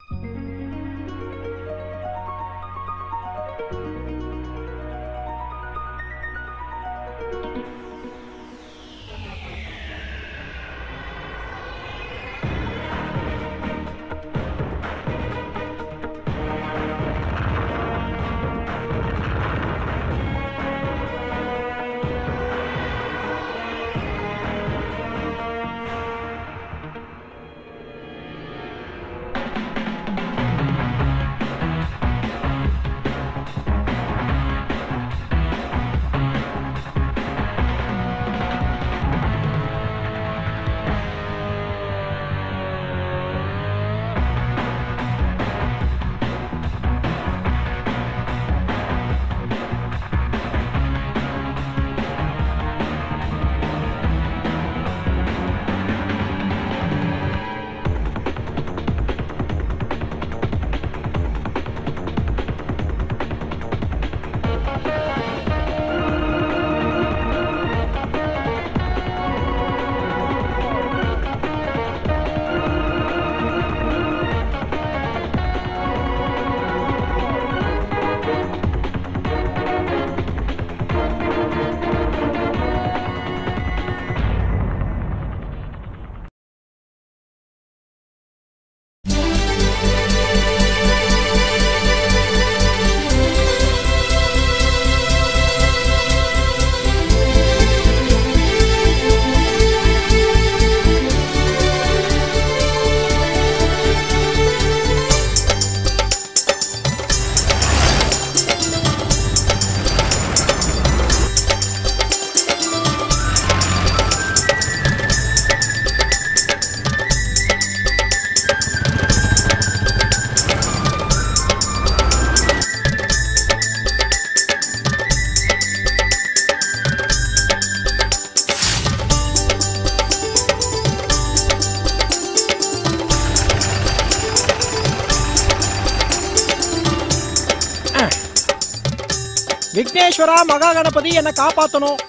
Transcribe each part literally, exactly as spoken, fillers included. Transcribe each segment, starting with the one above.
விக்னேஸ்வரா மகா கணபதி என்ன காப்பாத்தணும்.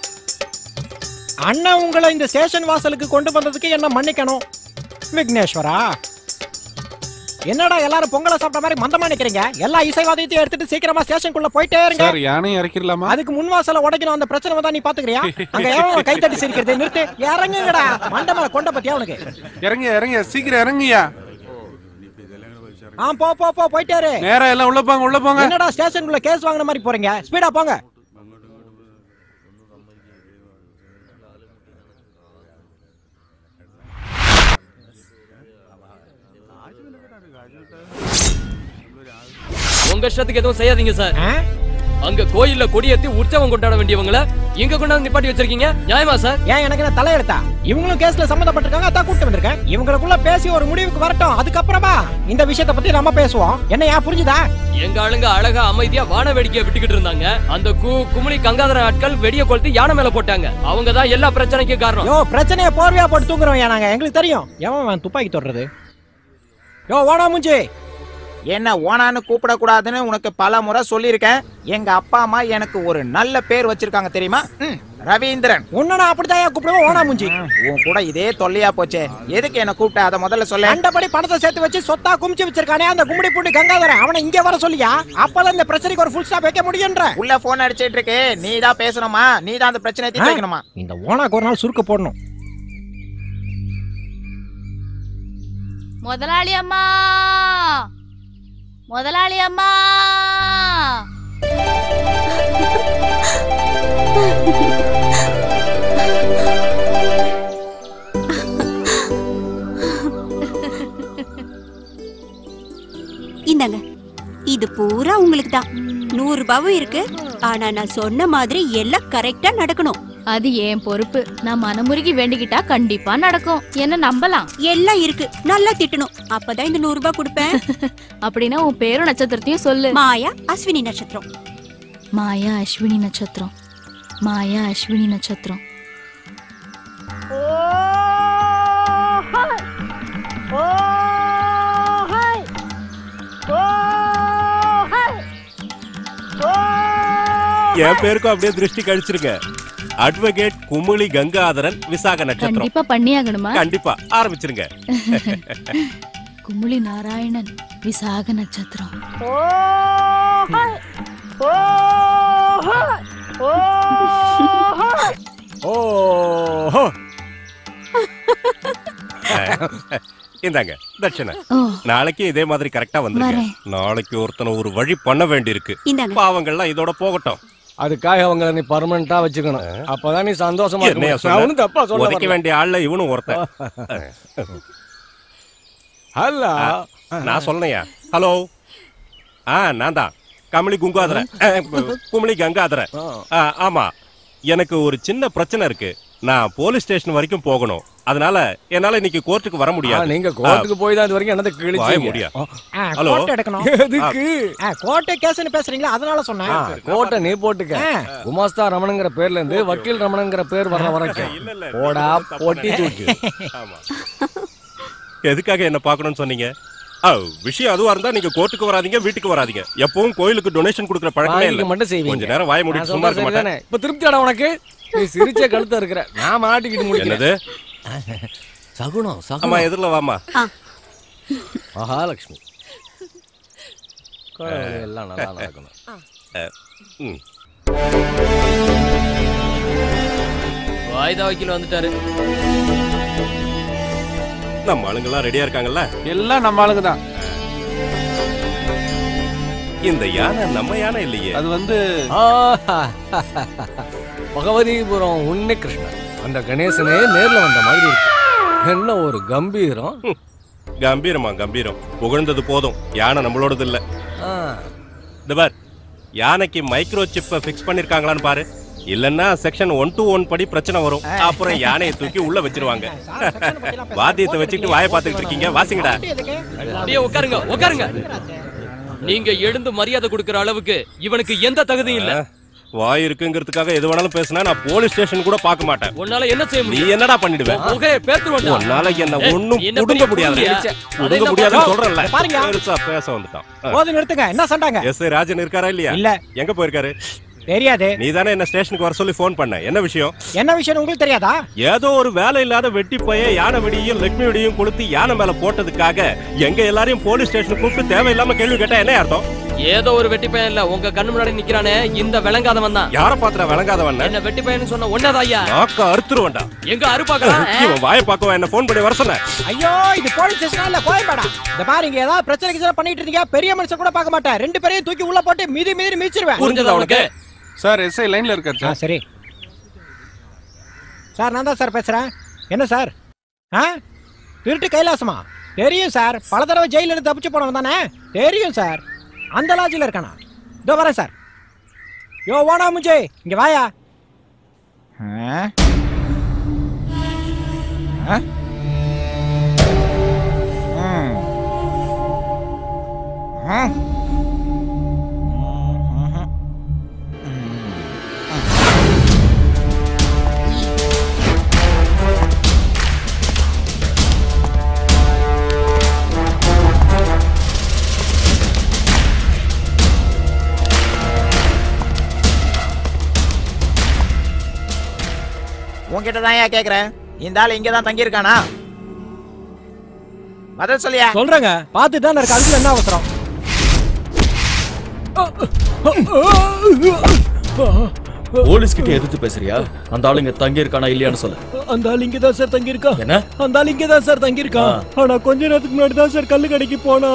அண்ணன் உங்களை இந்த ஸ்டேஷன் வாசலுக்கு கொண்டு வந்ததுக்கு என்ன மன்னிக்கணும். விக்னேஸ்வரா என்னடா எல்லாரும் பொங்கலை சாப்பிட்ட மாதிரி மந்தமா நிக்கிறீங்க? எல்லா இசைவாதத்தையும் எடுத்துட்டு சீக்கிரமா ஸ்டேஷனுக்குள்ள போயிட்டே இருங்க. சார் யானை இறக்கிடலாமா? அதுக்கு முன் வாசல உடைக்கணும். அந்த பிரச்சனை வந்தா நீ பாத்துக்கறியா? அங்க எவன் கை தட்டி சிரிக்கிறது நிறுத்து. இறங்குங்கடா. மண்டமல கொண்ட பத்தியா உனக்கு? இறங்க இறங்க சீக்கிரம் இறங்குயா. ஆ போ போ போ போயிட்டே இரு. நேரா எல்லாம் உள்ள போங்க உள்ள போங்க. என்னடா ஸ்டேஷனுக்குள்ள கேஸ் வாங்குன மாதிரி போறீங்க? ஸ்பீடா போங்க. உங்க இஷ்டத்துக்கு எதுவும் செய்யாதீங்க சார். அங்க கோயில்ல கொடியேத்தி உற்சவம் கொண்டாட வேண்டியவங்கள இங்க கொண்டாந்து நிப்பாட்டி வச்சிருக்கீங்க. நியாயமா சார்? ஏன் எனக்கு என்ன தலையெழுத்தா? இவங்களும் கேஸ்ல சம்பந்தப்பட்டிருக்காங்க, அதான் கூப்பிட்டு வந்திருக்கேன். இவங்களுக்குள்ள பேசி ஒரு முடிவுக்கு வரட்டும், அதுக்கப்புறமா இந்த விஷயத்தை பத்தி நம்ம பேசுவோம். என்ன யா புரிஞ்சுதா? எங்க ஆளுங்க அழகா அமைதியா வான வேடிக்கையை விட்டுக்கிட்டு இருந்தாங்க. அந்த கு குமுளி கங்காதர ஆட்கள் வெடிய கொளுத்தி யானை மேல போட்டாங்க. அவங்க தான் எல்லா பிரச்சனைக்கும் காரணம். யோ பிரச்சனையை போர்வையா போட்டு தூங்குறோம் நாங்க. எங்களுக்கு தெரியும் எவன் துப்பாக்கி தொடுறது. யோ ஓனா மூஞ்சி, என்ன ஓனான்னு கூப்பிடக்கூடாதுன்னு உனக்கு பல முறை சொல்லியிருக்கேன். எங்க அப்பா அம்மா எனக்கு ஒரு நல்ல பேர் வச்சிருக்காங்க தெரியுமா? ரவீந்திரன். உன்ன அப்படிதான் கூப்பிடுவோம் ஓனா மூஞ்சி. உன் கூட இதே தொல்லையா போச்சே, எதுக்கு என்ன கூப்பிட்ட அதை முதல்ல சொல்ல. அண்டபடி பணத்தை சேர்த்து வச்சு சொத்தா குமிச்சு வச்சிருக்கானே அந்த கும்படி பூண்டி கங்காதரன், அவனை இங்க வர சொல்லியா? அப்பதான் இந்த பிரச்சனைக்கு ஒரு ஃபுல் ஸ்டாப் வைக்க முடியும்ன்ற. உள்ள போன் அடிச்சிட்டு இருக்கு, நீ தான் பேசணுமா? நீ தான் அந்த பிரச்சனையை தீர்த்து வைக்கணுமா? இந்த ஓனாக்கு ஒரு நாள் சுருக்க போடணும். முதலாளி அம்மா, முதலாளி அம்மா. இந்தாங்க, இது பூரா உங்களுக்கு தான். நூறு ரூபாவும் இருக்கு. ஆனா நான் சொன்ன மாதிரி எல்லாம் கரெக்டா நடக்கணும். அது ஏன் பொறுப்பு. நான் மனமுருகி வேண்டிக்கிட்டா கண்டிப்பா நடக்கும். என்ன நம்பலாம். எல்லாம் இருக்கு, நல்லா திட்டணும். அப்பதான் இந்த நூறு ரூபாய் கொடுப்பேன். அப்படின்னா உன் பேரும் நட்சத்திரத்தையும் சொல்லு. மாயா அஸ்வினி நட்சத்திரம். மாயா அஸ்வினி நட்சத்திரம். மாயா அஸ்வினி நட்சத்திரம். என் பேருக்கும் அப்படியே திருஷ்டி கழிச்சிருங்க. அட்வொகேட் குமுளி கங்காதரன், விசாக நட்சத்திரம். கண்டிப்பா பண்ணியாகணுமா? கண்டிப்பா ஆரம்பிச்சிருங்க. குமுளி நாராயணன் விசாக நட்சத்திரம். ஓஹோ இந்தாங்க தட்சணை. நாளைக்கு இதே மாதிரி கரெக்டா வந்துருங்க. நாளைக்கு ஒருத்தனை ஒரு வழி பண்ண வேண்டி இருக்கு. பாவங்கள்லாம் இதோட போகட்டும். அதுக்காக அவங்க நீ பர்மனண்டா வச்சுக்கணும். அப்பதான் நீ சந்தோஷமா இருக்க. தப்பா சொல்ல வேண்டிய ஆள்ல இவனும் ஒருத்தன். ஹலோ, நான் சொன்னையா? ஹலோ, ஆ நான் தான் கமலி குங்காதரன், குமலி கங்காதரன். ஆமா, எனக்கு ஒரு சின்ன பிரச்சனை இருக்கு. நான் போலீஸ் ஸ்டேஷன் வரைக்கும் போகணும். அதனால என்னால இன்னைக்கு கோர்ட்டுக்கு வர முடியாது. நீங்க கோர்ட்டுக்கு போய் தான் இது வரைக்கும் என்னது கிழிச்சீங்க முடியாது. ஹலோ, கோர்ட் எடுக்கணும். எதுக்கு? கோர்ட் கேஸ்னு பேசுறீங்களா? அதனால சொன்னேன். கோர்ட்ட நீ போட்டுக்க. குமாஸ்தா ரமணங்கிற பேர்ல இருந்து வக்கீல் ரமணங்கிற பேர் வர வரைக்கும் போடா போட்டி தூக்கு. ஆமா, எதுக்காக என்ன பார்க்கணும்னு சொன்னீங்க? விஷயம் அதுவா இருந்தா நீங்க கோர்ட்டுக்கு வராதீங்க, வீட்டுக்கு வராதீங்க. எப்பவும் கோயிலுக்கு டொனேஷன் கொடுக்குற பழக்கமே இல்ல. மட்டும் செய்வீங்க. கொஞ்ச நேரம் வாய மூடிட்டு சும்மா இருக்க மாட்டேன். இப்ப திருப்தியாடா உனக்கு? நீ சிரிச்ச கழுத்த இருக்கிற. நான் மாட்டிக்கிட்டு முடிக்கிறேன். என்னது? சகுனம் சகுனம். அம்மா எதிர்ல வாமா. மகாலட்சுமி எல்லாம் நல்லா நடக்கணும். வாய்தா வக்கீல் வந்துட்டாரு. நம்ம ஆளுங்கெல்லாம் ரெடியா இருக்காங்கல்ல? எல்லாம் நம்ம ஆளுங்க தான். இந்த யானை நம்ம யானை இல்லையே. அது வந்து பகவதிபுரம் உன்னி கிருஷ்ணன். அந்த கணேசனே நேர்ல வந்த மாதிரி இருக்கு. என்ன ஒரு கம்பீரம். கம்பீரமா? கம்பீரம் புகழ்ந்தது போதும். யானை நம்மளோடது இல்ல. பார், யானைக்கு மைக்ரோ சிப்பை பிக்ஸ் பண்ணிருக்காங்களான்னு பாரு. இல்லன்னா செக்ஷன் ஒன் டு ஒன் படி பிரச்சனை வரும். அப்புறம் யானையை தூக்கி உள்ள வச்சிருவாங்க. வாத்தியத்தை வச்சுட்டு வாயை பார்த்துட்டு இருக்கீங்க. வாசிங்கடா. அப்படியே உட்காருங்க, உட்காருங்க. நீங்க எழுந்து மரியாதை கொடுக்கிற அளவுக்கு இவனுக்கு எந்த தகுதியும் இல்ல. வாய் இருக்குங்கிறதுக்காக எது வேணாலும் பேசினா நான் போலீஸ் ஸ்டேஷன் கூட பார்க்க மாட்டேன். உன்னால என்ன செய்ய முடியும்? நீ என்னடா பண்ணிடுவே? ஓகே, பேத்துறோம். உன்னால என்ன ஒண்ணும் புடுங்க முடியாது. புடுங்க முடியாதுன்னு சொல்றேன்ல. பெருசா பேச வந்துட்டான். போது நிறுத்துங்க. என்ன சண்டாங்க? எஸ் ஐ ராஜன் இருக்காரா இல்லையா? இல்ல. எங்க போயிருக்காரு? தெரியாது. நீ தானே என்ன ஸ்டேஷனுக்கு வர சொல்லி போன் பண்ண. என்ன விஷயம்? என்ன விஷயம் உங்களுக்கு தெரியாதா? ஏதோ ஒரு வேலை இல்லாத வெட்டி பைய யானை வெடியும் லட்சுமி வெடியும் கொளுத்தி யானை மேல போட்டதுக்காக எங்க எல்லாரையும் போலீஸ் ஸ்டேஷனுக்கு கூப்பிட்டு தேவையில்லாம கேள்வி கேட்டா என்ன அர்த்தம்? ஏதோ ஒரு வெட்டி பையன் இல்ல, உங்க கண்ணு முன்னாடி நிக்கிறானே இந்த விளங்காதவன் தான். யார பாத்திர விளங்காதவன்? என்ன வெட்டி பையன் சொன்ன ஒன்னதா ஐயா? நாக்க அறுத்துருவேன்டா. எங்க அறுப்பாக்கலாம்? இவன் வாயை பார்க்கவா என்ன போன் பண்ணி வர சொன்ன? ஐயோ, இது போலீஸ் ஸ்டேஷனா இல்ல கோயம்பேடா. இந்த பாருங்க, ஏதாவது பிரச்சனை கிச்சனை பண்ணிட்டு இருக்கீங்க, பெரிய மனுஷன் கூட பார்க்க மாட்டேன். ரெண்டு பேரையும் தூக்கி உள்ள போட்டு மீதி மீதி மிதிச்சிருவேன். புரிஞ்சதா உனக்கு? சார், எஸ்ஐ லைன்ல இருக்காரு சார். சரி சார், நான் தான் சார் பேசுறேன். என்ன சார்? ஆ, திருட்டு கைலாசமா? தெரியும் சார், பல தடவை ஜெயில இருந்து தப்பிச்சு போனவன் தானே. தெரியும் சார். அந்த லாட்ஜில் இருக்கானா? இதோ வரேன் சார். யோ வாடா முஜே, இங்க வாயா. உன்கிட்ட தான் ஏன் கேக்குறேன்? இந்த ஆள் இங்கதான் தங்கி இருக்கானா? பதில் சொல்லியா? சொல்றேங்க, பார்த்துட்டு தான் இருக்கு. அதுக்கு என்ன அவசரம்? போலீஸ் கிட்ட எதிர்த்து பேசுறியா? அந்த ஆள் இங்க தங்கி இருக்கானா இல்லையான்னு சொல்லு. அந்த ஆள் இங்க தான் சார் தங்கி இருக்கா. என்ன? அந்த ஆள் இங்க தான் சார் தங்கி இருக்கா. ஆனா கொஞ்ச நேரத்துக்கு முன்னாடி தான் சார் கல்லு கடைக்கு போனா.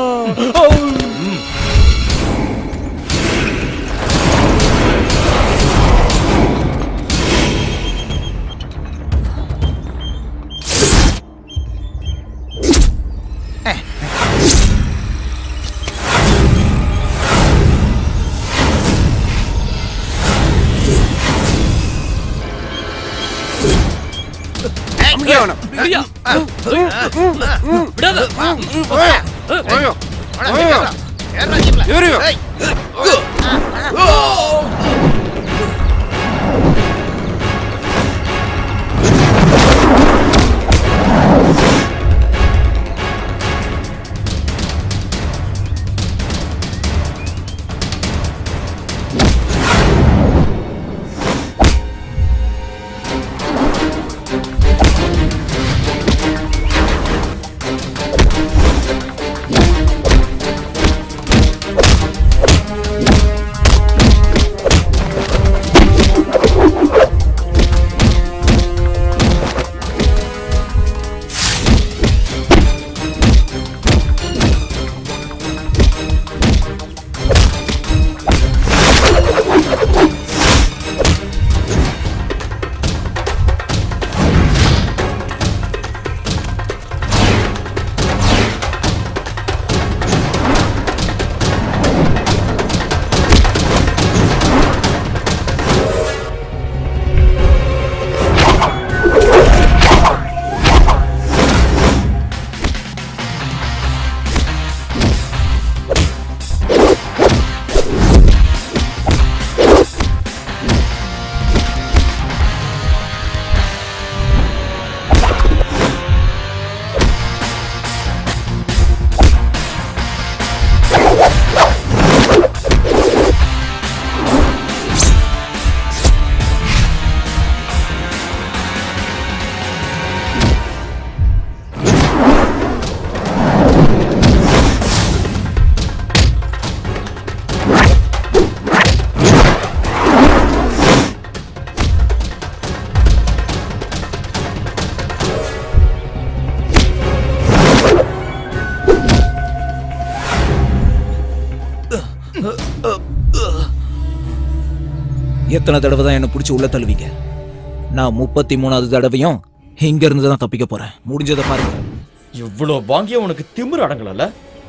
எத்தனை தடவை தான் என்ன பிடிச்சி உள்ள தள்ளுவீங்க? நான் முப்பத்தி மூணாவது தடவையும் இங்க இருந்து தான் தப்பிக்க போறேன். முடிஞ்சதை பாருங்க. இவ்வளோ வாங்கிய உனக்கு திமிரு அடங்கலல்ல?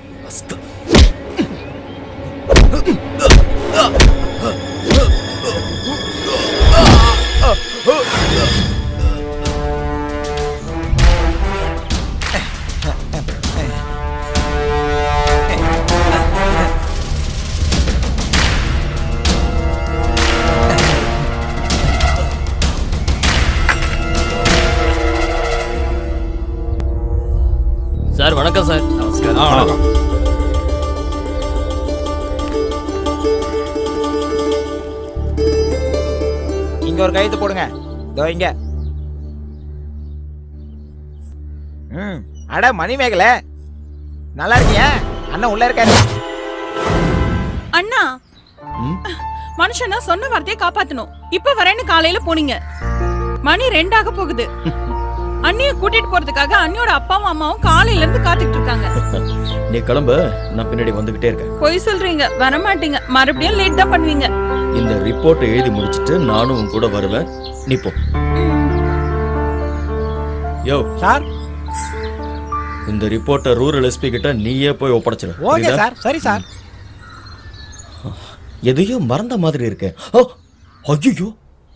சார் வணக்கம் சார். நமஸ்காரம். வணக்கம். இங்க ஒரு கையெழுத்து போடுங்க. இதோ இங்க. ம் அட மணிமேகல, நல்லா இருக்கியா? அண்ணா உள்ள இருக்காரு. அண்ணா, மனுஷனா சொன்ன வார்த்தையை காப்பாத்தணும். இப்ப வரேன்னு காலையில போனீங்க. மணி ரெண்டாக போகுது. அண்ணிய கூட்டிட்டு போறதுக்காக அண்ணியோட அப்பாவும் அம்மாவும் காலையில இருந்து காத்துக்கிட்டு இருக்காங்க. நீ கிளம்பு, நான் பின்னாடி வந்துகிட்டே இருக்கேன். பொய் சொல்றீங்க, வர மாட்டீங்க. மறுபடியும் லேட் தான் பண்ணுவீங்க. இந்த ரிப்போர்ட்டை எழுதி முடிச்சிட்டு நானும் உன் கூட வருவேன். நீ போ. யோ சார், இந்த ரிப்போர்ட்டை ரூரல் எஸ்பி கிட்ட நீயே போய் ஒப்படைச்சிரு. Okay sir. சரி சார். எதையோ மறந்த மாதிரி இருக்கு. ஐயோ,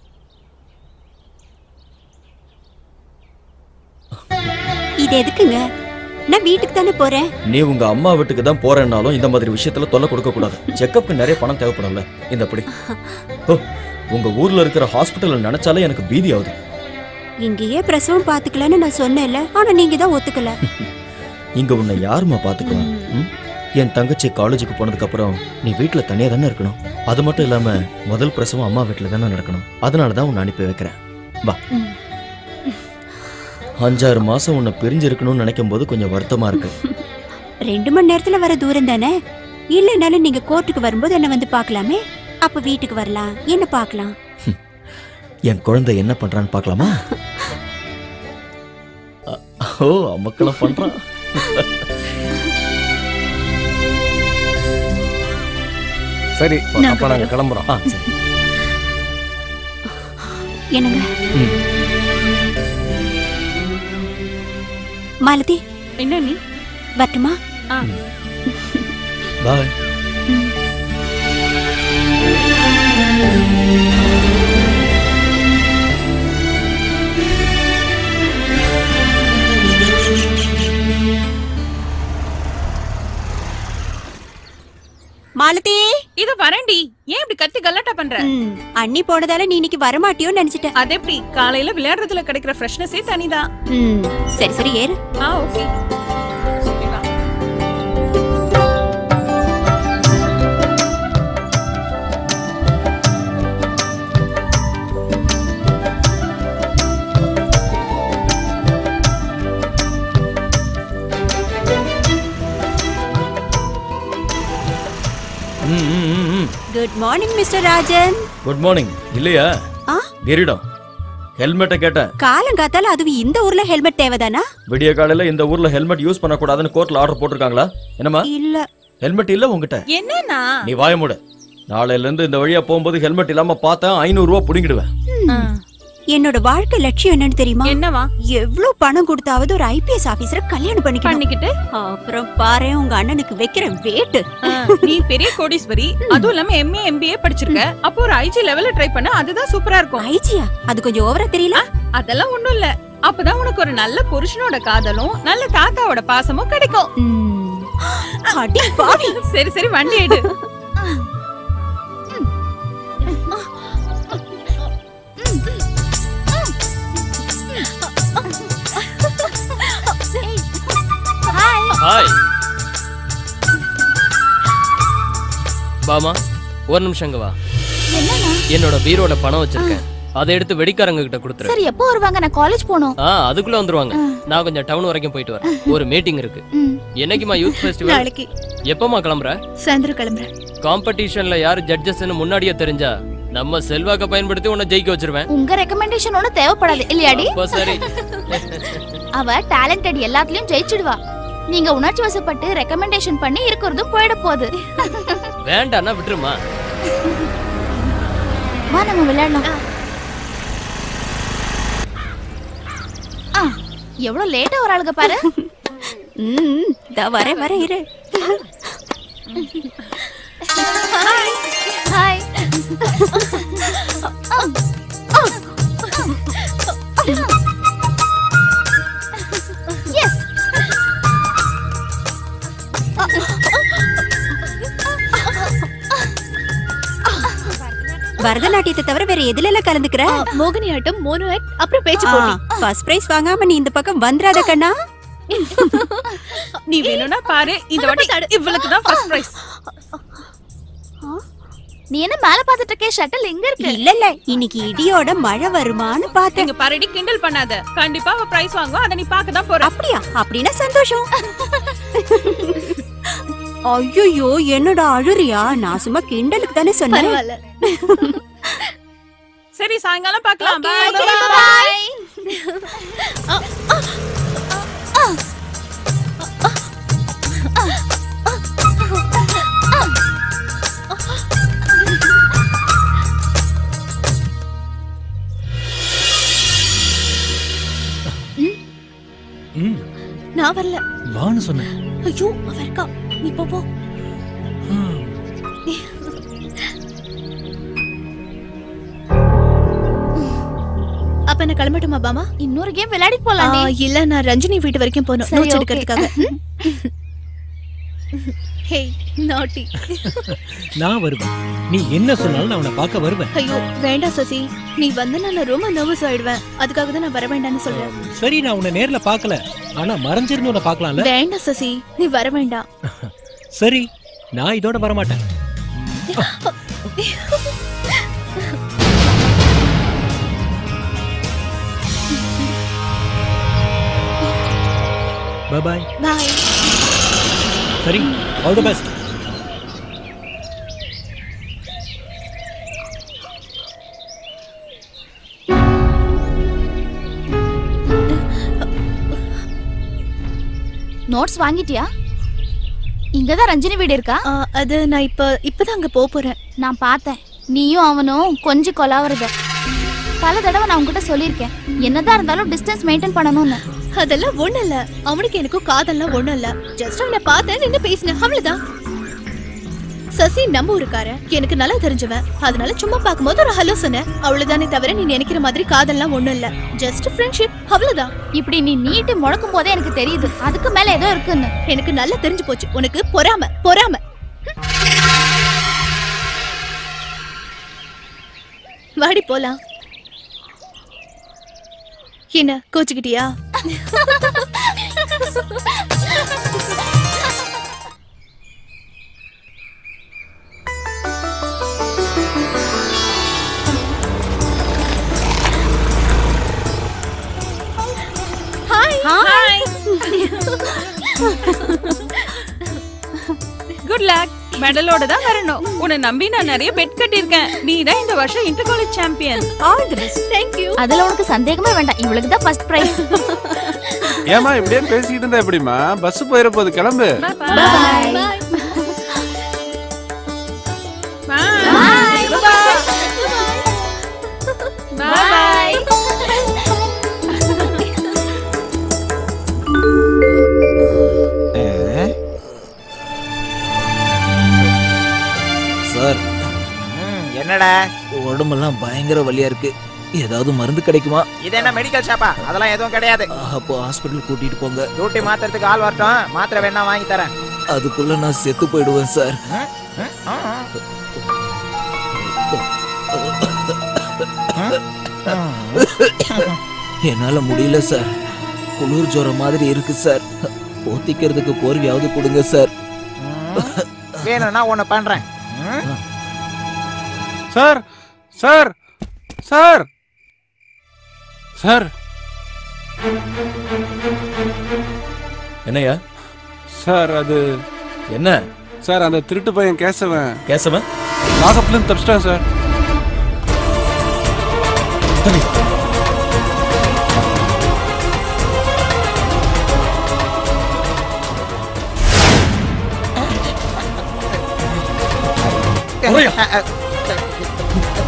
இது எதுக்குங்க? நான் வீட்டுக்கு தானே போறேன். நீ உங்க அம்மா வீட்டுக்கு தான் போறேன்னாலும் இந்த மாதிரி விஷயத்துல தொல்லை கொடுக்க கூடாது. செக்கப்க்கு நிறைய பணம் தேவைப்படும்ல. இந்த அப்படி உங்க ஊர்ல இருக்கிற ஹாஸ்பிட்டல் நினைச்சாலே எனக்கு பீதி ஆகுது. இங்கேயே பிரசவம் பாத்துக்கலன்னு நான் சொன்னேன்ல, ஆனா நீங்க தான் ஒத்துக்கல. இங்க உன்னை யாருமா பாத்துக்கலாம்? என் தங்கச்சி காலேஜுக்கு போனதுக்கு அப்புறம் நீ வீட்டுல தனியா தானே இருக்கணும். அது மட்டும் இல்லாம முதல் பிரசவம் அம்மா வீட்டுல தானே நடக்கணும். அதனாலதான் உன்னை அனுப்பி வைக்கிறேன். வா. அஞ்சாறு மாசம் உன்னை பிரிஞ்சிருக்கணும்னு நினைக்கும் போது கொஞ்சம் வருத்தமா இருக்கு. ரெண்டு மணி நேரத்துல வர தூரம் தானே. இல்லைனாலும் நீங்க கோர்ட்டுக்கு வரும்போது என்ன வந்து பாக்கலாமே. அப்ப வீட்டுக்கு வரலாம், என்ன பாக்கலாம். என் குழந்தை என்ன பண்றான்னு பாக்கலாமா? ஓ, அம்மக்கெல்லாம் பண்றான். சரி, அப்ப நாங்க கிளம்புறோம். என்னங்க மாலதி, என்ன நீ வரட்டுமா? பாய். மாலதி, இது வரேன்டி. ஏன் இப்படி கத்தி கலாட்டா பண்ற? அண்ணி போனதால நீ இன்னைக்கு வரமாட்டியோன்னு நினைச்சிட்டேன். அது எப்படி? காலையில விளையாடுறதுல கிடைக்கிற ஃப்ரெஷ்னஸே தனிதான். சரி சரி ஏறு. ஆ okay. Good morning mister Rajan. Good morning. இல்லையா கிரீடம் ஹெல்மெட்டை கேட்டேன். காலங்காத்தால அதுவும் இந்த ஊர்ல ஹெல்மெட் தேவைதானா? விடிய காலையில இந்த ஊர்ல ஹெல்மெட் யூஸ் பண்ண கூடாதுன்னு கோர்ட்ல ஆர்டர் போட்டிருக்காங்களா? என்னமா? இல்ல. ஹெல்மெட் இல்ல உங்ககிட்ட? என்னன்னா? நீ வாய மூடு. நாளையில இருந்து இந்த வழியா போகும்போது ஹெல்மெட் இல்லாம பார்த்தா ஐநூறு ரூபாய் புடிங்கிடுவேன். என்னோட வாழ்க்கை லட்சியம் என்னன்னு தெரியுமா? என்னவா? எவ்வளவு பணம் கொடுத்தாவது ஒரு ஐபிஎஸ் ஆபீசரை கல்யாணம் பண்ணிக்கிட்டு அப்புறம் பாரு உங்க அண்ணனுக்கு வைக்கிற வேட்டு. நீ பெரிய கோடீஸ்வரி, அதுவும் இல்லாம எம்ஏ எம்பிஏ படிச்சிருக்க. அப்போ ஒரு ஐஜி லெவல்ல ட்ரை பண்ண, அதுதான் சூப்பரா இருக்கும். ஐஜியா? அது கொஞ்சம் ஓவரா தெரியல. அதெல்லாம் ஒண்ணும் இல்ல. அப்பதான் உனக்கு ஒரு நல்ல புருஷனோட காதலும் நல்ல தாத்தாவோட பாசமும் கிடைக்கும். அடி பாவி. சரி சரி வண்டி எடு. ஹாய் பாமா, ஒரு நிமிஷம் இங்க வா. என்னோட பீரோல பணம் வச்சிருக்கேன், அதை எடுத்து வெடிக்காரங்க கிட்ட கொடுத்துரு. சரி, எப்போ வருவாங்க? நான் காலேஜ் போணும். ஆ, அதுக்குள்ள வந்துருவாங்க. நான் கொஞ்சம் டவுன் வரைக்கும் போயிட்டு வரேன். ஒரு மீட்டிங் இருக்கு. என்னைக்குமா யூத் ஃபெஸ்டிவல்? நாளைக்கு. எப்பமா கிளம்புற? சாயந்தரம் கிளம்புறேன். காம்படிஷன்ல யாரு ஜட்ஜஸ்னு முன்னாடியே தெரிஞ்சா நம்ம செல்வாக்க பயன்படுத்தி உன்னை ஜெயிக்க வச்சிருவேன். உங்க ரெக்கமெண்டேஷன் ஒண்ணு தேவைப்படாது இல்லையாடி? சரி. அவ டாலண்டட், எல்லாத்துலயும் ஜெயிச்சிடுவா. நீங்க உணர்ச்சி வசப்பட்டு ரெக்கமெண்டேஷன் பண்ணி இருக்கிறதும் போயிட போகுது. வேண்டாம்னா விட்டுருமா. வா நம்ம விளையாடலாம். ஆ எவ்வளவு லேட்டா வராளுங்க பாரு. ம் தா வரே வரே இரு. Hi hi. எஸ். பரதநாட்டியத்தை தவிர வேற எதுல எல்லாம் கலந்துக்கிற? மோகினியாட்டம், மோனோ ஆக்ட், அப்புறம் பேச்சு போட்டி. ஃபர்ஸ்ட் பிரைஸ் வாங்காம நீ இந்த பக்கம் வந்துராத கண்ணா. நீ வேணும்னா பாரு, இந்த வாட்டி இவளுக்கு தான் ஃபர்ஸ்ட் பிரைஸ். நீ என்ன மேல பாத்துட்டு இருக்க? ஷட்டில் எங்க இருக்கு? இல்ல இல்ல, இன்னைக்கு இடியோட மழை வருமான்னு பார்த்தேன். நீங்க பாருடி, கிண்டல் பண்ணாத. கண்டிப்பா அவ பிரைஸ் வாங்குவா, அத நீ பார்க்க தான் போற. அப்படியா? அப்படினா சந்தோஷம். ஐயோ என்னடா அழுறியா? நான் சும்மா கிண்டலுக்கு தானே சொன்னேன். சரி சாயங்காலம் பார்க்கலாம். Bye bye. நான் வரல. வான்னு சொன்னேன். ஐயோ அவ இருக்கா. நீ போ போ. அப்ப நான் கிளம்பட்டுமா பாமா? இன்னொரு கேம் விளையாடி போலாம். இல்ல நான் ரஞ்சினி வீட்டு வரைக்கும் போணும் நோட்ஸ் எடுக்கிறதுக்காக. ஹே நாட்டி. நான் வருவேன். நீ என்ன சொன்னாலும் நான் உன்னை பார்க்க வருவேன். ஐயோ வேண்டாம் சசி, நீ வந்து நான் ரொம்ப நர்வஸ் ஆயிடுவேன். அதுக்காக தான் நான் வர வேண்டாம்னு சொல்றேன். சரி நான் உன்னை நேர்ல பார்க்கல, ஆனா மறைஞ்சிருந்து உன்னை பார்க்கலாம்ல. வேண்டாம் சசி, நீ வர வேண்டாம். சரி நான் இதோட வர மாட்டேன். Bye bye. பை. சரி ஆல் தி பெஸ்ட். நோட்ஸ் வாங்கிட்டியா? இங்கதான் ரஞ்சினி வீடு இருக்கா? அது நான் இப்ப இப்பதான் அங்க போக போறேன். நான் பார்த்தேன், நீயும் அவனும் கொஞ்சம் கொலாவறத. பல தடவை நான் உங்ககிட்ட சொல்லியிருக்கேன், என்னதான் இருந்தாலும் டிஸ்டன்ஸ் மெயின்டைன் பண்ணணும்னு. அதெல்லாம் ஒண்ணும் இல்ல. அவனுக்கு எனக்கும் காதெல்லாம் ஒண்ணும் இல்ல. ஜஸ்ட் அவனை பார்த்தேன், நின்னு பேசினேன், அவ்வளவுதான். சசி நம்ம ஊருக்கார, எனக்கு நல்லா தெரிஞ்சவன். அதனால சும்மா பார்க்கும்போது ஒரு ஹலோ சொன்னேன், அவ்வளவுதானே தவிர நீ நினைக்கிற மாதிரி காதெல்லாம் ஒண்ணும் இல்ல. ஜஸ்ட் ஃப்ரெண்ட்ஷிப், அவ்வளவுதான். இப்படி நீ நீட்டு முழக்கும் போதே எனக்கு தெரியுது அதுக்கு மேல ஏதோ இருக்குன்னு. எனக்கு நல்லா தெரிஞ்சு போச்சு. உனக்கு பொறாம பொறாம. வாடி போலாம். என்ன கோச்சுக்கிட்டியா? Hi hi. Good luck. மெடலோட தான் வரணும். உன்னை நம்பி நான் நிறைய பெட் கட்டியிருக்கேன். நீ தான் இந்த வருஷம் inter college champion. All the best. Thank you. அதல உனக்கு சந்தேகமே வேண்டாம், இவளுக்கு தான் ஃபர்ஸ்ட் பிரைஸ். ஏமா இப்படியே பேசிட்டு இருந்தா எப்படிமா? பஸ் போயிர போகுது, கிளம்பு. Bye bye. Bye bye. Bye. Sir என்னடா உடம்பெல்லாம் பயங்கர வலியா இருக்கு. ஏதாவது மருந்து கிடைக்குமா? இது என்ன மெடிக்கல் ஷாப்பா? அதெல்லாம் எதுவும் கிடையாது. அப்போ ஹாஸ்பிட்டல் கூட்டிட்டு போங்க. டியூட்டி மாத்துறதுக்கு ஆள் வரட்டும், மாத்திரை வேணா வாங்கி தரேன். அதுக்குள்ள நான் செத்து போயிடுவேன் சார். என்னால முடியல சார். குளிர் ஜுரம் மாதிரி இருக்கு சார். போத்திக்கிறதுக்கு போர்வையாவது கொடுங்க சார். வேணும்னா ஒண்ணு பண்றேன். Sir sir sir sir. என்னையா சார் அது என்ன சார்? அந்த திருட்டு பையன் கேசவன் கேசவன் லாகப்ல இருந்து தப்பிச்சிட்டான் sir.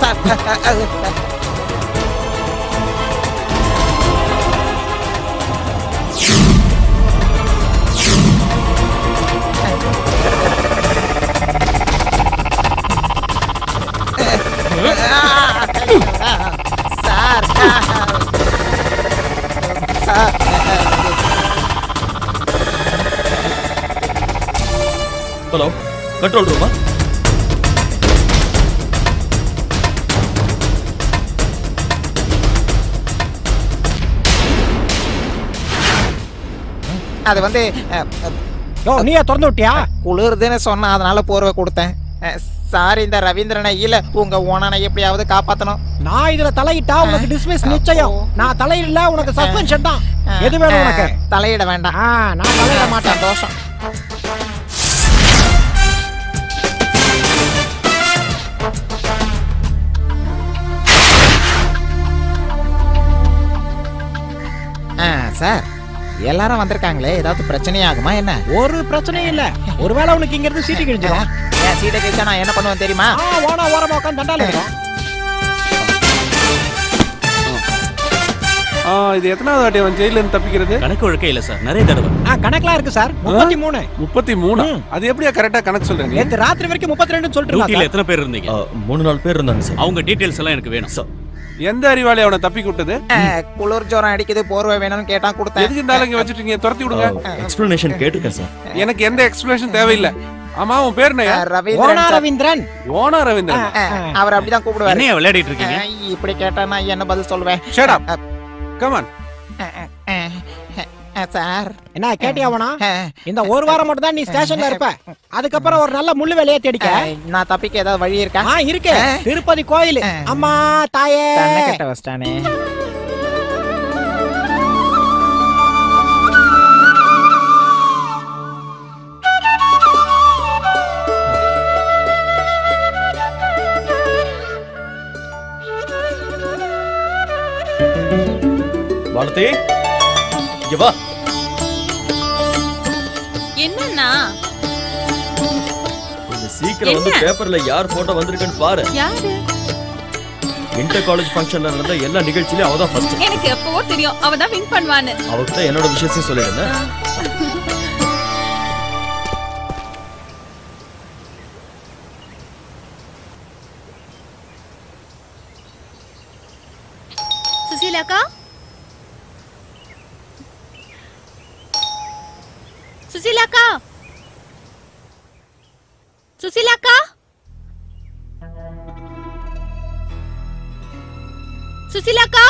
Sir sir sir hello control ரூமா? அது வந்து நீயே திறந்து விட்டியா? குளிர்துன்னு சொன்னா அதனால போர்வை கொடுத்தேன். சார் இந்த ரவீந்திரனை இல்ல உங்க ஓனனை எப்படியாவது காப்பாத்தணும். நான் இதுல தலையிட்டா உனக்கு டிஸ்மிஸ் நிச்சயம். நான் தலையிடல, உனக்கு சஸ்பென்ஷன் தான். எது வேணும் உனக்கு? தலையிட வேண்டாம். நான் தலையிட மாட்டேன். தோஷம். சார் எல்லாரும் வந்திருக்காங்களே, ஏதாவது பிரச்சனையாகுமா என்ன? ஒரு பிரச்சனையும் இல்ல. ஒருவேளை உனக்கு இங்க இருந்து சீட்டு கிழிஞ்சிடும். ஏன் சீட்டை கிழிச்சா நான் என்ன பண்ணுவேன் தெரியுமா? ஓனா ஓரமா உட்காந்து தண்டால இருக்கும். இது எத்தனாவது வாட்டி அவன் ஜெயில இருந்து தப்பிக்கிறது? கணக்கு ஒழுக்கே இல்ல சார், நிறைய தடவை. கணக்கெல்லாம் இருக்கு சார். முப்பத்தி மூணு முப்பத்தி மூணு அது எப்படியா கரெக்டா கணக்கு சொல்றீங்க? நேத்து ராத்திரி வரைக்கும் முப்பத்தி ரெண்டு சொல்லிட்டு டியூட்டில எத்தனை பேர் இருந்தீங்க? மூணு நாலு பேர் இருந்தாங்க சார். அவங்க டீடைல்ஸ் எல்லாம் எனக்கு வேணும் சார். எந்த அறிவாளி அவனை தப்பி விட்டது? குளிர் ஜோரம் அடிக்குது, போர்வை வேணும்னு கேட்டா கொடுத்தேன். எதுக்கு இருந்தாலும் இங்க வச்சிட்டீங்க? துரத்தி விடுங்க. எக்ஸ்பிளனேஷன் கேட்டிருக்கேன் சார். எனக்கு எந்த எக்ஸ்பிளனேஷன் தேவையில்லை. ஆமா உன் பேர் என்ன? ஓனா ரவீந்திரன். ஓனா ரவீந்திரன். அவர் அப்படிதான் கூப்பிடுவாரு. என்ன விளையாடிட்டு இருக்கீங்க? இப்படி கேட்டா நான் என்ன பதில் சொல்லுவேன்? Shut up. Come on. Sir என்ன கேட்டியா அவனா? இந்த ஒரு வாரம் மட்டும் தான் நீ ஸ்டேஷன்ல இருப்ப. அதுக்கப்புறம் ஒரு நல்ல முள்ளு வேலையை தேடிக்க. நான் தப்பிக்க ஏதாவது வழி இருக்கா? ஆ இருக்கு. திருப்பதி கோயில். அம்மா தாயே கட்ட வச்சிட்டானே. வாலதி இங்க வா. என்னன்னா கொஞ்சம் சீக்கிரம் வந்து பேப்பர்ல யார் போட்டோ வந்திருக்குன்னு பாரு. யாரு? இன்டர் காலேஜ் ஃபங்க்ஷன்ல நடந்த எல்லா நிகழ்ச்சியிலும் அவ தான் ஃபர்ஸ்ட். எனக்கு எப்பவோ தெரியும் அவ தான் வின் பண்ணுவான்னு. அவகிட்ட என்னோட விஷயத்தையும் சொல்லிடுறேன். சுசீலாக்கா, சுசீலாக்கா, சுசீலாக்கா, சுசீலாக்கா.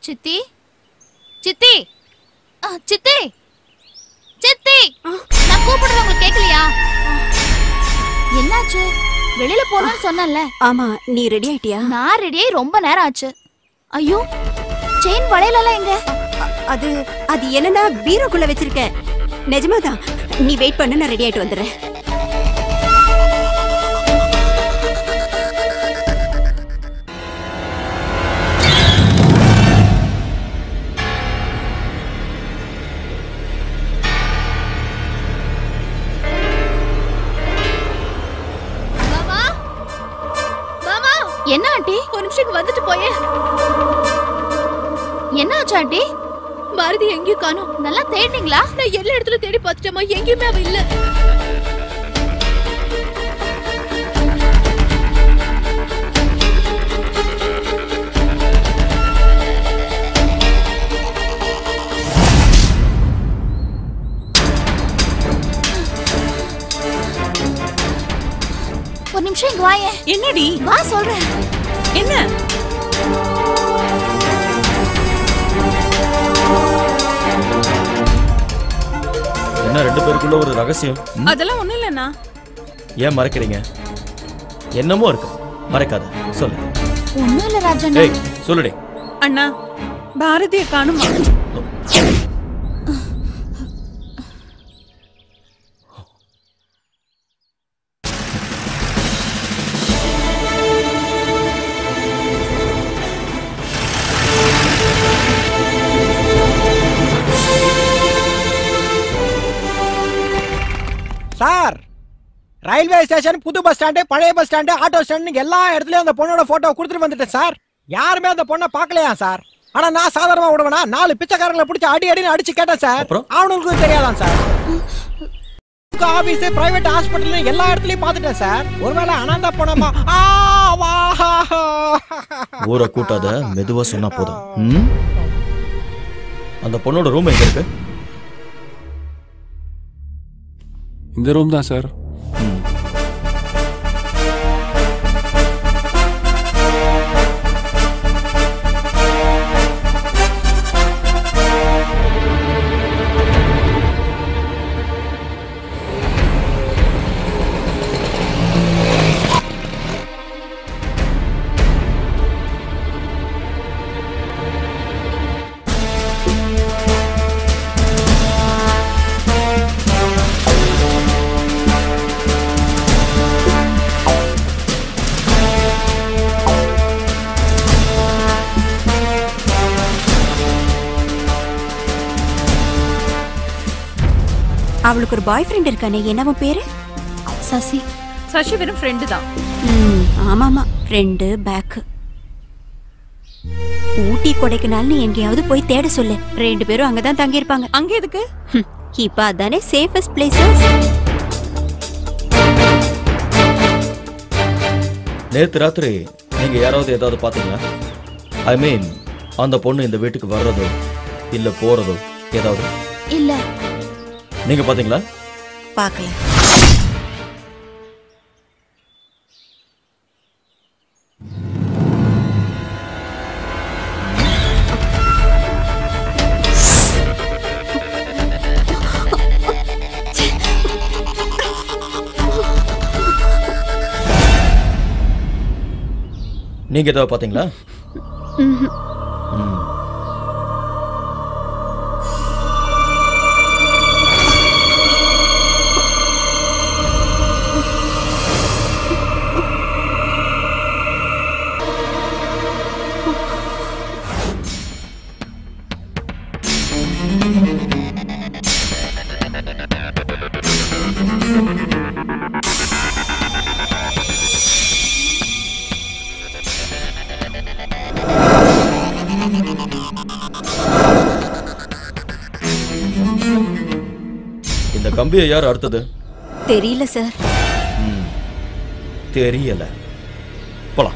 சித்தி சித்தி ஆ, சித்தி சித்தி நான் கூப்பிடுறேன், உங்களுக்கு கேட்கலையா? என்னாச்சு? வெளியில போறேன்னு சொன்னேன்ல. ஆமா, நீ ரெடி ஆயிட்டியா? நான் ரெடி ஆகி ரொம்ப நேரம் ஆச்சு. ஐயோ, செயின் வளையல எங்க? அது அது என்னன்னா பீரோக்குள்ள வச்சிருக்கேன். நிஜமாதான், நீ வெயிட் பண்ணு, நான் ரெடி ஆயிட்டு வந்துடுறேன். என்ன ஆண்டி? ஒரு நிமிஷம் வந்துட்டு போயே. என்ன ஆச்சு ஆண்டி? பாரதி எங்கேயும் காணோம். நல்லா தேடிங்களா? நான் எல்லா இடத்துல தேடி பார்த்துட்டேமா, எங்கேயுமே அவ இல்ல. ஒரு நிமிஷம் இங்க வாயே. என்னடி? வா சொல்றேன். என்ன? என்ன ரெண்டு பேருக்குள்ள ஒரு ரகசியம்? அதெல்லாம் ஒண்ணு இல்லண்ணா. ஏன் மறைக்கிறீங்க? என்னமோ இருக்கு, மறைக்காத, சொல்லு. ஒண்ணும் இல்ல ராஜண்ணா. ஏய் சொல்லுடி. அண்ணா, பாரதியை காணுமா? சார், ரயில்வே ஸ்டேஷன், புது பஸ் ஸ்டாண்டு, பழைய பஸ் ஸ்டாண்டு, ஆட்டோ ஸ்டாண்டு எல்லா இடத்துலயும் அந்த பொண்ணோட போட்டோ கொடுத்துட்டு வந்துட்டேன் சார். யாருமே அந்த பொண்ணை பார்க்கலையா சார்? ஆனா நான் சாதாரணமா விடுவேனா? நாலு பிச்சைக்காரங்களை பிடிச்சி அடி அடின்னு அடிச்சு கேட்டேன் சார். அவனுக்கு தெரியாதான் சார். ஆபீஸ், பிரைவேட் ஹாஸ்பிட்டல் எல்லா இடத்துலயும் பார்த்துட்டேன் சார். ஒருவேளை அனந்தா போனமா? ஊரை கூட்டாத, மெதுவா சொன்னா போதும். அந்த பொண்ணோட ரூம் எங்க இருக்கு? இந்த ரூம் தான் சார். அவளுக்கு ஒரு பாய் ஃப்ரெண்ட் இருக்கானே, என்னவன் பேரு? சசி. சசி வெறும் ஃப்ரெண்டு தான். ஆமாமா, ஃப்ரெண்டு பேக். ஊட்டி கொடைக்கானல்னு எங்கேயாவது போய் தேட சொல்லு. ரெண்டு பேரும் அங்கதான் தங்கி இருப்பாங்க. அங்க எதுக்கு? இப்ப அதானே சேஃபஸ்ட் பிளேஸ். நேத்து ராத்திரி நீங்க யாராவது ஏதாவது பாத்தீங்களா? ஐ மீன், அந்த பொண்ணு இந்த வீட்டுக்கு வர்றதோ இல்ல போறதோ ஏதாவது? இல்ல. நீங்க பாத்தீங்களா? பார்க்கல. நீங்க ஏதாவது பாத்தீங்களா? இந்த கம்பியை யார் அடுத்தது? தெரியல சார். தெரியல. போலாம்.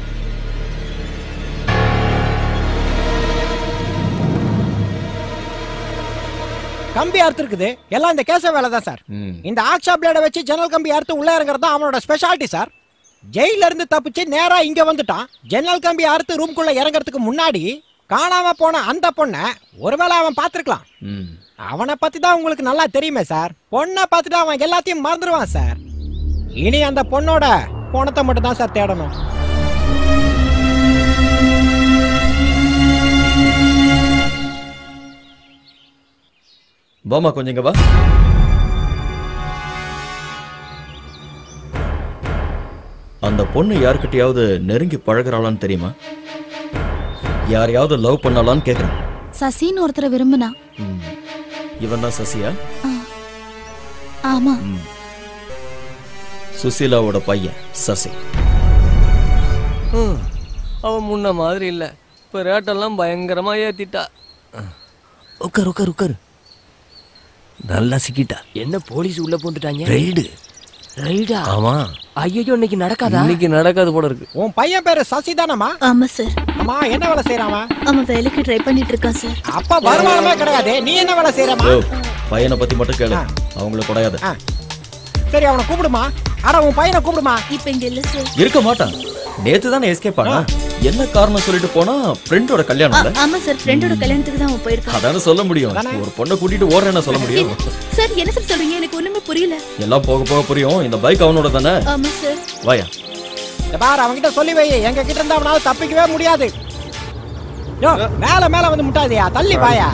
கம்பி அறுத்து இருக்குது எல்லாம் இந்த கேச வேலை தான் சார். இந்த ஆக்ஷா பிளேட வச்சு ஜன்னல் கம்பி அறுத்து உள்ள இறங்குறது தான் அவனோட ஸ்பெஷாலிட்டி சார். ஜெயில இருந்து தப்பிச்சு நேரா இங்க வந்துட்டான். ஜன்னல் கம்பி அறுத்து ரூம்குள்ள இறங்குறதுக்கு முன்னாடி காணாம போன அந்த பொண்ண ஒருவேளை அவன் பார்த்திருக்கலாம். அவனை பத்தி தான் உங்களுக்கு நல்லா தெரியுமே சார். பொண்ணை பார்த்துட்டு அவன் எல்லாத்தையும் மறந்துடுவான் சார். இனி அந்த பொண்ணோட பணத்தை மட்டும் தான் சார் தேடணும். பாமா கொஞ்சம் இங்க வா. அந்த பொண்ணு யார்கிட்டயாவது நெருங்கி பழகுறாளான்னு தெரியுமா? யாரையாவது லவ் பண்ணலான்னு கேக்குறேன். சசின்னு ஒருத்தரை விரும்புனா. இவன் தான் சசியா? ஆமா. சுசீலாவோட பையன் சசி. அவன் முன்ன மாதிரி இல்ல, இப்ப ரேட்டெல்லாம் பயங்கரமா ஏத்திட்டா. உட்கார் உட்கார் உட்கார். நல்லா சிக்கிட்டா. என்ன போலீஸ் உள்ள போந்துட்டாங்க? ரைடு ரைடா? ஆமா. ஐயோ இன்னைக்கு நடக்காதா? இன்னைக்கு நடக்காது போல இருக்கு. உன் பையன் பேரு சசி தானம்மா? ஆமா சார். அம்மா என்ன வேலை செய்யறாமா? அவன் வேலைக்கு ட்ரை பண்ணிட்டு இருக்கான் சார். அப்ப வருமானமே கிடையாது. நீ என்ன வேலை செய்யறமா? பையனை பத்தி மட்டும் கேளு, அவங்கள கொடையாது. சரி அவனை கூப்பிடுமா. அட உன் பையனை கூப்பிடுமா. இப்ப இங்க இல்ல சார். இருக்க மாட்டான். நேத்து தானே எஸ்கேப் ஆனா. என்ன காரணம் சொல்லிட்டு போனா ஃப்ரெண்டோட கல்யாணம் இல்ல? ஆமா சார், ஃப்ரெண்டோட கல்யாணத்துக்கு தான் அவன் போயிருக்கான். அதானே சொல்ல முடியும். ஒரு பொண்ணை கூட்டிட்டு ஓடுறேன்னு சொல்ல முடியும். சார் என்ன சார் சொல்றீங்க? எனக்கு ஒண்ணுமே புரியல. எல்லாம் போக போக புரியும். இந்த பைக் அவனோட தானே? ஆமா சார். வாயா. பாரு அவன்கிட்ட சொல்லி வை, எங்க கிட்ட இருந்தா அவனால தப்பிக்கவே முடியாது. யோ மேல மேல வந்து முட்டாதியா, தள்ளி பாயா.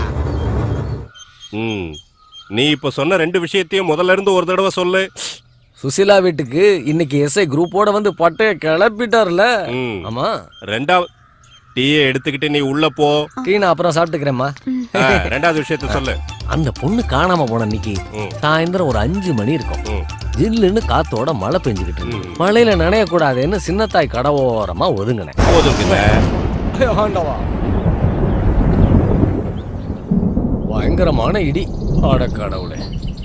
ம் நீ இப்ப சொன்ன ரெண்டு விஷயத்தையும் முதல்ல இருந்து ஒரு தடவை சொல்லு. சுசிலா வீட்டுக்கு இன்னைக்கு எஸ்ஐ குரூப்போட வந்து பட்டைய கிளப்பிட்டார்ல. ஆமா. ரெண்டாவது டீயை எடுத்துக்கிட்டு நீ உள்ள போ. டீ நான் அப்புறம் சாப்பிட்டுக்கிறேம்மா. ரெண்டாவது விஷயத்த சொல்லு. அந்த பொண்ணு காணாம போன அன்னைக்கு சாயந்தரம் ஒரு அஞ்சு மணி இருக்கும். ஜில்லுன்னு காத்தோட மழை பெஞ்சுக்கிட்டு இருக்கு. மழையில நனைய கூடாதுன்னு சின்னத்தாய் கடவோரமா ஒதுங்கினேன். ஆண்டவா, பயங்கரமான இடி. ஆட கடவுளே.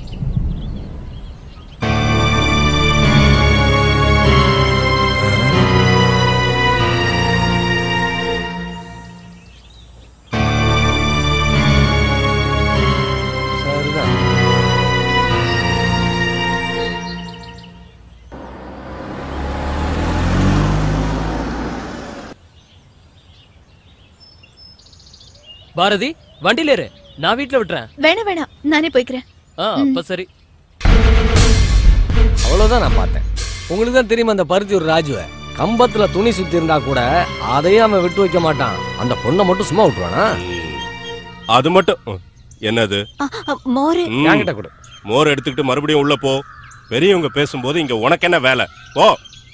பாரதி வண்டியில ஏறு, நான் வீட்டுல விட்டுறேன். வேணாம் வேணாம், நானே போய்க்கிறேன். அப்ப சரி. அவ்வளவுதான் நான் பார்த்தேன். உங்களுக்கு தான் தெரியுமா அந்த பருத்தி ஒரு ராஜுவ கம்பத்துல துணி சுத்தி இருந்தா கூட அதையும் அவன் விட்டு வைக்க மாட்டான். அந்த பொண்ணை மட்டும் சும்மா விட்டுவானா? அது மட்டும் என்னது? மோர் என்கிட்ட கொடு. மோர் எடுத்துக்கிட்டு மறுபடியும் உள்ள போ. பெரியவங்க பேசும்போது இங்க உனக்கு என்ன வேலை? போ.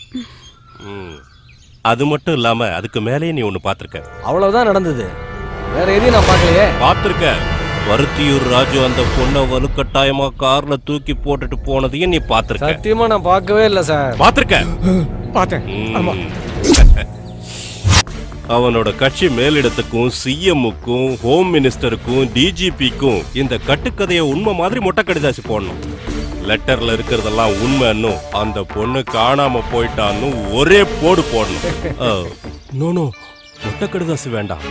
அது மட்டும் இல்லாம அதுக்கு மேலேயே நீ ஒண்ணு பாத்திருக்க. அவ்வளவுதான் நடந்தது, வேற எதையும் நான் பார்க்கலையே. பாத்திருக்க. பருத்தியூர் ராஜு அந்த பொண்ணை வலுக்கட்டாயமா கார்ல தூக்கி போட்டுட்டு போனதையும் நீ பாத்திருக்க. சத்தியமா நான் பார்க்கவே இல்லை சார். பாத்திருக்க? பார்த்தேன். அவனோட கட்சி மேலிடத்துக்கும் சிஎம்முக்கும் ஹோம் மினிஸ்டருக்கும் டிஜிபிக்கும் இந்த கட்டுக்கதையை உண்மை மாதிரி மொட்டை கடிதாசி போடணும். லெட்டர்ல இருக்கிறதெல்லாம் உண்மைன்னு அந்த பொண்ணு காணாம போயிட்டான்னு ஒரே போடு போடணும். நோ மொட்டை கடிதாசி வேண்டாம்.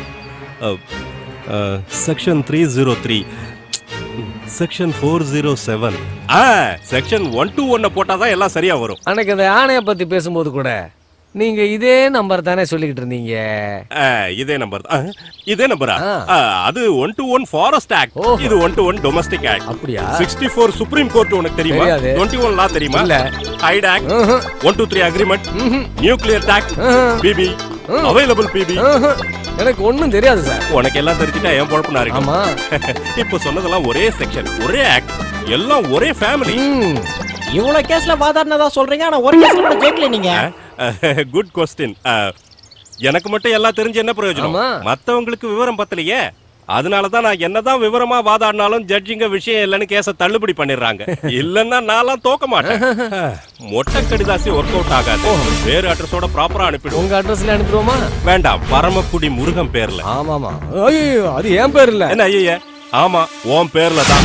Section three zero three section four zero seven section one two ஒன்ன போட்டாதான் எல்லாம் சரியா வரும். அன்னைக்கு அந்த யானையை பத்தி பேசும்போது கூட நீங்க இதே நம்பர் தானே சொல்லிக்கிட்டு இருந்தீங்க. இதே நம்பர் தான். இதே நம்பரா? அது one two one forest act, இது one two one domestic act. அப்படியா? சிக்ஸ்டி ஃபோர் சுப்ரீம் கோர்ட் உனக்கு தெரியுமா? டுவெண்ட்டி ஒன் லா தெரியுமா? இல்ல. Hyde act, one two three agreement, nuclear talks, BP available BP. எனக்கு ஒண்ணும் தெரியாது சார். உனக்கு எல்லாம் தெரிஞ்சுட்டா ஏன் பொழப்பு நாரு? ஆமா. இப்ப சொன்னதெல்லாம் ஒரே செக்ஷன், ஒரே ஆக்ட், எல்லாம் ஒரே ஃபேமிலி. இவ்வளவு கேஸ்ல வாதாடுனதா சொல்றீங்க, ஆனா ஒரு கேஸ்ல கூட ஜெயிக்கல நீங்க. Good question. எனக்கு மட்டும் எல்லாம் தெரிஞ்சு என்ன பிரயோஜனம்? மத்தவங்களுக்கு விவரம் பத்தலையே. அதனாலதான் நான் என்னதான் விவரமா வாதாடினாலும் ஜட்ஜிங்க விஷயம் இல்லைன்னு கேஸ தள்ளுபடி பண்ணிடுறாங்க. இல்லன்னா நான்லாம் தோக்க மாட்டேன். மொட்டை கடிதாசி ஒர்க் அவுட் ஆகாது. வேற அட்ரஸோட ப்ராப்பரா அனுப்பிடுவோம். உங்க அட்ரஸ்ல அனுப்பிடுவோமா? வேண்டாம், பரமக்குடி முருகன் பேர்ல. ஆமாமா. ஐயோ, அது என் பேர் இல்ல. என்ன ஐயா? ஆமா, உன் பேர்ல தான்.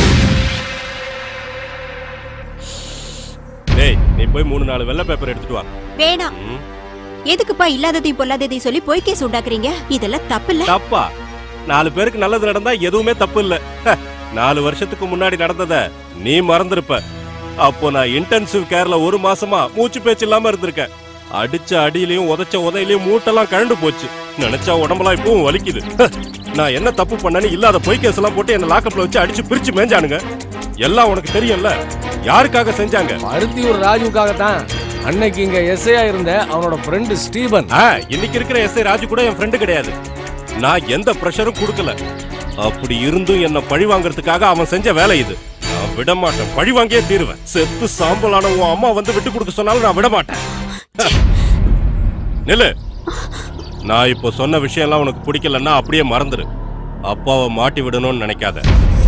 டேய், நீ போய் மூணு நாலு வெள்ளை பேப்பர் எடுத்துட்டு வா. வேணாம். எதுக்குப்பா இல்லாததையும் பொல்லாததையும் சொல்லி பொய் கேஸ் உண்டாக்குறீங்க? இதெல்லாம் தப்பு இல்ல. தப்பா? நாலு பேருக்கு நல்லது நடந்தா எதுவுமே தப்பு இல்ல. நாலு வருஷத்துக்கு முன்னாடி நடந்தத நீ மறந்துருப்ப. அப்போ நான் இன்டென்சிவ் கேர்ல ஒரு மாசமா மூச்சு பேச்சு இல்லாம இருந்திருக்கேன். அடிச்ச அடியிலையும் உதச்ச உதையிலையும் மூட்டெல்லாம் கழண்டு போச்சு. நினைச்சா உடம்பெல்லாம் இப்பவும் வலிக்குது. நான் என்ன தப்பு பண்ணேன்னு இல்லாத பொய் கேஸ் எல்லாம் போட்டு என்ன லாக்கப்ல வச்சு அடிச்சு பிரிச்சு மேஞ்சானுங்க. எல்லாம் உனக்கு தெரியும்ல. யாருக்காக செஞ்சாங்க? பருத்தியூர் ராஜுக்காக தான். அன்னைக்கு இங்க எஸ்ஐயா இருந்த அவனோட ஃப்ரெண்ட் ஸ்டீபன். இன்னைக்கு இருக்கிற எஸ்ஐ ராஜு கூட என் ஃப்ரெண்டு கிடையாது. நான் எந்த பிரஷரும் கொடுக்கல. அப்படி இருந்தும் என்ன பழி வாங்கறதுக்காக அவன் செஞ்ச வேலை இது. நான் விட மாட்டேன். பழி வாங்கியே தீருவேன். செத்து சாம்பலான உன் அம்மா வந்து விட்டு கொடுக்க சொன்னாலும் நான் விட மாட்டேன். நில்லு. நான் இப்போ சொன்ன விஷயம் எல்லாம் உனக்கு பிடிக்கலன்னா அப்படியே மறந்துரு. அப்பாவை மாட்டி விடணும்னு நினைக்காத.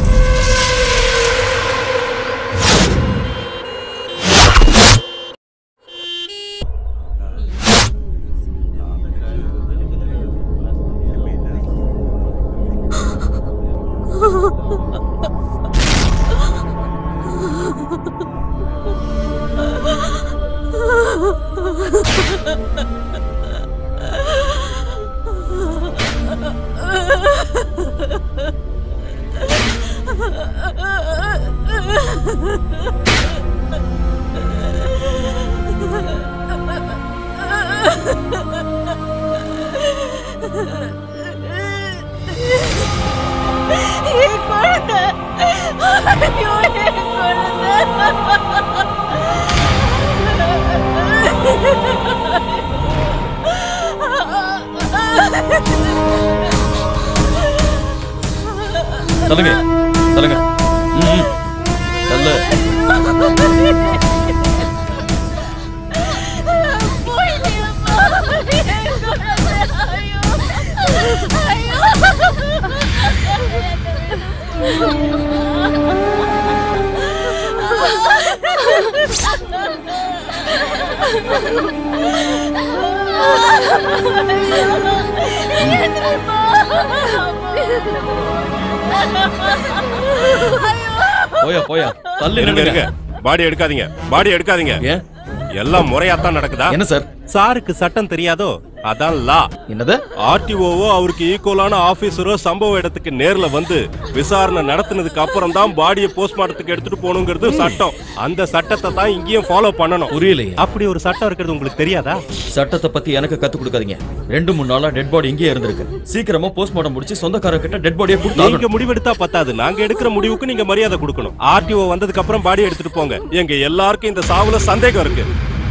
தள்ளுங்க தள்ளுங்க தள்ளு. போயா போயா தள்ளி நில்லுங்க. பாடி எடுக்காதீங்க. பாடி எடுக்காதீங்க. எல்லாம் முறையாத்தான் நடக்குதா? என்ன சார்? சாருக்கு சட்டம் தெரியாதோ? அதான் லா. என்னது? ஆர்டிஓவோ அவருக்கு ஈக்குவலான ஆபீசரோ சம்பவ இடத்துக்கு நேர்ல வந்து விசாரணை நடத்தினதுக்கு அப்புறம் தான் பாடியை போஸ்ட்மார்ட்டத்துக்கு எடுத்துட்டு போகணுங்கிறது சட்டம். அந்த சட்டத்தை தான் இங்கேயும் ஃபாலோ பண்ணணும். புரியலையே. அப்படி ஒரு சட்டம் இருக்கிறது உங்களுக்கு தெரியாதா? சட்டத்தை பத்தி எனக்கு கத்து கொடுக்காதீங்க. ரெண்டு மூணு நாளா டெட் பாடி இங்கேயே இருந்திருக்கு. சீக்கிரமா போஸ்ட்மார்ட்டம் முடிச்சு சொந்தக்காரங்க கிட்ட டெட் பாடியை கொடுத்தாங்க. நீங்க முடிவெடுத்தா பத்தாது. நாங்க எடுக்கிற முடிவுக்கு நீங்க மரியாதை கொடுக்கணும். ஆர்டிஓ வந்ததுக்கு அப்புறம் பாடி எடுத்துட்டு போங்க. எங்க எல்லாருக்கும் இந்த சாவுல சந்தேகம் இருக்கு.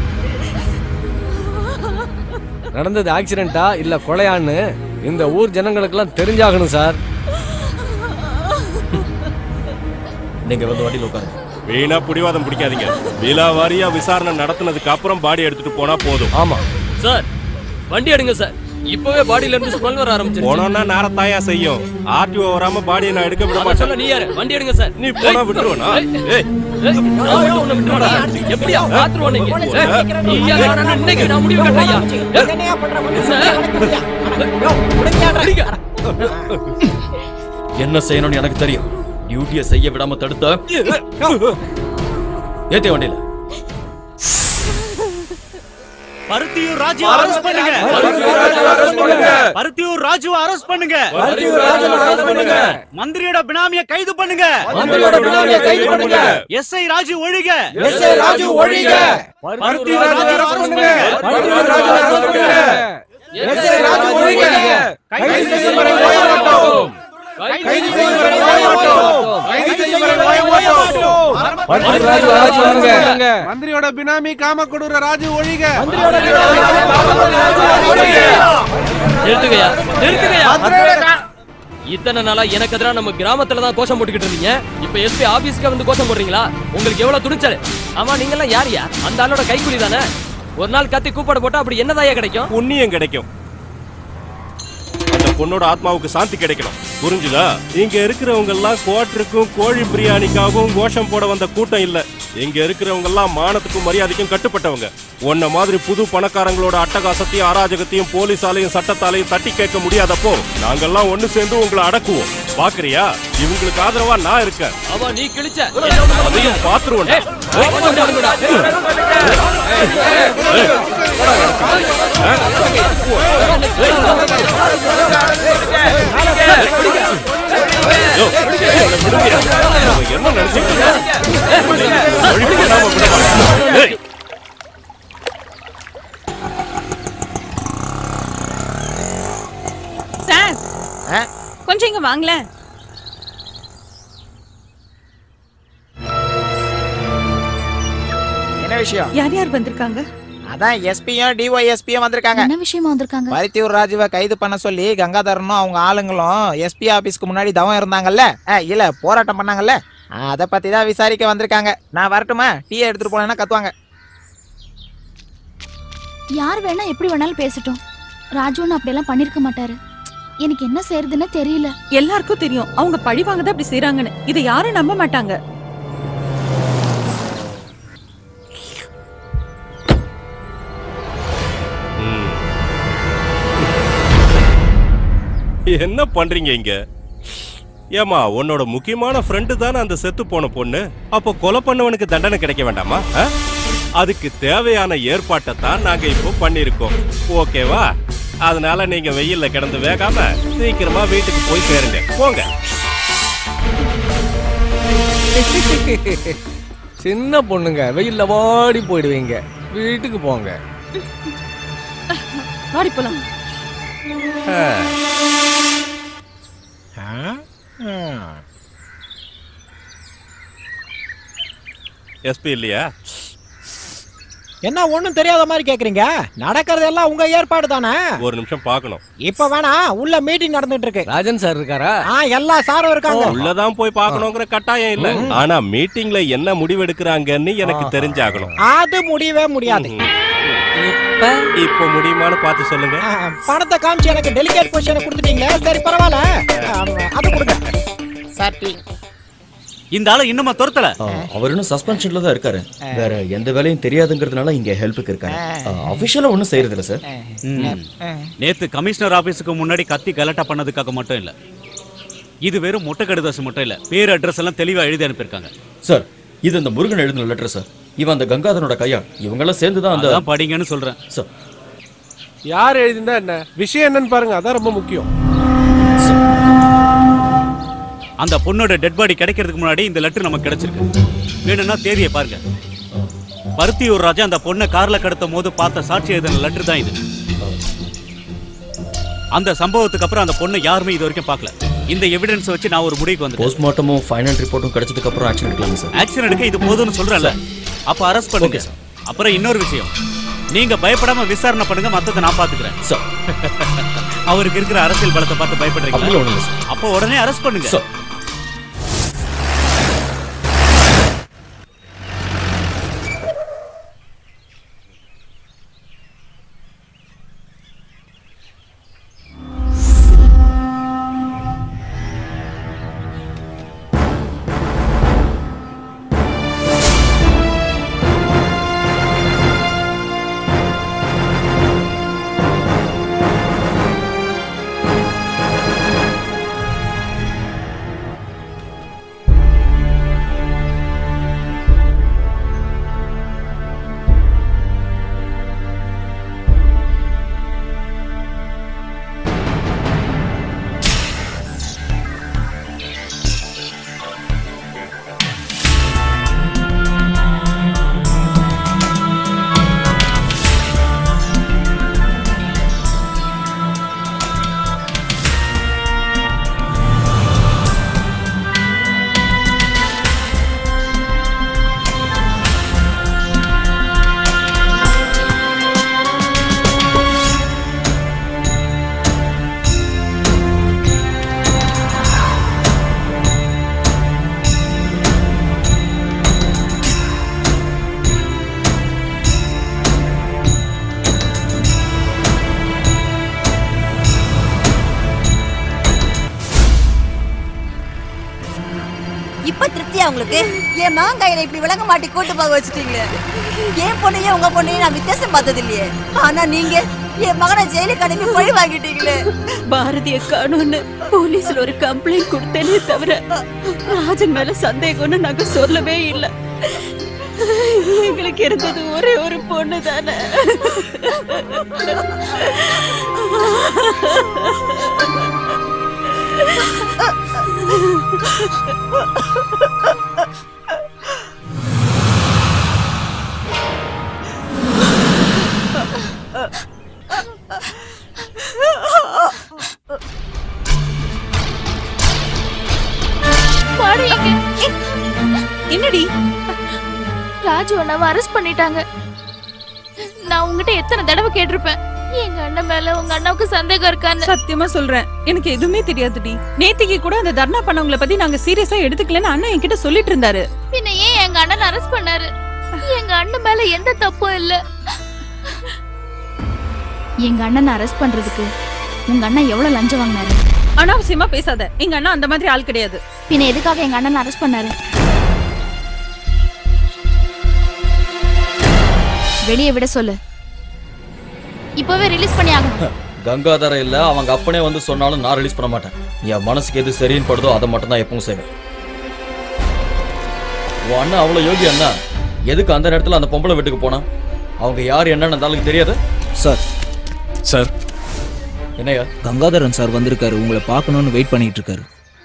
நடந்தது ஆக்சிடென்ட்டா இல்ல கொலையான்னு இந்த ஊர் ஜனங்களுக்கெல்லாம் தெரிஞ்சாகணும் சார். நீங்க வந்து வண்டியில் உட்காருங்க. வீணா புடிவாதம் பிடிக்காதீங்க. விலாவாரியா விசாரணை நடத்தினதுக்கு அப்புறம் பாடி எடுத்துட்டு போனா போதும். ஆமா சார், வண்டி எடுங்க சார். இப்பவே பாடியில இருந்து ஸ்மெல் வர ஆரம்பிச்சிருச்சு. போனோம்னா நாரத்தாயா செய்யும். ஆர்டிஓ வராம பாடியை நான் எடுக்க விட மாட்டேன். நீ யாரு? வண்டி எடுங்க சார். நீ போனா விட்டுருவனா? ஏய் விட்டுருவா. எப்படியா பாத்துருவோம் நீங்க? நீ யாரு? இன்னைக்கு நான் முடிவு கட்டலையா? என்னையா பண்ற? என்ன செய்யணும்னு எனக்கு தெரியும். டியூட்டியை செய்ய விடாம தடுத்த ஏத்தே வண்டியில. பருத்தியூர் ராஜு அரெஸ்ட் பண்ணுங்க. பருத்தியூர் ராஜு அரெஸ்ட் பண்ணுங்க. மந்திரியோட பினாமியை கைது பண்ணுங்க. எஸ்ஐ ராஜு ஒழிக. எஸ்ஐ ராஜு ஒழிக. பருத்தியூர் ராஜு அரெஸ்ட் பண்ணுங்க. எஸ்ஐ ராஜு ஒழிக. கைது செய்யும் வரை ஓய மாட்டோம். கைது செய்யும் வரை ஓய மாட்டோம். கைது செய்யும் வரை ஓய மாட்டோம். ராஜு ராஜு வாங்க. மந்திரியோட பினாமி காமக்கொடூர ராஜு ஒழிக. மந்திரியோட பினாமி காமக்கொடூர ராஜு ஒழிக. நிறுத்துங்கயா, நிறுத்துங்கயா. இத்தனை நாளா எனக்கு எதிரா நம்ம கிராமத்துல தான் கோஷம் போட்டுக்கிட்டு இருந்தீங்க. இப்ப எஸ்பி ஆபீஸ்க்கு வந்து கோஷம் போடுறீங்களா? உங்களுக்கு எவ்வளவு துணிச்சல்? ஆமா, நீங்க எல்லாம் யாரியா? அந்த ஆளோட கைக்கூலி தானே. ஒரு நாள் கத்தி கூப்பாடு போட்டா அப்படி என்னதாயா கிடைக்கும்? புண்ணியம் கிடைக்கும். அந்த பொண்ணோட ஆத்மாவுக்கு சாந்தி கிடைக்கணும். புரிஞ்சுதா? இங்க இருக்கிறவங்க எல்லாம் குவாட்டருக்கும் கோழி பிரியாணிக்காகவும் கோஷம் போட வந்த கூட்டம் இல்ல. இங்க இருக்கிறவங்க எல்லாம் மானத்துக்கும் மரியாதைக்கும் கட்டுப்பட்டவங்க. உன்ன மாதிரி புது பணக்காரங்களோட அட்டகாசத்தையும் அராஜகத்தையும் போலீஸாலையும் சட்டத்தாலையும் தட்டி கேட்க முடியாதப்போ நாங்கெல்லாம் ஒண்ணு சேர்ந்து உங்களை அடக்குவோம். பாக்குறியா? இவங்களுக்கு ஆதரவா நான் இருக்கேன். அவ நீ கிழிச்ச அதையும் பாத்துருவோம். என்ன நினைச்சிட்டு கொஞ்சம் இங்க வாங்கல. என்ன விஷயம்? யார் யார் வந்திருக்காங்க? அதான் எஸ்பியும் டிஒய்எஸ்பியும் வந்திருக்காங்க. என்ன விஷயமா வந்திருக்காங்க? பருத்தியூர் ராஜுவை கைது பண்ண சொல்லி கங்காதரனும் அவங்க ஆளுங்களும் எஸ்பி ஆபீஸ்க்கு முன்னாடி தவம் இருந்தாங்கல்ல, இல்ல போராட்டம் பண்ணாங்கல்ல, அத பத்தி தான் விசாரிக்க வந்திருக்காங்க. நான் வரட்டுமா? டீ எடுத்துட்டு போனேன்னா கத்துவாங்க. யார் வேணா எப்படி வேணாலும் பேசட்டும். ராஜுன்னு அப்படியெல்லாம் பண்ணிருக்க மாட்டாரு. எனக்கு என்ன செய்யறதுன்னு தெரியல. எல்லாருக்கும் தெரியும் அவங்க பழி வாங்கதான் அப்படி செய்யறாங்கன்னு. இதை யாரும் நம்ப மாட்டாங்க. என்ன பண்றீங்க இங்க? ஏமா, உன்னோட முக்கியமான ஃப்ரெண்டு தானே அந்த செத்து போன பொண்ணு. அப்போ கொலை பண்ணவனுக்கு தண்டனை கிடைக்க வேண்டாமா? அதுக்கு தேவையான ஏற்பாட்டை தான் நாங்க இப்போ பண்ணிருக்கோம். ஓகேவா? அதனால நீங்க வெயில்ல கிடந்து வேகாம சீக்கிரமா வீட்டுக்கு போய் சேருங்க. போங்க. சின்ன பொண்ணுங்க, வெயில்ல வாடி போயிடுவீங்க. வீட்டுக்கு போங்க. வாடி போலாம். எஸ்பி இல்லையா? என்ன ஒண்ணும் தெரியாத மாதிரி கேக்குறீங்க? நடக்கிறது எல்லாம் உங்க ஏற்பாடு தானே? ஒரு நிமிஷம் பார்க்கணும். இப்ப வேணா, உள்ள மீட்டிங் நடந்துட்டு இருக்கு. ராஜன் சார் இருக்காரா? ஆ, எல்லா சாரும் இருக்காங்க. உள்ளதான் போய் பார்க்கணுங்கிற கட்டாயம் இல்ல. ஆனா மீட்டிங்ல என்ன முடிவு எடுக்கிறாங்கன்னு எனக்கு தெரிஞ்சாகணும். அது முடியவே முடியாது. இப்ப முடியுமான்னு பார்த்து சொல்லுங்க. பணத்தை காமிச்சு எனக்கு டெலிகேட் பொசிஷனை கொடுத்துட்டீங்களே, சரி பரவாயில்ல, அது கொடுங்க. சாட்டி இந்த ஆளு இன்னுமா துரத்தல? அவர் இன்னும் சஸ்பென்ஷன்ல தான் இருக்காரு. வேற எந்த வேலையும் தெரியாதுங்கிறதுனால இங்க ஹெல்ப்புக்கு இருக்காரு. அபிஷியலா ஒன்றும் செய்யறது இல்ல சார். நேத்து கமிஷனர் ஆபீஸுக்கு முன்னாடி கத்தி கலட்டா பண்ணதுக்காக மட்டும் இல்ல, இது வெறும் முட்டை கடுதாசு மட்டும் இல்ல, பேர் அட்ரஸ் எல்லாம் தெளிவா எழுதி அனுப்பியிருக்காங்க. சார், இது அந்த முருகன் எழுதின லெட்டர் சார். இவன் அந்த கங்காதரனோட கையா, இவங்க எல்லாம் சேர்ந்து தான் அந்த படிங்கன்னு சொல்றேன் சார். யார் எழுதினா என்ன, விஷயம் என்னன்னு பாருங்க, அதான் ரொம்ப முக்கியம். அந்த பொண்ணோட டெட் பாடி கிடைக்கிறதுக்கு முன்னாடி இந்த லெட்டர் நமக்கு கிடைச்சிருக்கு. வேணும்னா தேதியை பாருங்க. பருத்தியூர் ராஜா அந்த பொண்ணை கார்ல கடத்தும் போது பார்த்த சாட்சி எழுதின லெட்டர் தான் இது. அந்த சம்பவத்துக்கு அப்புறம் அந்த பொண்ணை யாருமே இது வரைக்கும் பார்க்கல. இந்த எவிடன்ஸ் வச்சு நான் ஒரு முடிவுக்கு வந்து போஸ்ட்மார்ட்டமும் ஃபைனல் ரிப்போர்ட்டும் கிடைச்சதுக்கு அப்புறம் ஆக்ஷன் எடுக்கலாம் சார். ஆக்ஷன் எடுக்க இது போதும்னு சொல்றேன்ல, அப்ப அரெஸ்ட் பண்ணுங்க. அப்புறம் இன்னொரு விஷயம், நீங்க பயப்படாம விசாரணை பண்ணுங்க, மத்தத நான் பாத்துக்கிறேன். அவருக்கு இருக்கிற அரசியல் பலத்தை பார்த்து பயப்படுறீங்க, அப்ப உடனே அரெஸ்ட் பண்ணுங்க. உங்களுக்கு என் மகன் கையில இப்படி விளங்க மாட்டி கூட்டு போக வச்சுட்டீங்களே. என் பொண்ணையும் உங்க பொண்ணையும் நான் வித்தியாசம் பார்த்தது இல்லையே. ஆனா நீங்க என் மகனை ஜெயிலுக்கு அனுப்பி பழி வாங்கிட்டீங்களே. பாரதிய காணும்னு போலீஸ்ல ஒரு கம்ப்ளைண்ட் கொடுத்தேனே தவிர ராஜன் மேல சந்தேகம்னு நாங்க சொல்லவே இல்லை. எங்களுக்கு இருந்தது ஒரே ஒரு பொண்ணு தானே. ராஜு அண்ணாவை அரெஸ்ட் பண்ணிட்டாங்க. நான் உங்ககிட்ட எத்தனை தடவை கேட்டிருப்பேன் எங்க அண்ணன் மேல உங்க அண்ணாவுக்கு சந்தேகம் இருக்கான்னு. சத்தியமா சொல்றேன், எனக்கு எதுவுமே தெரியாதுடி. நேத்திக்கு கூட அந்த தர்ணா பண்ணவங்கள பத்தி நாங்க சீரியஸா எடுத்துக்கலன்னு அண்ணன் என்கிட்ட சொல்லிட்டு இருந்தாரு. பின்ன ஏன் எங்க அண்ணன் அரெஸ்ட் பண்ணாரு? எங்க அண்ணன் மேல எந்த தப்பும் இல்ல. எங்க அண்ணன் அரெஸ்ட் பண்றதுக்கு உங்க அண்ணன் எவ்வளவு லஞ்சம் வாங்கினாரு? அனாவசியமா பேசாத, எங்க அண்ணா அந்த மாதிரி ஆள் கிடையாது. பின்ன எதுக்காக எங்க அண்ணன் அரெஸ்ட் பண்ணாரு? வெளியே விட சொல்லு, இப்பவே ரிலீஸ் பண்ணி ஆகணும். கங்காதர இல்ல அவங்க அப்பனே வந்து சொன்னாலும் நான் ரிலீஸ் பண்ண மாட்டேன். என் மனசுக்கு எது சரின்னு படுதோ அதை மட்டும் தான் எப்பவும் செய்வேன். உன் அண்ணா அவ்வளவு யோகி அண்ணா எதுக்கு அந்த நேரத்துல அந்த பொம்பளை வீட்டுக்கு போனா? அவங்க யார் என்னன்னு அந்த ஆளுக்கு தெரியாது சார். சார் என்னையா? கங்காதரன் சார் வந்திருக்காரு, உங்களை பார்க்கணும்னு வெயிட் பண்ணிட்டு இருக்காரு.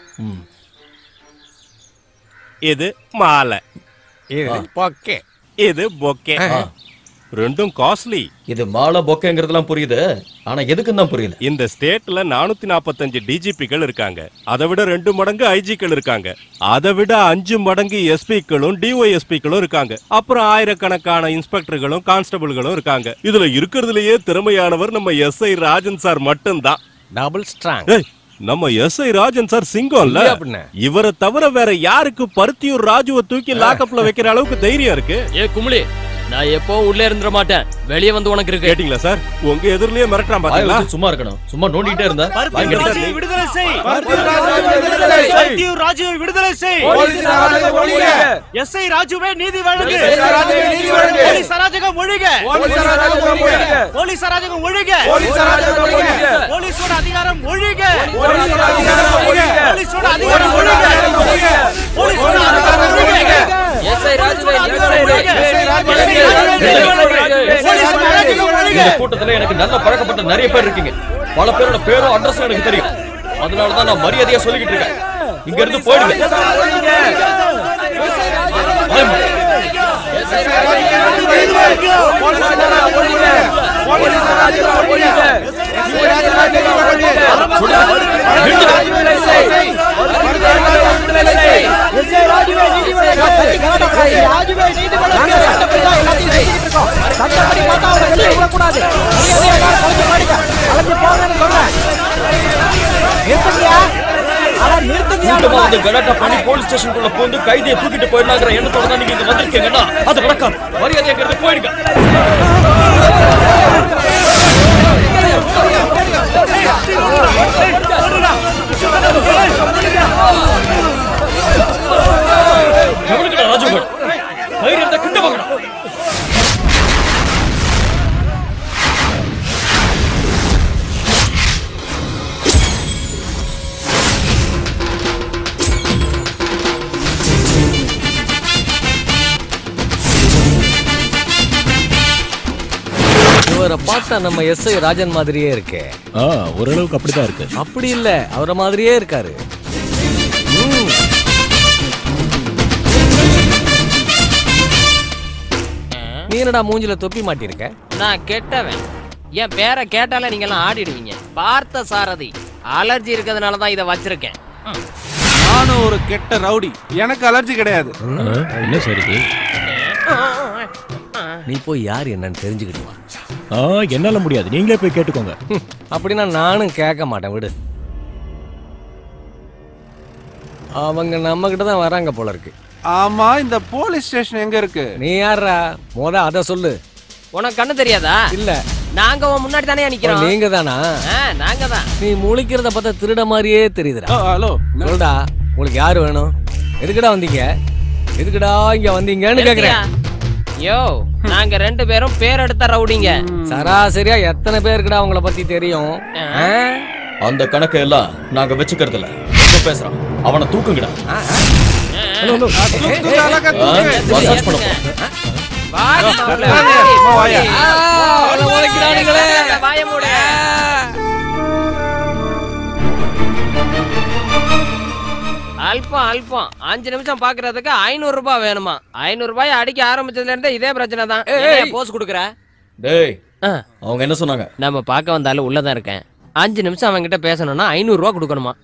இது மாலை, இது பொக்கே, இது பொக்கே. ரெண்டும் காஸ்ட்லி. இது மாலை பொக்கேங்கிறதுலாம் புரியுது, ஆனா எதுக்குன்னு தான் புரியல. இந்த ஸ்டேட்ல நானூத்தி நாற்பத்தஞ்சு டிஜிபிகள் இருக்காங்க, அதை விட ரெண்டு மடங்கு ஐஜிக்கள் இருக்காங்க, அதை விட அஞ்சு மடங்கு எஸ்பிக்களும் டிஒய்எஸ்பிக்களும் இருக்காங்க, அப்புறம் ஆயிரக்கணக்கான இன்ஸ்பெக்டர்களும் கான்ஸ்டபிள்களும் இருக்காங்க. இதுல இருக்கிறதுலயே திறமையானவர் நம்ம எஸ் ஐ ராஜன் சார் மட்டும்தான். Double strong. நம்ம எஸ் ஐ ராஜன் சார் சிங்கம்ல. இவரை தவிர வேற யாருக்கு பருத்தியூர் ராஜுவை தூக்கி லாக்அப்ல வைக்கிற அளவுக்கு தைரியம் இருக்கு? ஏ குமுளி, நான் எப்போ உள்ளே இருந்துட மாட்டேன், வெளியே வந்து உனக்கு இருக்கு. கேட்டிங்களா சார்? உங்க எதிரிலேயே மிரட்டறான் பாத்தீங்களா? சும்மா இருக்கணும், சும்மா நோண்டிட்டே இருந்தா. பருத்தியூர் ராஜுவை விடுதலை செய், பருத்தியூர் ராஜுவை விடுதலை செய், எஸ் ஐ ராஜுவே நீதி வழங்கு, போலீஸ் அராஜகம் ஒழிக, போலீஸ் அராஜகம் ஒழிக, போலீஸோட அதிகாரம் ஒழிக, போலீஸோட அதிகாரம் ஒழிக, போலீஸோட அதிகாரம் ஒழிக, எஸ் ஐ ராஜுவே இந்த கூட்டத்துல எனக்கு நல்ல பழக்கப்பட்ட நிறைய பேர் இருக்கீங்க. பல பேரோட பேரும் அட்ரஸும் எனக்கு தெரியும். அதனாலதான் நான் மரியாதையா சொல்லிக்கிட்டு இருக்கேன், இங்க இருந்து போயிடுங்க. போலீஸ் ஸ்டேஷனுக்குள்ள போந்து கைதியை தூக்கிட்டு போயிடலாங்கிற எண்ணத்தோட தான் நீங்க இங்க வந்திருக்கீங்கன்னா அது நடக்காது. மரியாதையா இங்க இருந்து போயிடுங்க. ராஜுகர் தைரியத்தை கிட்ட வாங்கணும். இவரை பார்த்தா நம்ம எஸ் ஐ ராஜன் மாதிரியே இருக்கு. ஓரளவுக்கு அப்படிதான் இருக்கு. அப்படி இல்ல, அவரை மாதிரியே இருக்காரு. நீ என்னடா மூஞ்சில தொப்பி மாட்டிருக்க? நான் கெட்டவன், என் பேரை கேட்டாலே நீங்க எல்லாம் ஆடிடுவீங்க. பார்த்த சாரதி, அலர்ஜி இருக்கிறதுனால தான் இதை வச்சிருக்கேன். நானும் ஒரு கெட்ட ரவுடி, எனக்கு அலர்ஜி கிடையாது. என்ன சரி, நீ போய் யார் என்னன்னு தெரிஞ்சுக்கிட்டு வா. என்னால முடியாது, நீங்களே போய் கேட்டுக்கோங்க. அப்படின்னா நானும் கேட்க மாட்டேன், விடு. அவங்க நம்ம கிட்ட தான் வராங்க போல இருக்கு. ஆமா, இந்த போலீஸ் ஸ்டேஷன் எங்க இருக்கு? நீ யாரா மொத அத சொல்லு. உனக்கு கண்ணு தெரியாதா? இல்ல, நாங்க உன் முன்னாடி தானே நிக்கிறோம். நீங்க தானா? நாங்க தான். நீ முழிக்கிறத பார்த்தா திருட மாதிரியே தெரியுதுடா. ஹலோ, சொல்டா, உங்களுக்கு யாரு வேணும்? எதுக்குடா வந்தீங்க? எதுக்குடா இங்க வந்தீங்கன்னு கேக்குறேன். யோ, நாங்க ரெண்டு பேரும் பேர் எடுத்த ரவுடிங்க. சராசரியா எத்தனை பேருக்குடா உங்களை பத்தி தெரியும்? அந்த கணக்கு எல்லாம் நாங்க வச்சுக்கிறது இல்ல. பேசுறான், அவனை தூக்குங்கடா. அல்பம் அல்பம் அஞ்சு நிமிஷம் பாக்குறதுக்கு ஐநூறு ரூபாய் வேணுமா? ஐநூறு ரூபாய் அடிக்க ஆரம்பிச்சதுல இருந்தே இதே பிரச்சனை தான். போஸ் குடுக்குற? டேய், அவங்க என்ன சொன்னாங்க? நம்ம பார்க்க வந்தாலும் உள்ளதான் இருக்கேன். அஞ்சு நிமிஷம் அவங்க கிட்ட பேசணும்னா ஐநூறு ரூபாய் கொடுக்கணுமா?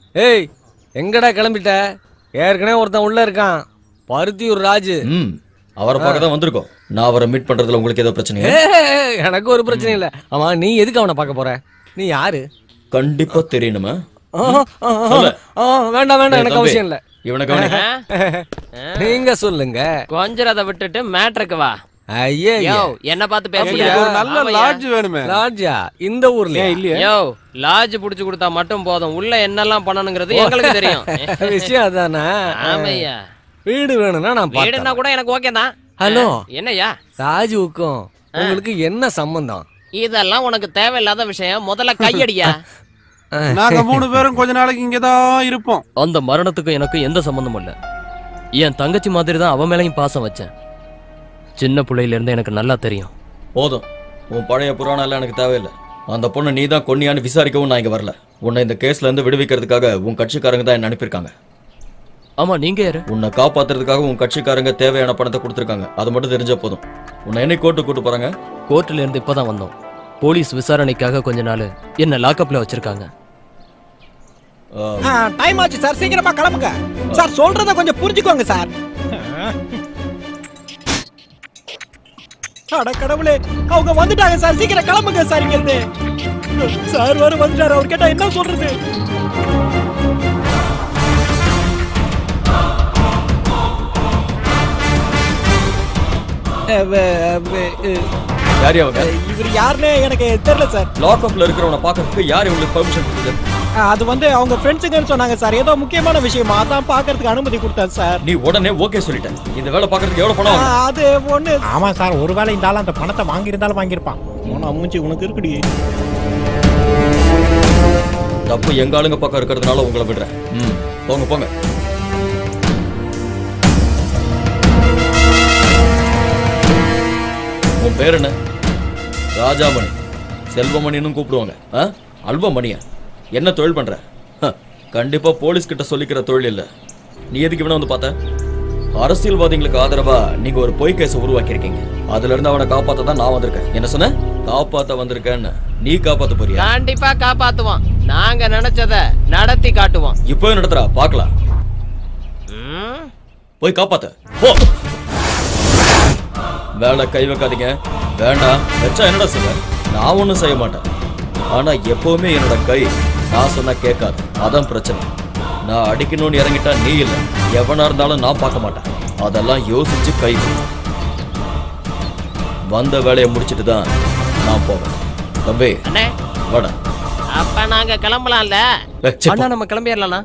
ஏய், எங்கடா கிளம்பிட்ட? ஏற்கனவே ஒருத்தன் உள்ள இருக்கான், பருத்தியூர் ராஜு. அவரை பார்க்க தான் வந்திருக்கோம். நான் அவரை மீட் பண்றதுல உங்களுக்கு ஏதோ பிரச்சனையா? எனக்கு ஒரு பிரச்சனை இல்ல. ஆமா, நீ எதுக்கு அவனை பார்க்க போற? நீ யாரு? கண்டிப்பா தெரியணுமா? வேண்டாம் வேண்டாம், எனக்கு அவசியம் இல்ல. இவனை கவனி. நீங்க சொல்லுங்க. கொஞ்சம் அதை விட்டுட்டு மேட்ருக்கு வா. ஐயே, என்ன பார்த்து பேசுறியா? நல்ல லாட்ஜ் வேணுமே. லாட்ஜா? இந்த ஊர்ல இல்லையா? யோ, லாட்ஜ் புடிச்சு கொடுத்தா மட்டும் போதும், உள்ள என்னெல்லாம் பண்ணணுங்கிறது எங்களுக்கு தெரியும். விஷயம் அதானா? ஆமையா, வீடு வேணும்னா நான் வீடுனா கூட எனக்கு ஓகே தான். ஹலோ, என்னய்யா? ராஜுவுக்கும் உங்களுக்கு என்ன சம்பந்தம்? இதெல்லாம் உனக்கு தேவையில்லாத விஷயம். முதல்ல கையடியா. நாங்க மூணு பேரும் கொஞ்ச நாளைக்கு இங்கதான் இருப்போம். அந்த மரணத்துக்கும் எனக்கும் எந்த சம்பந்தமும் இல்ல. என் தங்கச்சி மாதிரி தான் அவன் மேலையும் பாசம் வச்சேன். சின்ன பிள்ளையில இருந்து எனக்கு நல்லா தெரியும். போதும், உன் பழைய புராணம் எல்லாம் எனக்கு தேவையில்லை. அந்த பொண்ணை நீ தான் கொன்னியான்னு விசாரிக்கவும் நான் இங்க வரல. உன்னை இந்த கேஸ்ல இருந்து விடுவிக்கிறதுக்காக உன் கட்சிக்காரங்க தான் என்ன அனுப்பியிருக்காங்க. ஆமா, நீங்க யாரு? உன்னை காப்பாத்துறதுக்காக உன் கட்சிக்காரங்க தேவையான பணத்தை கொடுத்துருக்காங்க. அது மட்டும் தெரிஞ்சா போதும். உன்னை என்ன கோர்ட்டு கூட்டு போறாங்க? கோர்ட்ல இருந்து இப்பதான் வந்தோம். போலீஸ் விசாரணைக்காக கொஞ்ச நாள் என்ன லாக்அப்ல வச்சிருக்காங்க. டைம் ஆச்சு சார், சீக்கிரமா கிளம்புங்க சார். சொல்றத கொஞ்சம் புரிஞ்சுக்கோங்க சார். அட கடவுளே, அவங்க வந்துட்டாங்க சார். சீக்கிரம் கிளம்புங்க சார் இங்க இருந்து. சார் வர வந்துட்டாரு. அவர் கேட்டா என்ன சொல்றது? யார் அவங்க? இவர் யாருன்னு எனக்கு தெரியல சார். லாக்அப்ல இருக்கிறவனை பார்க்கறதுக்கு யார் உங்களுக்கு பெர்மிஷன் கொடுத்தது? அது வந்து அவங்க ஃப்ரெண்ட்ஸுங்கன்னு சொன்னாங்க சார். ஏதோ முக்கியமான விஷயமா அதான் பார்க்கறதுக்கு அனுமதி கொடுத்தாரு சார். நீ உடனே ஓகே சொல்லிட்டேன். இந்த வேலை பார்க்கறதுக்கு எவ்வளவு பணம் ஆகும்? அது ஒண்ணு. ஆமா சார், ஒருவேளை இந்த ஆள் அந்த பணத்தை வாங்கி இருந்தாலும் வாங்கியிருப்பான். உன மூஞ்சி உனக்கு இருக்குடி. தப்பு எங்க ஆளுங்க பக்கம் இருக்கிறதுனால உங்களை விடுறேன். ம், போங்க போங்க. உன் பேர் என்ன? ராஜாமணி, செல்வமணின்னு கூப்பிடுவாங்க. அல்வமணியா? என்ன தொழில் பண்ற? கண்டிப்பா போலீஸ் கிட்ட சொல்லிக்கிற தொழில் இல்ல. நீ எதுக்கு இவனை வந்து பார்த்த? அரசியல்வாதிகளுக்கு ஆதரவா நீங்க ஒரு பொய் கேஸை உருவாக்கி இருக்கீங்க. அதுல இருந்து அவனை காப்பாத்த தான் நான் வந்திருக்கேன். என்ன சொன்ன? காப்பாத்த வந்திருக்கேன்னு. நீ காப்பாத்த போறியா? கண்டிப்பா காப்பாத்துவோம். நாங்க நினைச்சத நடத்தி காட்டுவோம். இப்போ நடத்துறா பாக்கலாம். போய் காப்பாத்த போ. வேலை கை வைக்காதீங்க. வேண்டாம், வச்சா என்னடா செய்ய? நான் ஒன்றும் செய்ய மாட்டேன். ஆனா எப்பவுமே என்னோட கை நான் சொன்னா கேட்காது. அதான் பிரச்சனை. நான் அடிக்கணும்னு இறங்கிட்டா நீ இல்லை, எவனா இருந்தாலும் நான் பார்க்க மாட்டேன். அதெல்லாம் யோசிச்சு கை வந்த வேலையை முடிச்சிட்டு தான் நான் போவேன். தம்பி வாடா. அப்ப நாங்க கிளம்பலாம்ல? அண்ணா, நம்ம கிளம்பிடலாம்.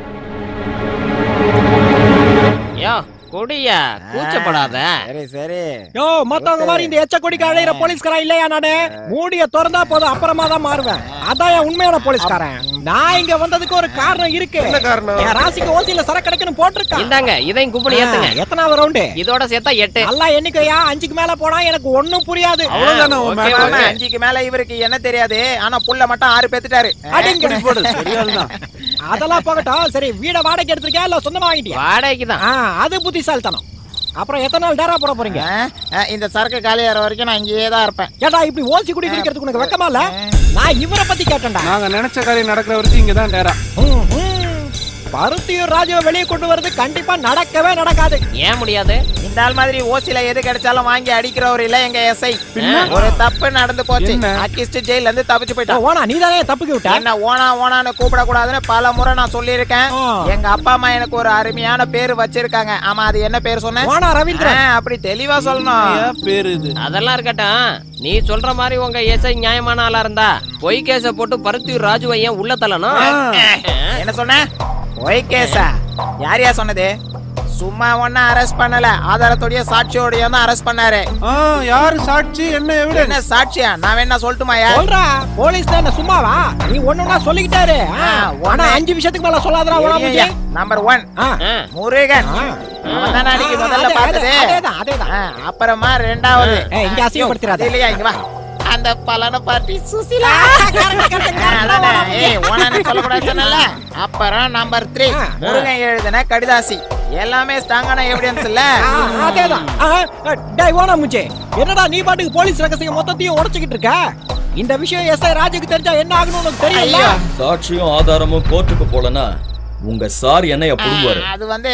யோ கொடியா, கூச்சப்படாத. சரி சரி. யோ, மத்தவங்க மாதிரி இந்த எச்ச கொடிக்கு அழையிற போலீஸ்காரன் இல்லையா நானு? மூடிய திறந்தா போதும், அப்புறமா தான் மாறுவேன். அதான் என் உண்மையான போலீஸ்காரன். நான் இங்க வந்ததுக்கு ஒரு காரணம் இருக்கு. என்ன காரணம்? என் ராசிக்கு ஓசியில சரக்கு கிடைக்குன்னு போட்டிருக்கான். இந்தாங்க, இதையும் கும்படி ஏத்துங்க. எத்தனாவது ரவுண்டு? இதோட சேர்த்தா எட்டு. நல்லா எண்ணிக்கையா? அஞ்சுக்கு மேல போனா எனக்கு ஒண்ணும் புரியாது. அஞ்சுக்கு மேல இவருக்கு என்ன தெரியாது. ஆனா புள்ள மட்டும் ஆறு பேத்துட்டாரு. அதெல்லாம் போகட்டும். சரி, வீட வாடகைக்கு எடுத்திருக்கியா இல்ல சொந்தமா வாங்கிட்டியா? வாடகைக்கு தான். அது புத்திசாலித்தனம். அப்புறம் எத்தனை நாள் டேரா போட போறீங்க? இந்த சரக்கு காலியாற வரைக்கும் நான் இங்கேயே தான் இருப்பேன். ஏடா, இப்படி ஓசி குடி குடிக்கிறதுக்கு உனக்கு வெக்கமா இல்ல? நான் இவரை பத்தி கேட்டேன்டா. நாங்க நினைச்ச காரியம் நடக்கிற வரைக்கும் இங்க தான் டேரா. பருத்தியூர் ராஜுவை வெளியே கொண்டு வரது கண்டிப்பா நடக்கவே நடக்காது. ஏன் முடியாது? இந்த ஆள் மாதிரி ஓசில எது கிடைச்சாலும் வாங்கி அடிக்கிறவர் இல்ல எங்க எஸ்ஐ. ஒரு தப்பு நடந்து போச்சு. அக்கிஸ்ட் ஜெயில இருந்து தப்பிச்சு போயிட்டான். ஓனா, நீ தானே தப்பிக்க விட்ட? என்ன ஓனா ஓனான்னு கூப்பிட கூடாதுன்னு பல முறை நான் சொல்லியிருக்கேன். எங்க அப்பா அம்மா எனக்கு ஒரு அருமையான பேரு வச்சிருக்காங்க. ஆமா, அது என்ன பேர் சொன்ன? ஓனா ரவீந்திரன். அப்படி தெளிவா சொல்லணும். பேரு இது. அதெல்லாம் இருக்கட்டும். நீ சொல்ற மாதிரி உங்க எஸ்ஐ நியாயமான ஆளா இருந்தா பொய் கேஸ போட்டு பருத்தியூர் ராஜுவை ஏன் உள்ள தள்ளணும்? என்ன சொன்ன? பொய் கேஸா? யார் யார் சொன்னது? சும்மா ஒன்ன அரெஸ்ட் பண்ணல, ஆதாரத்தோட சாட்சியோட தான் அரெஸ்ட் பண்ணாரு. யாரு சாட்சி? என்ன எவிடன்ஸ்? என்ன சாட்சியா? நான் வேணா சொல்லட்டுமா? யார் சொல்றா? போலீஸ் தான். சும்மாவா? நீ ஒண்ணுனா சொல்லிக்கிட்டாரு. ஆனா அஞ்சு விஷயத்துக்கு மேல சொல்லாதடா. ஓனா நம்பர் ஒன் முருகன். அவன் அன்னைக்கு முதல்ல பார்த்தது. அதேதான் அதேதான். அப்புறமா ரெண்டாவது இங்க அசிங்கப்படுத்துறாத. இல்லையா? இங்க வா. அந்த பலன பார்ட்டி சுசிலா. ஏய், ஓனானே சொல்லக்கூடாது சொன்னல. அப்புறம் நம்பர் த்ரீ முருகன் எழுதின கடிதாசி. எல்லாமே ஸ்ட்ராங்கான எவிடன்ஸ் இல்ல? அதேதான். டேய் ஓனா முச்சே, என்னடா நீ பாட்டுக்கு போலீஸ் ரகசியம் மொத்தத்தையும் உடைச்சிட்டு இருக்க? இந்த விஷயம் எஸ்ஐ ராஜுக்கு தெரிஞ்சா என்ன ஆகணும்னு தெரியல. சாட்சியும் ஆதாரமும் கோர்ட்டுக்கு போலனா உங்க சார் என்னைய புடுங்குவாரு. அது வந்து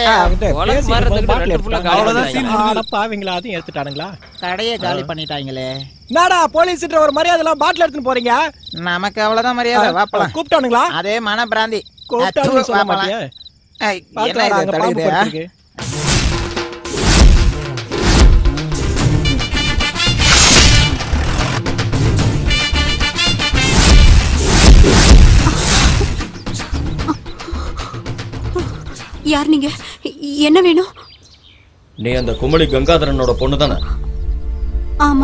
பாவீங்களா அதையும் எடுத்துட்டானுங்களா? கடையை காலி பண்ணிட்டாங்களே. நாடா போலீஸ்ன்ற ஒரு மரியாதை எல்லாம் பாட்டில் எடுத்துன்னு போறீங்க? நமக்கு அவ்வளவுதான் மரியாதை. வாப்பலாம். கூப்பிட்டானுங்களா? அதே மன பிராந்தி. கூப்பிட்டானுங்க சொல்ல மாட்டியா? யார் நீங்க? என்ன வேணும்? நீ அந்த குமளி கங்காதரனோட பொண்ணு தானே? ஆமா.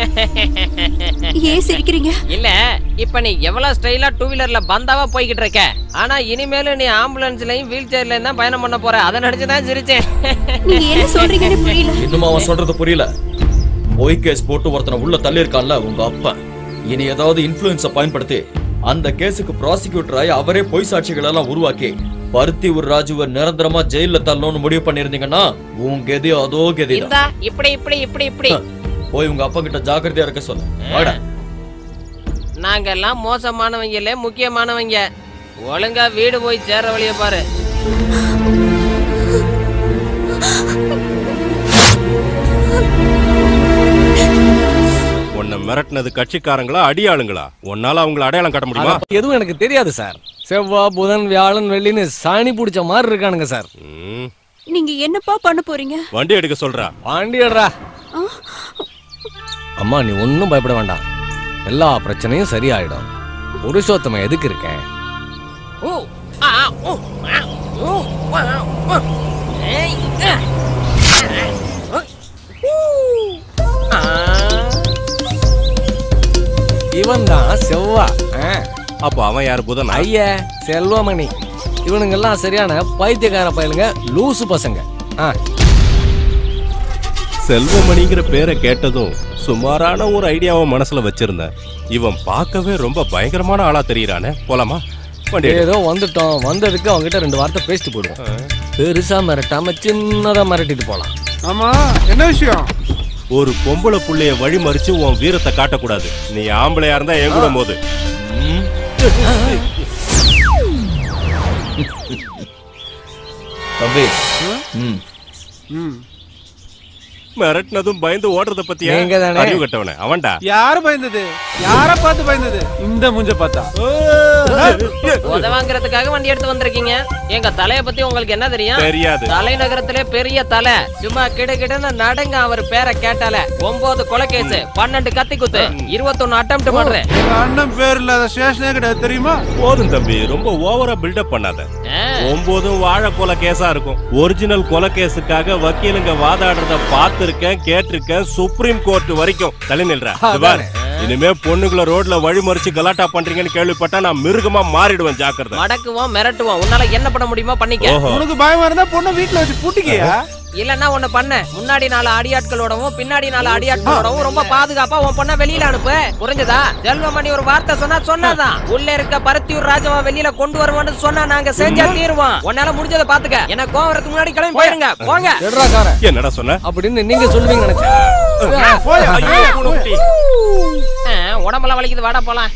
ஏன் சிரிக்கிறீங்க? இல்ல இப்ப நீ எவ்வளவு ஸ்டைலா டூ வீலர்ல பந்தாவா போய்கிட்டு இருக்க. ஆனா இனிமேல நீ ஆம்புலன்ஸ்லயும் வீல் சேர்லயும் தான் பயணம் பண்ண போற. அதை நினைச்சுதான் சிரிச்சேன். நீங்க என்ன சொல்றீங்கன்னு புரியல. இன்னும் அவன் சொல்றது புரியல. பொய் கேஸ் போட்டு ஒருத்தனை உள்ள தள்ளி இருக்கான்ல உங்க அப்பா. இனி ஏதாவது இன்ஃப்ளூயன்ஸை பயன்படுத்தி அந்த கேஸுக்கு ப்ராசிக்யூட்டர் ஆகி அவரே பொய் சாட்சிகள் எல்லாம் உருவாக்கி பருத்தி ஒரு ராஜுவை நிரந்தரமா ஜெயில தள்ளணும்னு முடிவு பண்ணிருந்தீங்கன்னா உன் கெதி அதோ கெதி தான். இப்படி இப்படி இப்படி இப்படி போய் உங்க அப்பா கிட்ட ஜாக்கிரதையா இருக்க சொல்லு. வாடா. நாங்க எல்லாம் மோசமானவங்க இல்ல, முக்கியமானவங்க. ஒழுங்கா வீடு போய் சேர வழிய பாரு. உன்னை மிரட்டினது கட்சிக்காரங்களா அடியாளுங்களா? உன்னால அவங்கள அடையாளம் காட்ட முடியுமா? எதுவும் எனக்கு தெரியாது சார். செவ்வாய் புதன் வியாழன் வெள்ளின்னு சாணி பிடிச்ச மாதிரி இருக்கானுங்க சார். நீங்க என்னப்பா பண்ண போறீங்க? வண்டி எடுக்க சொல்றா. வண்டி எடுறா. அம்மா நீ ஒன்னும் பயப்பட வேண்டாம். எல்லா பிரச்சனையும் சரியாயிடும். புருஷோத்தம எதுக்கு இருக்கேன்? இவன் தான் செவ்வா. அப்ப அவன் யாரு? புதன். ஐய செல்வமணி. இவனுங்கெல்லாம் சரியான பைத்தியக்கார பயலுங்க, லூசு பசங்க. செல்வமணிங்கிற பேரை கேட்டதும் சுமாரான ஒரு ஐடியாவை மனசுல வச்சிருந்தேன். இவன் பார்க்கவே ரொம்ப பயங்கரமான ஆளா தெரியறானே. போலாமா? ஏதோ வந்துட்டோம், வந்ததுக்கு அவங்க கிட்ட ரெண்டு வார்த்தை பேசிட்டு போடுவோம். பெருசா மிரட்டாம சின்னதா மிரட்டிட்டு போலாம். ஆமா, என்ன விஷயம்? ஒரு பொம்பளை புள்ளைய வழி மறிச்சு உன் வீரத்தை காட்டக்கூடாது. நீ ஆம்பளையா இருந்தா என் கூட போது. தம்பி மிரட்டினதும் பயந்து ஓடுறத பத்தியா? அறிவு கட்டவனே அவன்டா. யாரு பயந்தது? யார பார்த்து பயந்தது? இந்த முஞ்ச பார்த்தா. உதவாங்கிறதுக்காக வண்டி எடுத்து வந்திருக்கீங்க. எங்க தலைய பத்தி உங்களுக்கு என்ன தெரியும்? தெரியாது. தலைநகரத்திலே பெரிய தலை. சும்மா கிட கிடன்னு நடங்க. அவர் பேரை கேட்டால ஒன்பது கொலைகேஸ், பன்னெண்டு கத்தி குத்து, இருபத்தொன்னு அட்டெம்ப்ட் பண்றேன். அண்ணன் பேர் இல்லாத ஸ்டேஷனே கிடையாது தெரியுமா? போதும் தம்பி, ரொம்ப ஓவரா பில்டப் பண்ணாத. ஒன்பதும் வாழை கொலை கேஸா இருக்கும். ஒரிஜினல் கொலை கேஸுக்காக வக்கீலுங்க வாதாடுறத பார்த்து கேட்டிருக்கேன். சுப்ரீம் கோர்ட் வரைக்கும் தலை நில்ற. இனிமே பொண்ணுகளை ரோட்ல வழி மறிச்சு கலாட்டா பண்றீங்கன்னு கேள்விப்பட்டா நான் மிருகமா மாறிடுவேன். ஜாக்கிரதை. மடக்குவோம், மிரட்டுவோம். உன்னால என்ன பண்ண முடியுமா பண்ணிக்க. உனக்கு பயமா இருந்தா பொண்ணு வீட்டுல வச்சு பூட்டிக்கியா? இல்லன்னா ஒண்ணு பண்ண. முன்னாடி நாலு அடியாட்களோடவும் பின்னாடி நாலு அடியாட்களோடவும் ரொம்ப பாதுகாப்பா உன் பொண்ண வெளியில அனுப்பு. புரிஞ்சதா? செல்வமணி ஒரு வார்த்தை சொன்னா சொன்னாதான். உள்ள இருக்க பருத்தியூர் ராஜாவை வெளியில கொண்டு வருவான்னு சொன்னா நாங்க செஞ்சா தீருவோம். உன்னால முடிஞ்சதை பாத்துக்க. எனக்கு கோவறதுக்கு முன்னாடி கிளம்பி போயிருங்க. போங்க. என்னடா சொன்ன அப்படின்னு நீங்க சொல்லுவீங்க நினைச்சேன். உடம்பெல்லாம் வலிக்குது, வாடா போலாம்.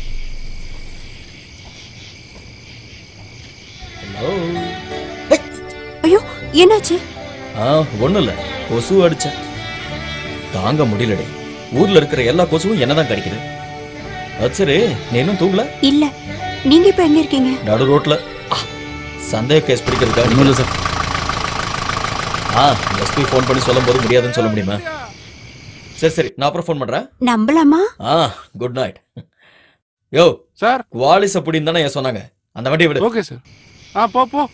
ஐயோ என்னாச்சு? ஒண்ணு இல்ல, கொசு அடிச்ச தாங்க முடியலடே. ஊர்ல இருக்கிற எல்லா கொசுவும் என்னதான் கடிக்குது. அது சரி, நீ இன்னும் தூங்கல? இல்ல. நீங்க இப்ப எங்க இருக்கீங்க? நடு ரோட்ல சந்தேக கேஸ் பிடிக்கிறதுக்காக. இல்ல சார். ஆ எஸ்பி ஃபோன் பண்ணி சொல்லும் போது முடியாதுன்னு சொல்ல முடியுமா? சரி சரி, நான் அப்புறம் ஃபோன் பண்றேன். நம்பலாமா? ஆ குட் நைட். யோ சார், குவாலிஸ் அப்படின்னு தானே சொன்னாங்க. அந்த வண்டியை விடு. Okay sir. ஆ போ போ.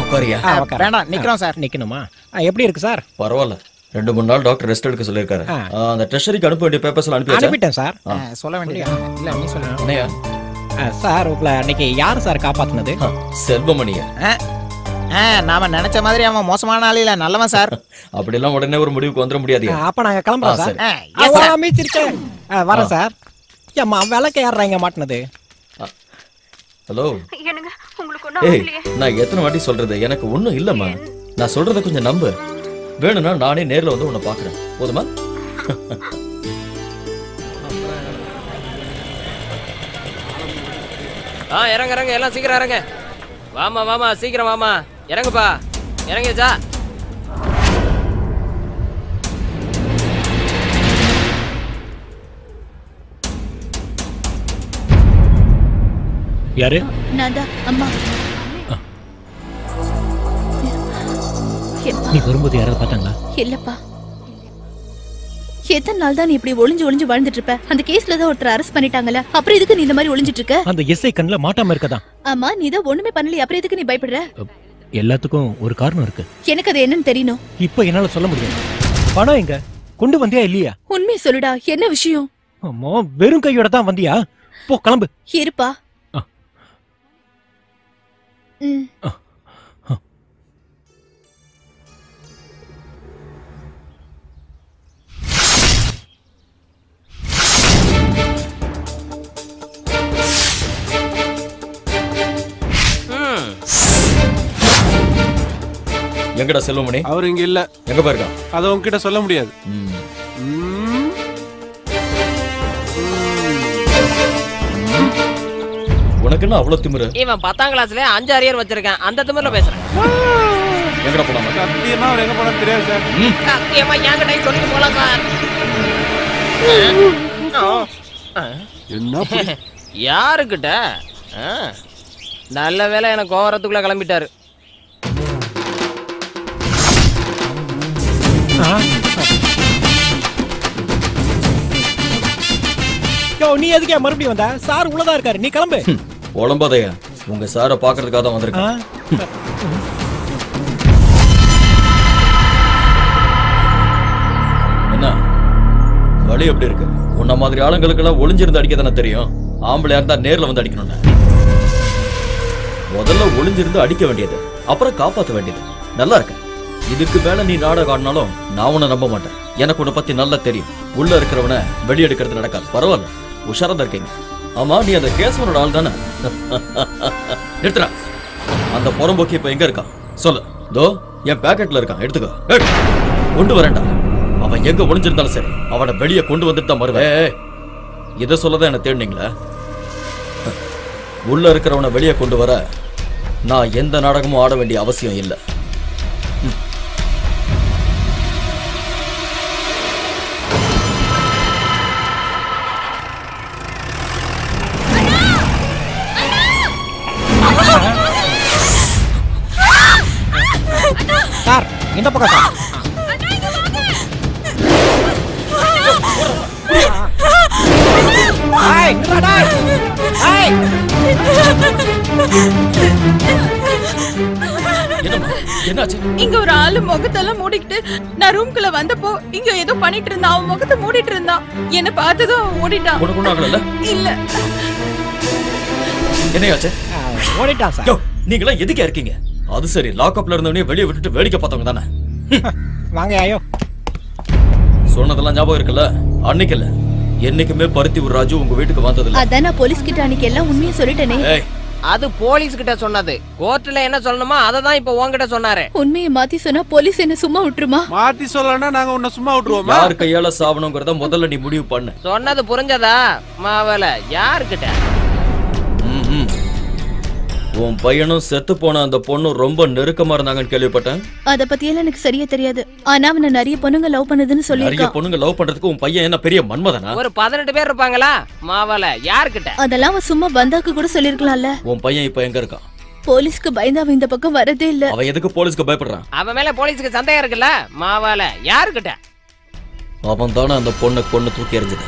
உட்காரியா வேண்டாம் நிக்கிறோம் சார். நிக்கணுமா? எப்படி இருக்கு சார்? பரவாயில்ல. ரெண்டு மூணு நாள் டாக்டர் ரெஸ்ட் எடுக்க சொல்லியிருக்காரு. அந்த ட்ரெஷரிக்கு அனுப்ப வேண்டிய பேப்பர்ஸ் எல்லாம் அனுப்பி அனுப்பிட்டேன் சார். சொல்ல வேண்டியது இல்ல, நீ சொல்லுங்க. என்னையா சார் உங்களை அன்னைக்கு யார் சார் காப்பாத்துனது? செல்வமணியா? நாம நினைச்ச மாதிரி அவன் மோசமான ஆளு இல்ல, நல்லவன் சார். அப்படிலாம் உடனே ஒரு முடிவுக்கு வந்துட முடியாது. அப்ப நாங்க கிளம்புறோம் சார். மீச்சிருக்கேன் வரேன் சார். ஏம்மா விளக்க யாரா இங்க மாட்டினது? ஹலோ. ஏய், நான் எத்தனை வாட்டி சொல்றது? எனக்கு ஒண்ணும் இல்லம்மா. நான் சொல்றத கொஞ்சம் நம்பு. வேணும்னா நானே நேர்ல வந்து உன்னை பாக்குறேன். போதுமா? ஆ இறங்க இறங்க எல்லாம் சீக்கிரம் இறங்க. வாமா வாமா சீக்கிரம் வாமா இறங்குப்பா. இறங்கிச்சா? யாரு? நான் தான் அம்மா. நீ வரும்போது யாராவது பார்த்தாங்களா? இல்லப்பா. எத்தனை நாள் தான் நீ இப்படி ஒளிஞ்சு ஒளிஞ்சு வாழ்ந்துட்டு இருப்ப? அந்த கேஸ்ல தான் ஒருத்தர் அரெஸ்ட் பண்ணிட்டாங்கல, அப்புறம் எதுக்கு நீ இந்த மாதிரி ஒளிஞ்சிட்டு இருக்க? அந்த எஸ்ஐ கண்ணுல மாட்டாம இருக்கதா? ஆமா, நீ தான் ஒண்ணுமே பண்ணல, அப்புறம் எதுக்கு நீ பயப்படுற? எல்லாத்துக்கும் ஒரு காரணம் இருக்கு. எனக்கு அது என்னன்னு தெரியணும். இப்ப என்னால சொல்ல முடியும். பணம் எங்க கொண்டு வந்தியா இல்லையா? உண்மையை சொல்லுடா, என்ன விஷயம்? அம்மா, வெறும் கையோட தான் வந்தியா? போ கிளம்பு. இருப்பா. ம். எங்கடா செல்வமணி? அவர் இங்க இல்ல. எங்க போயிருக்கா? அத உன்கிட்ட சொல்ல முடியாது. உனக்கு என்ன அவ்வளவு திமிரு? இவன் பத்தாம் கிளாஸ்ல அஞ்சு அரியர் வச்சிருக்கேன், அந்த திமிர்ல பேசுறேன். எங்கடா போனாங்க? சத்தியமா அவர் எங்க போனான்னு தெரியாது சார். சத்தியமா என்கிட்ட சொல்லிட்டு போலாம் சார். என்ன யாருக்கிட்ட? நல்ல வேலை எனக்கு கோவரத்துக்குள்ள கிளம்பிட்டாரு. நீ எதுக்கே மறுபடியும் வந்த? சார் உள்ளதா இருக்காரு, நீ கிளம்பு. உடம்பதையா உங்க சாரை பாக்குறதுக்காக தான் வந்திருக்கேன். என்ன வழி எப்படி இருக்கு? உன்ன மாதிரி ஆளுங்களுக்கு எல்லாம் ஒளிஞ்சிருந்து அடிக்க தானே தெரியும். ஆம்பளையா இருந்தா நேர்ல வந்து அடிக்கணும்னு. முதல்ல ஒளிஞ்சிருந்து அடிக்க வேண்டியது, அப்புறம் காப்பாற்ற வேண்டியது. நல்லா இருக்கு. இதுக்கு மேல நீ நாடகம் ஆடினாலும் நான் உன்னை நம்ப மாட்டேன். எனக்கு உன்னை பத்தி நல்லா தெரியும். உள்ள இருக்கிறவனை வெளியெடுக்கிறது நடக்காது. பரவாயில்ல, உஷாரா தான் இருக்கீங்க. ஆமா, நீ அந்த கேசவனோட ஆள் தானே? எடுத்துறா. அந்த புறம்போக்கி இப்ப எங்க இருக்கான் சொல்லு. தோ என் பேக்கெட்ல இருக்கான், எடுத்துக்கோ. கொண்டு வரேன்டா. அவன் எங்க ஒளிஞ்சிருந்தாலும் சரி, அவனை வெளியே கொண்டு வந்துட்டு தான் வருவேன். இதை சொல்லதான் என்ன தேடினீங்களா? உள்ள இருக்கிறவனை வெளியே கொண்டு வர நான் எந்த நாடகமும் ஆட வேண்டிய அவசியம் இல்லை. சார் இந்த பக்கம் சார். இங்க ஒரு ஆளு முகத்தெல்லாம் மூடிக்கிட்டு நான் ரூம்குள்ள வந்தப்போ இங்க ஏதோ பண்ணிட்டு இருந்தான். அவன் முகத்தை மூடிட்டு இருந்தான். என்ன பார்த்ததும் ஓடிட்டான். இல்ல என்னையாச்சு? ஓடிட்டான் சார். நீங்களா எதுக்கே இருக்கீங்க? அது சரி, லாக்அப்ல இருந்தவனே வெளியே விட்டுட்டு வேடிக்கை பார்த்தவங்க தானே? வாங்க ஐயோ. சொன்னதெல்லாம் ஞாபகம் இருக்குல்ல? அன்னைக்கு இல்ல, என்னைக்குமே பருத்தி ஒரு ராஜு உங்க வீட்டுக்கு வந்ததில்ல. அதான் நான் போலீஸ் கிட்ட அன்னைக்கு எல்லாம் உண்மையை சொல்லிட்டேனே. அது போலீஸ் கிட்ட சொன்னது. கோர்ட்ல என்ன சொல்லணுமோ அதை தான் இப்ப உன்கிட்ட சொன்னாரு. உண்மையை மாத்தி சொன்னா போலீஸ் என்ன சும்மா விட்டுருமா? மாத்தி சொல்லலன்னா நாங்க உன்னை சும்மா விட்டுருவோமா? யார் கையால சாவணும்ங்கறத முதல்ல நீ முடிவு பண்ணு. சொன்னது புரிஞ்சதா மாவல? யாருக்கிட்ட? உன் பையனும் செத்து போன அந்த பொண்ணு ரொம்ப நெருக்கமா இருந்தாங்கன்னு கேள்விப்பட்டேன். அத பத்தி எல்லாம் எனக்கு சரியா தெரியாது. ஆனா அவன நிறைய பொண்ணுங்க லவ் பண்ணுதுன்னு சொல்லிருக்கான். நிறைய பொண்ணுங்க லவ் பண்றதுக்கு உன் பையன் என்ன பெரிய மன்மதனா? ஒரு பதினெட்டு பேர் இருப்பாங்களா மாவல? யாருக்கிட்ட? அதெல்லாம் அவன் சும்மா வந்தாக்கு கூட சொல்லிருக்கலாம்ல. உன் பையன் இப்ப எங்க இருக்கான்? போலீஸ்க்கு பயந்து அவன் இந்த பக்கம் வரதே இல்ல. அவன் எதுக்கு போலீஸ்க்கு பயப்படுறான்? அவன் மேல போலீஸ்க்கு சந்தேகம் இருக்குல்ல மாவல? யாருக்கிட்ட? அவன் தானே அந்த பொண்ணை கொண்டு தூக்கி எறிஞ்சது.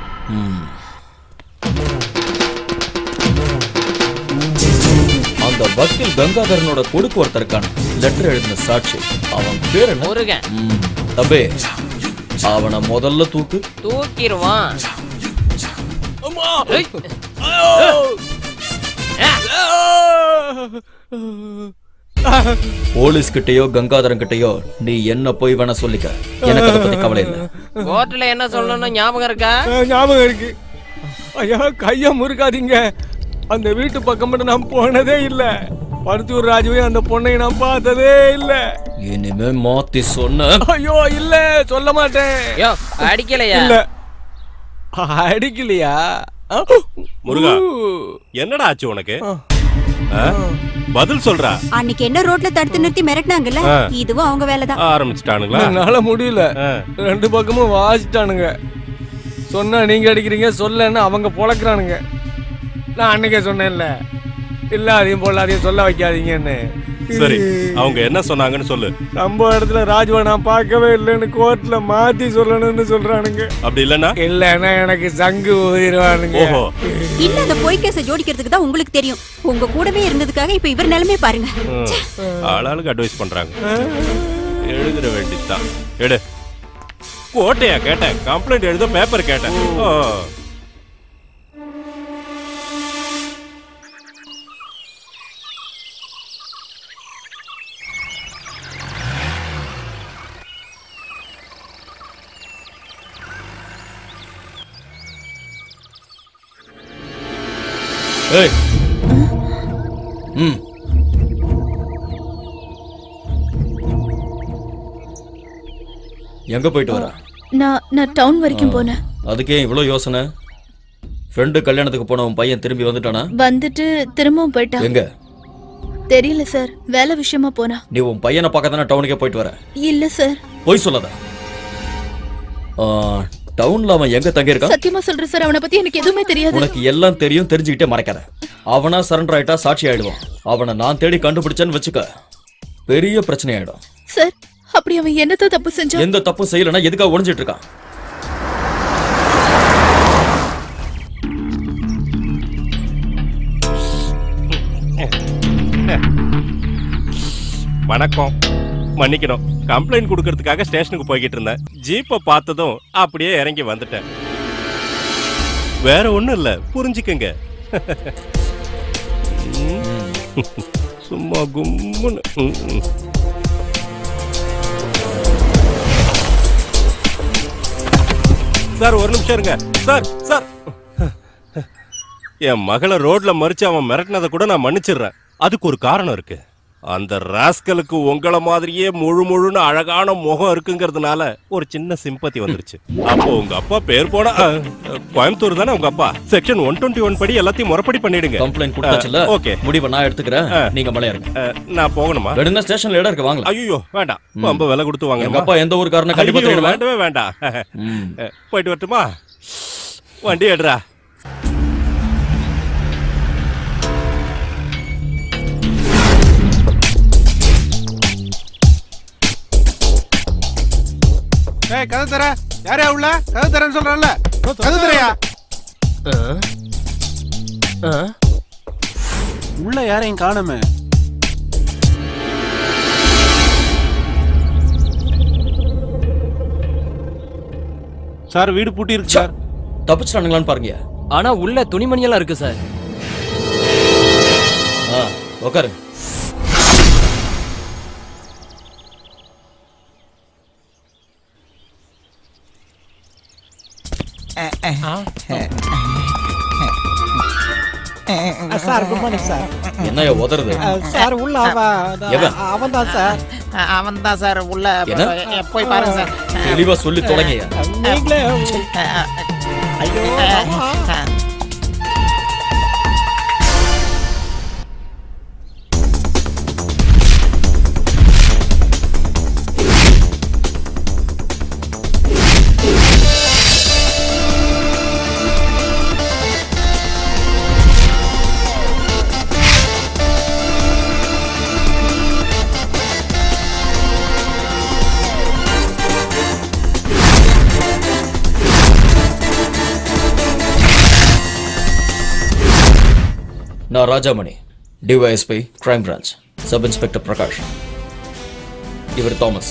அந்த வக்கீல் கங்காதரனோட கொடுக்கு ஒருத்தர் இருக்கான லெட்டர் எழுதின சாட்சி. அவன் பேர் என்ன? முருகன். தம்பி, அவனை முதல்ல தூக்கு. தூக்கிடுவான். போலீஸ் கிட்டயோ கங்காதரன் கிட்டயோ நீ என்ன போய் வேணா சொல்லிக்க, எனக்கு அதை பத்தி கவலை இல்லை. கோர்ட்ல என்ன சொல்லணும்னு ஞாபகம் இருக்கா? ஞாபகம் இருக்கு. ஐயா கையா முறுக்காதீங்க. அந்த வீட்டு பக்கம் மட்டும் நான் போனதே இல்ல. பருத்தூர் ராஜுவையும் அந்த பொண்ணை நான் பார்த்ததே இல்ல. இனிமே மாத்தி சொன்ன. ஐயோ இல்ல, சொல்ல மாட்டேன். அடிக்கலையா? இல்ல அடிக்கலையா? முருகா, என்னடா ஆச்சு உனக்கு? பதில் சொல்றா. அன்னைக்கு என்ன ரோட்ல தடுத்து நிறுத்தி மிரட்டினாங்கல்ல, இதுவும் அவங்க வேலைதான். ஆரம்பிச்சிட்டானுங்களா? என்னால முடியல. ரெண்டு பக்கமும் வாசிட்டானுங்க. சொன்னா நீங்க அடிக்கிறீங்க, சொல்லன்னு அவங்க பொழக்கிறானுங்க. நான் அன்னைக்கே சொன்னேன்ல, இல்லாதையும் பொல்லாதையும் சொல்ல வைக்காதீங்கன்னு. சரி, அவங்க என்ன சொன்னாங்கன்னு சொல்லு. நம்ம இடத்துல ராஜுவை நான் பார்க்கவே இல்லைன்னு கோர்ட்ல மாத்தி சொல்லணும்னு சொல்றானுங்க. அப்படி இல்லன்னா இல்லன்னா எனக்கு சங்கு ஊதிடுவானுங்க. இல்ல, அந்த பொய் கேஸ ஜோடிக்கிறதுக்கு தான் உங்களுக்கு தெரியும். உங்க கூடவே இருந்ததுக்காக இப்ப இவர் நிலைமை பாருங்க. ஆளாளுக்கு அட்வைஸ் பண்றாங்க. எழுதிட வேண்டியதுதான். எடு. கோட்டையா கேட்டேன், கம்ப்ளைண்ட் எழுத பேப்பர் கேட்டேன். ஏய். ம். எங்க போயிட்டு வர? நான் நான் டவுன் வரைக்கும் போனேன். அதுக்கே இவ்வளவு யோசனை? ஃப்ரெண்டு கல்யாணத்துக்கு போன உன் பையன் திரும்பி வந்துட்டானா? வந்துட்டு திரும்பவும் போயிட்டான். எங்க? தெரியல சார், வேலை விஷயமா போனா. நீ உன் பையனை பார்க்க தானே டவுனுக்கே போயிட்டு வர? இல்ல சார். போய் சொல்லாத. டவுன்ல அவன் எங்க தங்கி இருக்கான்? சத்தியமா சொல்றேன் சார், அவனை பத்தி எனக்கு எதுவுமே தெரியாது. உனக்கு எல்லாம் தெரியும், தெரிஞ்சுக்கிட்டே மறைக்காத. அவனா சரண்டர் ஆயிட்டா சாட்சி ஆயிடுவான். அவனை நான் தேடி கண்டுபிடிச்சேன்னு வச்சுக்க, பெரிய பிரச்சனை ஆயிடும். சார், அப்படி அவன் என்னத்த தப்பு செஞ்சான்? எந்த தப்பும் செய்யலனா எதுக்காக ஒளிஞ்சிட்டு இருக்கான்? வணக்கம், மன்னிக்கணும். கம்ப்ளைண்ட் கொடுக்கறதுக்காக ஸ்டேஷனுக்கு போய்கிட்டு இருந்தேன். ஜீப்பை பார்த்ததும் அப்படியே இறங்கி வந்துட்டேன். வேற ஒண்ணும் இல்ல, புரிஞ்சுக்கங்க. சும்மா கும்முன்னு. சார் ஒரு நிமிஷம் இருங்க. சார் சார் என் மகளை ரோட்ல மறிச்சு அவன் மிரட்டினதை கூட நான் மன்னிச்சிடுறேன். அதுக்கு ஒரு காரணம் இருக்கு. அந்த ராஸ்கலுக்கு உங்கள மாதிரியே முழு முழுன்னு அழகான முகம் இருக்குங்கிறதுனால ஒரு சின்ன சிம்பத்தி வந்துருச்சு. அப்போ உங்க அப்பா பேர் போன கோயம்புத்தூர் தானே உங்க அப்பா? செக்ஷன் ஒன் டுவெண்ட்டி ஒன் படி எல்லாத்தையும் முறைப்படி பண்ணிடுங்க. கம்ப்ளைண்ட் கொடுத்தாச்சுல? ஓகே, முடிவை நான் எடுத்துக்கிறேன். நீங்க மலையாருங்க. நான் போகணுமா? வேணும்னா ஸ்டேஷன்ல இடம் இருக்கு, வாங்கலாம். ஐயோ வேண்டாம், ரொம்ப விலை கொடுத்து வாங்க. எங்க அப்பா எந்த ஊருக்காரன கண்டிப்பா தேடுவேன். வேண்டவே வேண்டாம். போயிட்டு வரட்டுமா? வண்டி எடுறா. ஏய், கதை தர. யாரையா உள்ள? கதை தரேன்னு சொல்றேன்ல, கதை தரையா? உள்ள யாரையும் காணுமே. சார், வீடு பூட்டி இருக்கு சார். தப்பிச்சிட்டானுங்களான்னு பாருங்க. ஆனா உள்ள துணிமணி எல்லாம் இருக்கு சார். உட்காரு. Sir, good morning sir. என்னைய உதறது? சார் உள்ள அவன் தான் சார். அவன் தான் சார் உள்ள. போய் பாருங்க சார். தெளிவா சொல்லி தொடங்கயா. நீங்களே. ஐயோ. நான் Rajamani. DYSP crime branch sub inspector Prakash. இவர் தாமஸ்.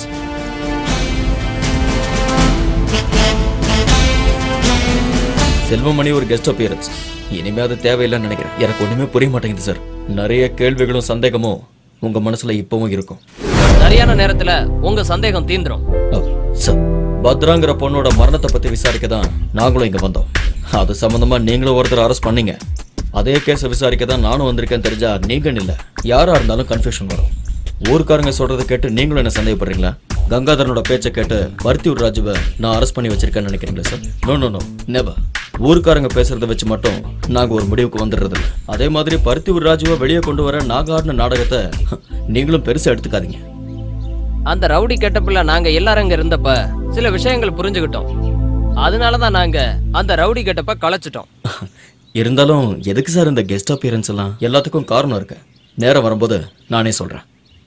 செல்வமணி ஒரு கெஸ்ட் அப்பியரன்ஸ். இனிமே அது தேவையில்லைன்னு நினைக்கிறேன். எனக்கு ஒண்ணுமே புரிய மாட்டேங்குது சார். நிறைய கேள்விகளும் சந்தேகமும் உங்க மனசுல இப்பவும் இருக்கும். சரியான நேரத்துல உங்க சந்தேகம் தீந்துரும். சார், பத்ராங்கிற பொண்ணோட மரணத்தை பத்தி விசாரிக்க தான் நாங்களும் இங்க வந்தோம். அது சம்பந்தமா நீங்களும் ஒருத்தர் அரெஸ்ட் பண்ணீங்க. அதே கேஸை விசாரிக்க தான் நானும் வந்திருக்கேன்னு தெரிஞ்சா நீங்க இல்ல யாரா இருந்தாலும் கன்ஃபியூஷன் வரும். ஊருக்காரங்க சொல்றதை கேட்டு நீங்களும் என்ன சந்தேகப்படுறீங்களா? கங்காதரனோட பேச்சை கேட்டு பருத்தியூர் ராஜுவை நான் அரெஸ்ட் பண்ணி வச்சிருக்கேன்னு நினைக்கிறீங்களா sir? No no no never. ஊருக்காரங்க பேசுறதை வச்சு மட்டும் நாங்க ஒரு முடிவுக்கு வந்துடுறது இல்லை. அதே மாதிரி பருத்தியூர் ராஜுவை வெளியே கொண்டு வர நாங்க ஆடின நாடகத்தை நீங்களும் பெருசா எடுத்துக்காதீங்க. அந்த ரவுடி கெட்டப்புல நாங்க எல்லாரும் இங்க இருந்தப்ப சில விஷயங்கள் புரிஞ்சுக்கிட்டோம். அதனாலதான் நாங்க அந்த ரவுடி கெட்டப்ப கலைச்சிட்டோம். இருந்தாலும் எதுக்கு சார் இந்த கெஸ்ட் அப்பியரன்ஸ் எல்லாம்? எல்லாத்துக்கும் காரணம் இருக்கு. நேரம் வரும்போது நானே சொல்றேன்.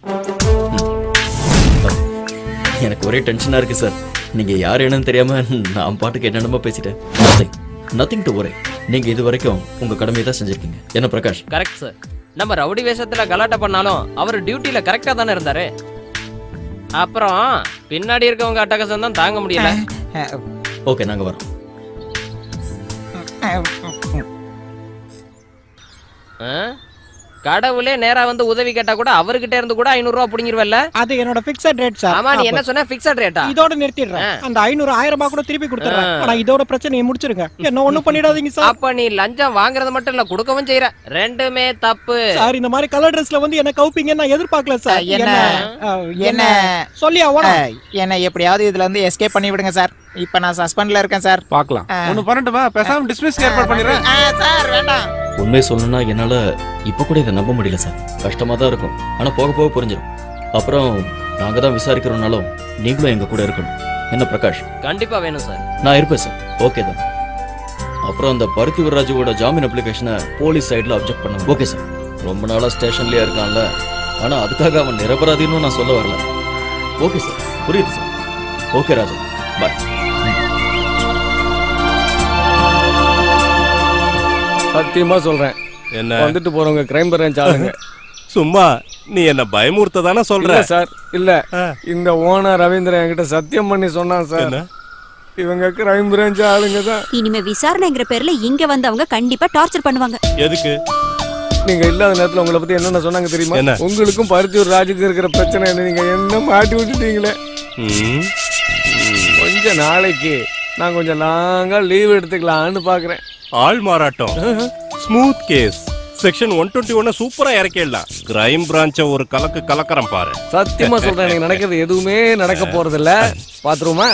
எனக்கு ஒரே டென்ஷனா இருக்கு சார். நீங்க யார் என்னன்னு தெரியாம நான் பாட்டுக்கு என்னென்னமோ பேசிட்டேன். நத்திங் நத்திங் டு ஒரே. நீங்க இது வரைக்கும் உங்க கடமையை தான் செஞ்சிருக்கீங்க. என்ன பிரகாஷ்? Correct sir. நம்ம ரவுடி வேஷத்துல கலாட்டா பண்ணாலும் அவர் டியூட்டில கரெக்டா தானே இருந்தாரு. அப்புறம் பின்னாடி இருக்கவங்க அட்டகாசம் தான் தாங்க முடியல. ஓகே, நாங்க வரோம். கடவுளே நேரா வந்து உதவி கேட்டா கூட அவர்கிட்ட இருந்து கூட ஐநூறு ரூபாய் புடிங்கிருவல்ல? அது என்னோட ஃபிக்ஸட் ரேட் சார். ஆமா, நீ என்ன சொன்ன? ஃபிக்ஸட் ரேட்டா? இதோட நிறுத்திடுறேன். அந்த ஐநூறு ஆயிரம் ரூபாய் கூட திருப்பி கொடுத்துறேன். ஆனா இதோட பிரச்சனையை முடிச்சிருங்க. என்ன ஒண்ணும் பண்ணிடாதீங்க சார். அப்ப நீ லஞ்சம் வாங்குறது மட்டும் இல்ல, கொடுக்கவும் செய்யற. ரெண்டுமே தப்பு சார். இந்த மாதிரி கலர் ட்ரெஸ்ல வந்து என்ன கவுப்பீங்க நான் எதிர்பார்க்கல சார். என்ன என்ன சொல்லியா ஓட என்ன எப்படியாவது இதுல இருந்து எஸ்கேப் பண்ணி விடுங்க சார். இப்ப நான் சஸ்பெண்ட்ல இருக்கேன் சார். பார்க்கலாம். ஒன்னு பண்ணட்டுமா? பேசாம டிஸ்மிஸ் ஏற்பாடு பண்ணிடுறேன் சார். வேண்டாம். உண்மை சொல்லணும்னா என்னால இப்ப கூட இதை நம்ப முடியல சார். கஷ்டமா தான் இருக்கும். ஆனா போக போக புரிஞ்சிடும். அப்புறம் நாங்க தான் விசாரிக்கிறோம்னாலும் நீங்களும் எங்க கூட இருக்கணும். என்ன பிரகாஷ்? கண்டிப்பா வேணும் சார். நான் இருப்பேன் சார். ஓகே தான். அப்புறம் அந்த பருத்தியூர் ராஜுவோட ஜாமீன் அப்ளிகேஷனை போலீஸ் சைட்ல அப்ஜெக்ட் பண்ண. Okay sir. ரொம்ப நாளா ஸ்டேஷன்லயே இருக்கான்ல. ஆனா அதுக்காக அவன் நிரபராதின்னு நான் சொல்ல வரல. ஓகே சார், புரியுது சார். Okay Raja, bye. சத்தியமா சொல்றேன், என்ன வந்துட்டு போறவங்க கிரைம் பிரான்ச் ஆளுங்க. சும்மா நீ என்ன பயமுறுத்த தானே சொல்ற சார்? இல்ல, இந்த ஓனர் ரவீந்திரன் என்கிட்ட சத்தியம் பண்ணி சொன்னான் சார். இவங்க கிரைம் பிரான்ச் ஆளுங்க தான். இனிமே விசாரணைங்கிற பேர்ல இங்க வந்தவங்க கண்டிப்பா டார்ச்சர் பண்ணுவாங்க. எதுக்கு? நீங்க இல்லாத நேரத்துல உங்களை பத்தி என்னென்ன சொன்னாங்க தெரியுமா? உங்களுக்கும் பருத்தியூர் ராஜுக்கு இருக்கிற பிரச்சனை என்ன, நீங்க என்ன மாட்டி விட்டுட்டீங்களே. கொஞ்ச நாளைக்கு நான் கொஞ்சம் லாங்கா லீவ் எடுத்துக்கலாம்னு பாக்குறேன். ஆள் மாறாட்டம், smooth case, section one twenty one சூப்பரா இறக்கிடலாம். கிரைம் பிரான்ச்ச ஒரு கலக்கு கலக்கறம் பாரு. சத்தியமா சொல்றேன், எனக்கு நடக்கிறது எதுவுமே நடக்க போறது இல்ல. பாத்துருமா?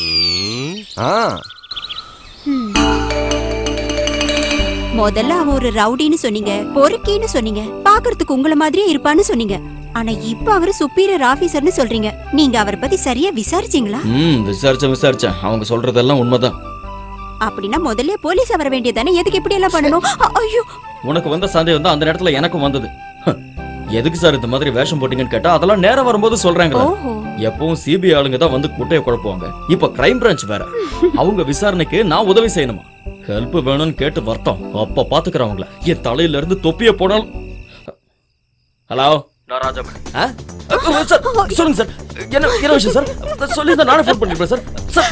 முதல்ல அவன் ஒரு ரவுடின்னு சொன்னீங்க, பொறுக்கின்னு சொன்னீங்க, பாக்குறதுக்கு உங்கள மாதிரியே இருப்பான்னு சொன்னீங்க. ஆனா இப்ப அவரு சுப்பீரியர் ஆபீசர்னு சொல்றீங்க. நீங்க அவரை பத்தி சரியா விசாரிச்சீங்களா? ம், விசாரிச்சேன் விசாரிச்சேன். அவங்க சொல்றதெல்லாம் உண்மைதான். அப்படின்னா முதல்ல போலீஸ் வர வேண்டியதானே? எதுக்கு இப்படி எல்லாம் பண்ணணும்? ஐயோ, உனக்கு வந்த சந்தேகம் தான் அந்த நேரத்துல எனக்கும் வந்தது. எதுக்கு சார் இந்த மாதிரி வேஷம் போட்டீங்கன்னு கேட்டா அதெல்லாம் நேரம் வரும்போது சொல்றாங்க. எப்பவும் சிபிஐ ஆளுங்க தான் வந்து குட்டையை குழப்புவாங்க. இப்ப கிரைம் பிரான்ச் வேற. அவங்க விசாரணைக்கு நான் உதவி செய்யணுமா? ஹெல்ப் வேணும்னு கேட்டு வரட்டும், அப்ப பாத்துக்கிறவங்கள. என் தலையில இருந்து தொப்பிய போனாலும். ஹலோ, நான் ராஜாமணி. சார் சொல்லுங்க சார். என்ன என்ன விஷயம் சார்? சொல்லி தான் நானே ஃபோன் பண்ணிருப்பேன் சார்.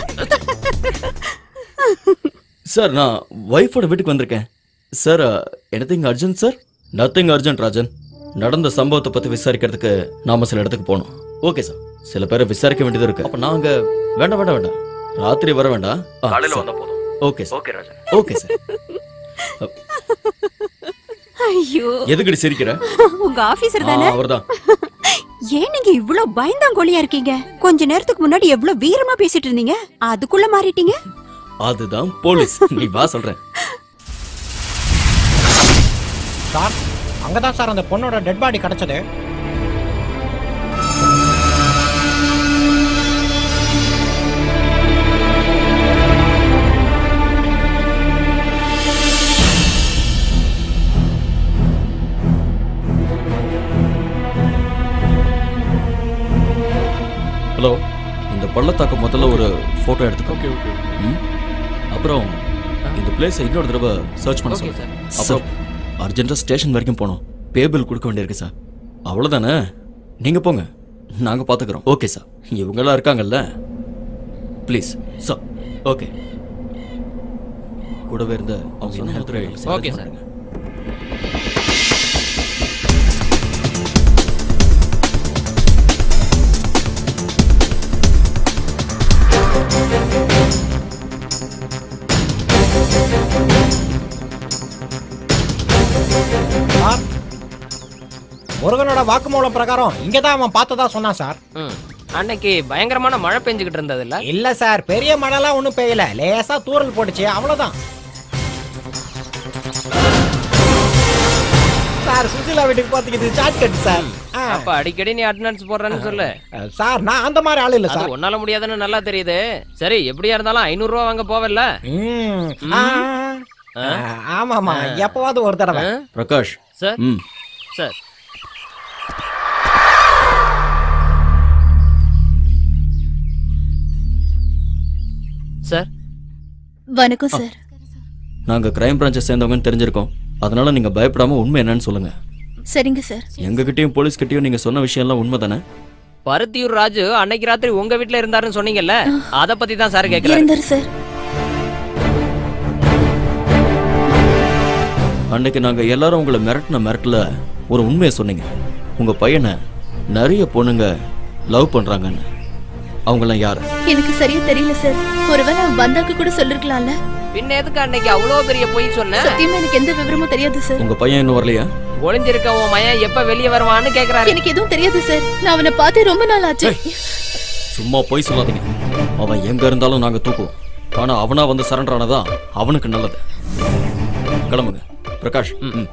சார், நான் ஒய்ஃபோட வீட்டுக்கு வந்திருக்கேன் sir. Anything urgent sir? Nothing urgent Rajan. நடந்த சம்பவத்தை பத்தி விசாரிக்கிறதுக்கு நாம சில இடத்துக்கு போனோம். Okay sir. சில பேரை விசாரிக்க வேண்டியது இருக்கு. அப்ப நாங்க வேண்டாம் வேண்டாம் வேண்டாம் ராத்திரி வர வேண்டாம், காலையில வந்தா போதும். Okay sir. Okay Rajan. Okay sir. ஐயோ, எதுக்கு சிரிக்கிற? உங்க ஆபீசர் தானே? அவர்தான். ஏன் நீங்க இவ்ளோ பயந்தாங்கோலியா இருக்கீங்க? கொஞ்ச நேரத்துக்கு முன்னாடி எவ்வளவு வீரமா பேசிட்டு இருந்தீங்க, அதுக்குள்ள மாறிட்டீங்க. அதுதான் போலீஸ். நீ வா சொல்றேன். சார், அங்கதான் சார் அந்த பொண்ணோட டெட் பாடி கிடைச்சது. ஹலோ, இந்த பள்ளத்தாக்கு முதல்ல ஒரு போட்டோ எடுத்துக்கோ. Okay okay. அப்புறம் இந்த பிளேஸை இன்னொரு தடவை சர்ச் பண்ண சொல்லுங்க. அப்புறம் அர்ஜென்ட்டா ஸ்டேஷன் வரைக்கும் போனோம். பேபிள் கொடுக்க வேண்டியிருக்கு சார். அவ்வளோதானே? நீங்கள் போங்க, நாங்கள் பார்த்துக்குறோம். Okay sir. இவங்கெல்லாம் இருக்காங்கல்ல, ப்ளீஸ் சார். ஓகே, கூடவே இருந்த அவங்க என்ன ஓகே சார். முருகனோட வாக்குமூலம் பிரகாரம் இங்கதான் அவன் பார்த்ததா சொன்னான் சார். அன்னைக்கு பயங்கரமான மழை பெஞ்சுக்கிட்டு இருந்தது இல்ல? இல்ல சார், பெரிய மழைலாம் ஒண்ணும் பெய்யல, லேசா தூறல் போட்டுச்சு, அவ்வளவுதான். சார் சுசிலா வீட்டுக்கு போறதுக்கு சாட் கட் சார். அப்ப அடிக்கடி நீ அட்டெண்டன்ஸ் போடுறேன்னு சொல்லு. சார் நான் அந்த மாதிரி ஆளு இல்ல சார். ஒன்னால முடியாதுன்னு நல்லா தெரியுது. சரி, எப்படியா இருந்தாலும் ஐநூறு ரூபா வாங்க போவல்ல? ஆமாமா, எப்பவாவது ஒரு தடவை. பிரகாஷ் சார். Sir sir. வணக்கம் சார். நாங்க கிரைம் பிரான்ச்சை சேர்ந்தவங்கன்னு தெரிஞ்சிருக்கோம். அதனால நீங்க பயப்படாம உண்மை என்னன்னு சொல்லுங்க. சரிங்க சார். எங்ககிட்டயும் போலீஸ் கிட்டயும் நீங்க சொன்ன விஷயம் எல்லாம் உண்மை தானே? பருத்தியூர் ராஜு அன்னைக்கு ராத்திரி உங்க வீட்ல இருந்தாருன்னு சொன்னீங்கல்ல, அத பத்தி தான் சார் கேக்குறாரு. இருந்தாரு சார். அன்னைக்கு நாங்க எல்லாரும் உங்களை மிரட்டின மிரட்டல ஒரு உண்மையை சொன்னீங்க. உங்க பையனை நிறைய பொண்ணுங்க லவ் பண்றாங்கன்னு. அவங்கெல்லாம் யாரு? எனக்கு சரியா தெரியல சார். ஒருவேளை வந்தாக்கு கூட சொல்லிருக்கலாம்ல. பின்ன எதுக்கு அன்னைக்கு அவ்வளவு பெரிய பொய் சொன்ன? சத்தியமா எனக்கு எந்த விவரமும் தெரியாது சார். உங்க பையன் இன்னும் வரலையா? ஒளிஞ்சிருக்க உன் மயன் எப்ப வெளியே வருவான்னு கேக்குறாரு. எனக்கு எதுவும் தெரியாது சார். நான் அவனை பார்த்தே ரொம்ப நாள் ஆச்சு. சும்மா போய் சொல்லாதீங்க. அவன் எங்க இருந்தாலும் நாங்க தூக்குவோம். ஆனா அவனா வந்து சரண்டர் ஆனதான் அவனுக்கு நல்லது. கிளம்புங்க பிரகாஷ். ம்.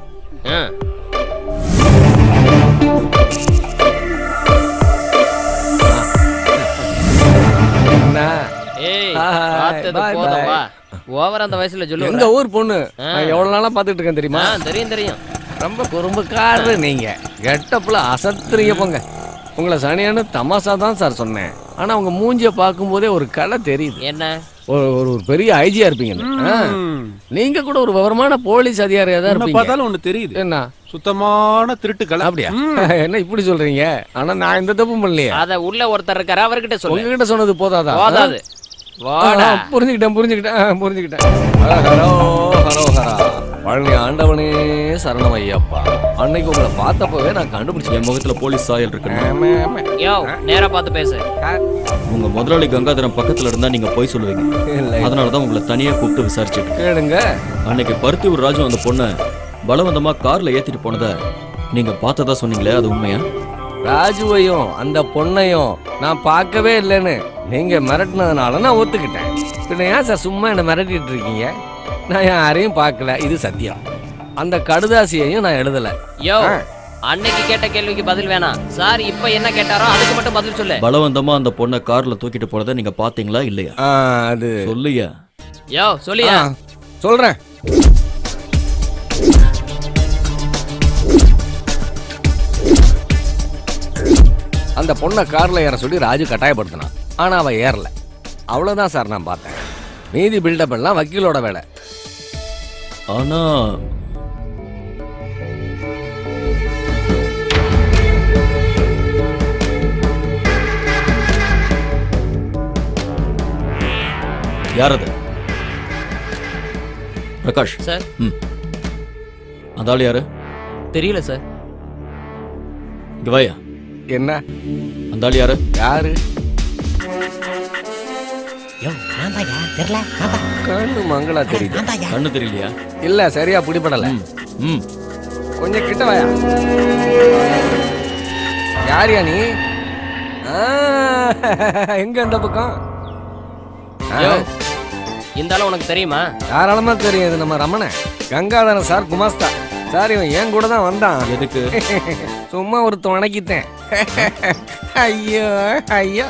ஓவர் அந்த வயசுல சொல்லு. எங்க ஊர் பொண்ணு எவ்வளவு நாளா பாத்துட்டு இருக்கேன் தெரியுமா? தெரியும் தெரியும். ரொம்ப குறும்புக்காரரு நீங்க. கெட்டப்புல அசத்துறீங்க போங்க. உங்களை சனியானு தமாசா தான் சார் சொன்னேன். ஆனா உங்க மூஞ்சிய பார்க்கும் போதே ஒரு கலை தெரியுது. என்ன? ஒரு ஒரு பெரிய ஐஜியா இருப்பீங்க. நீங்க கூட ஒரு விவரமான போலீஸ் அதிகாரியா தான் இருப்பீங்க. பார்த்தாலும் ஒண்ணு தெரியுது. என்ன? சுத்தமான திருட்டு கலை. அப்படியா? என்ன இப்படி சொல்றீங்க? ஆனா நான் இந்த தப்பும் பண்ணலையே. அத உள்ள ஒருத்தர் இருக்காரு, அவர்கிட்ட சொல்லு. உங்ககிட்ட சொன்னது போதாதா? போதாது. வாடா. புரிஞ்சுக்கிட்டேன் புரிஞ்சுக்கிட்டேன் புரிஞ்சுக்கிட்டேன். ஹரோ ஹரோ ஹரா. பழனி ஆண்டவனே சரணம் ஐயப்பா. அன்னைக்கு உங்களை பார்த்தப்பவே நான் கண்டுபிடிச்சேன். என் முகத்துல போலீஸ் சாயல் இருக்கு. யோ, நேரா பார்த்து பேசு. உங்க முதலாளி கங்காதரன் பக்கத்துல இருந்தா நீங்க போய் சொல்லுவீங்க. அதனாலதான் உங்களை தனியா கூப்பிட்டு விசாரிச்சுட்டு கேளுங்க. அன்னைக்கு பருத்தியூர் ராஜு அந்த பொண்ணை பலவந்தமா கார்ல ஏத்திட்டு போனத நீங்க பார்த்ததா சொன்னீங்களே, அது உண்மையா? ராஜுவையும் அந்த பொண்ணையும் நான் பார்க்கவே இல்லைன்னு நீங்க மிரட்டினதுனால நான் ஒத்துக்கிட்டேன். பின்ன ஏன் சார் சும்மா என்ன மிரட்டிட்டு இருக்கீங்க? நான் யாரையும் பார்க்கல, இது சத்தியம். அந்த கடுதாசியையும் நான் எழுதல. யோ, அன்னைக்கு கேட்ட கேள்விக்கு பதில் வேணாம் சார். இப்ப என்ன கேட்டாரோ அதுக்கு மட்டும் பதில் சொல்லு. பலவந்தமா அந்த பொண்ணை கார்ல தூக்கிட்டு போனதை நீங்க பாத்தீங்களா இல்லையா? அது சொல்லியா? யோ சொல்லியா? சொல்றேன். அந்த பொண்ணை கார்ல ஏற சொல்லி ராஜு கட்டாயப்படுத்தினான். ஆனா அவ ஏறல. அவ்வளவுதான் சார் நான் பார்த்தேன். மீதி பில்டப் எல்லாம் வக்கீலோட வேலை. ஆனா யார் அது? பிரகாஷ் சார். ம். அந்த ஆள் யாரு? தெரியல சார். இங்க வாயா. என்ன? அந்த ஆள் யாரு? யாரு? தெரியல. கண்ணு மங்களா தெரியுது. கண்ணு தெரியலையா? இல்ல சரியா பிடிபடல. ம். கொஞ்சம் கிட்ட வாயா. யாரியா நீ? எங்க அந்த பக்கம்? இந்த ஆளு உனக்கு தெரியுமா? தாராளமா தெரியும். இது நம்ம ரமணன் கங்காதரன் சார் குமாஸ்தா சார். இவன் என் கூட தான் வந்தான். எதுக்கு? சும்மா ஒரு துணைக்கித்தேன். ஐயோ ஐயோ.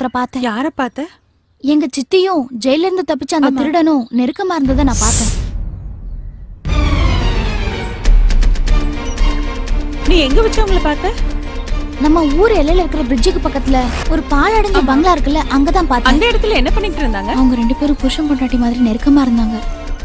ஒருத்தரை பார்த்தேன். யார பார்த்த? எங்க சித்தியும் ஜெயில இருந்து தப்பிச்ச அந்த திருடனும் நெருக்கமா இருந்ததை நான் பார்த்தேன். நீ எங்க வச்சு அவங்கள பார்த்த? நம்ம ஊர் எல்லையில இருக்கிற பிரிட்ஜுக்கு பக்கத்துல ஒரு பாலடைஞ்ச பங்களா இருக்குல்ல, அங்கதான் பார்த்தேன். அந்த இடத்துல என்ன பண்ணிட்டு இருந்தாங்க? அவங்க ரெண்டு பேரும் புருஷன் பொண்டாட்டி மாதிரி நெருக்கமா இருந்தாங்க.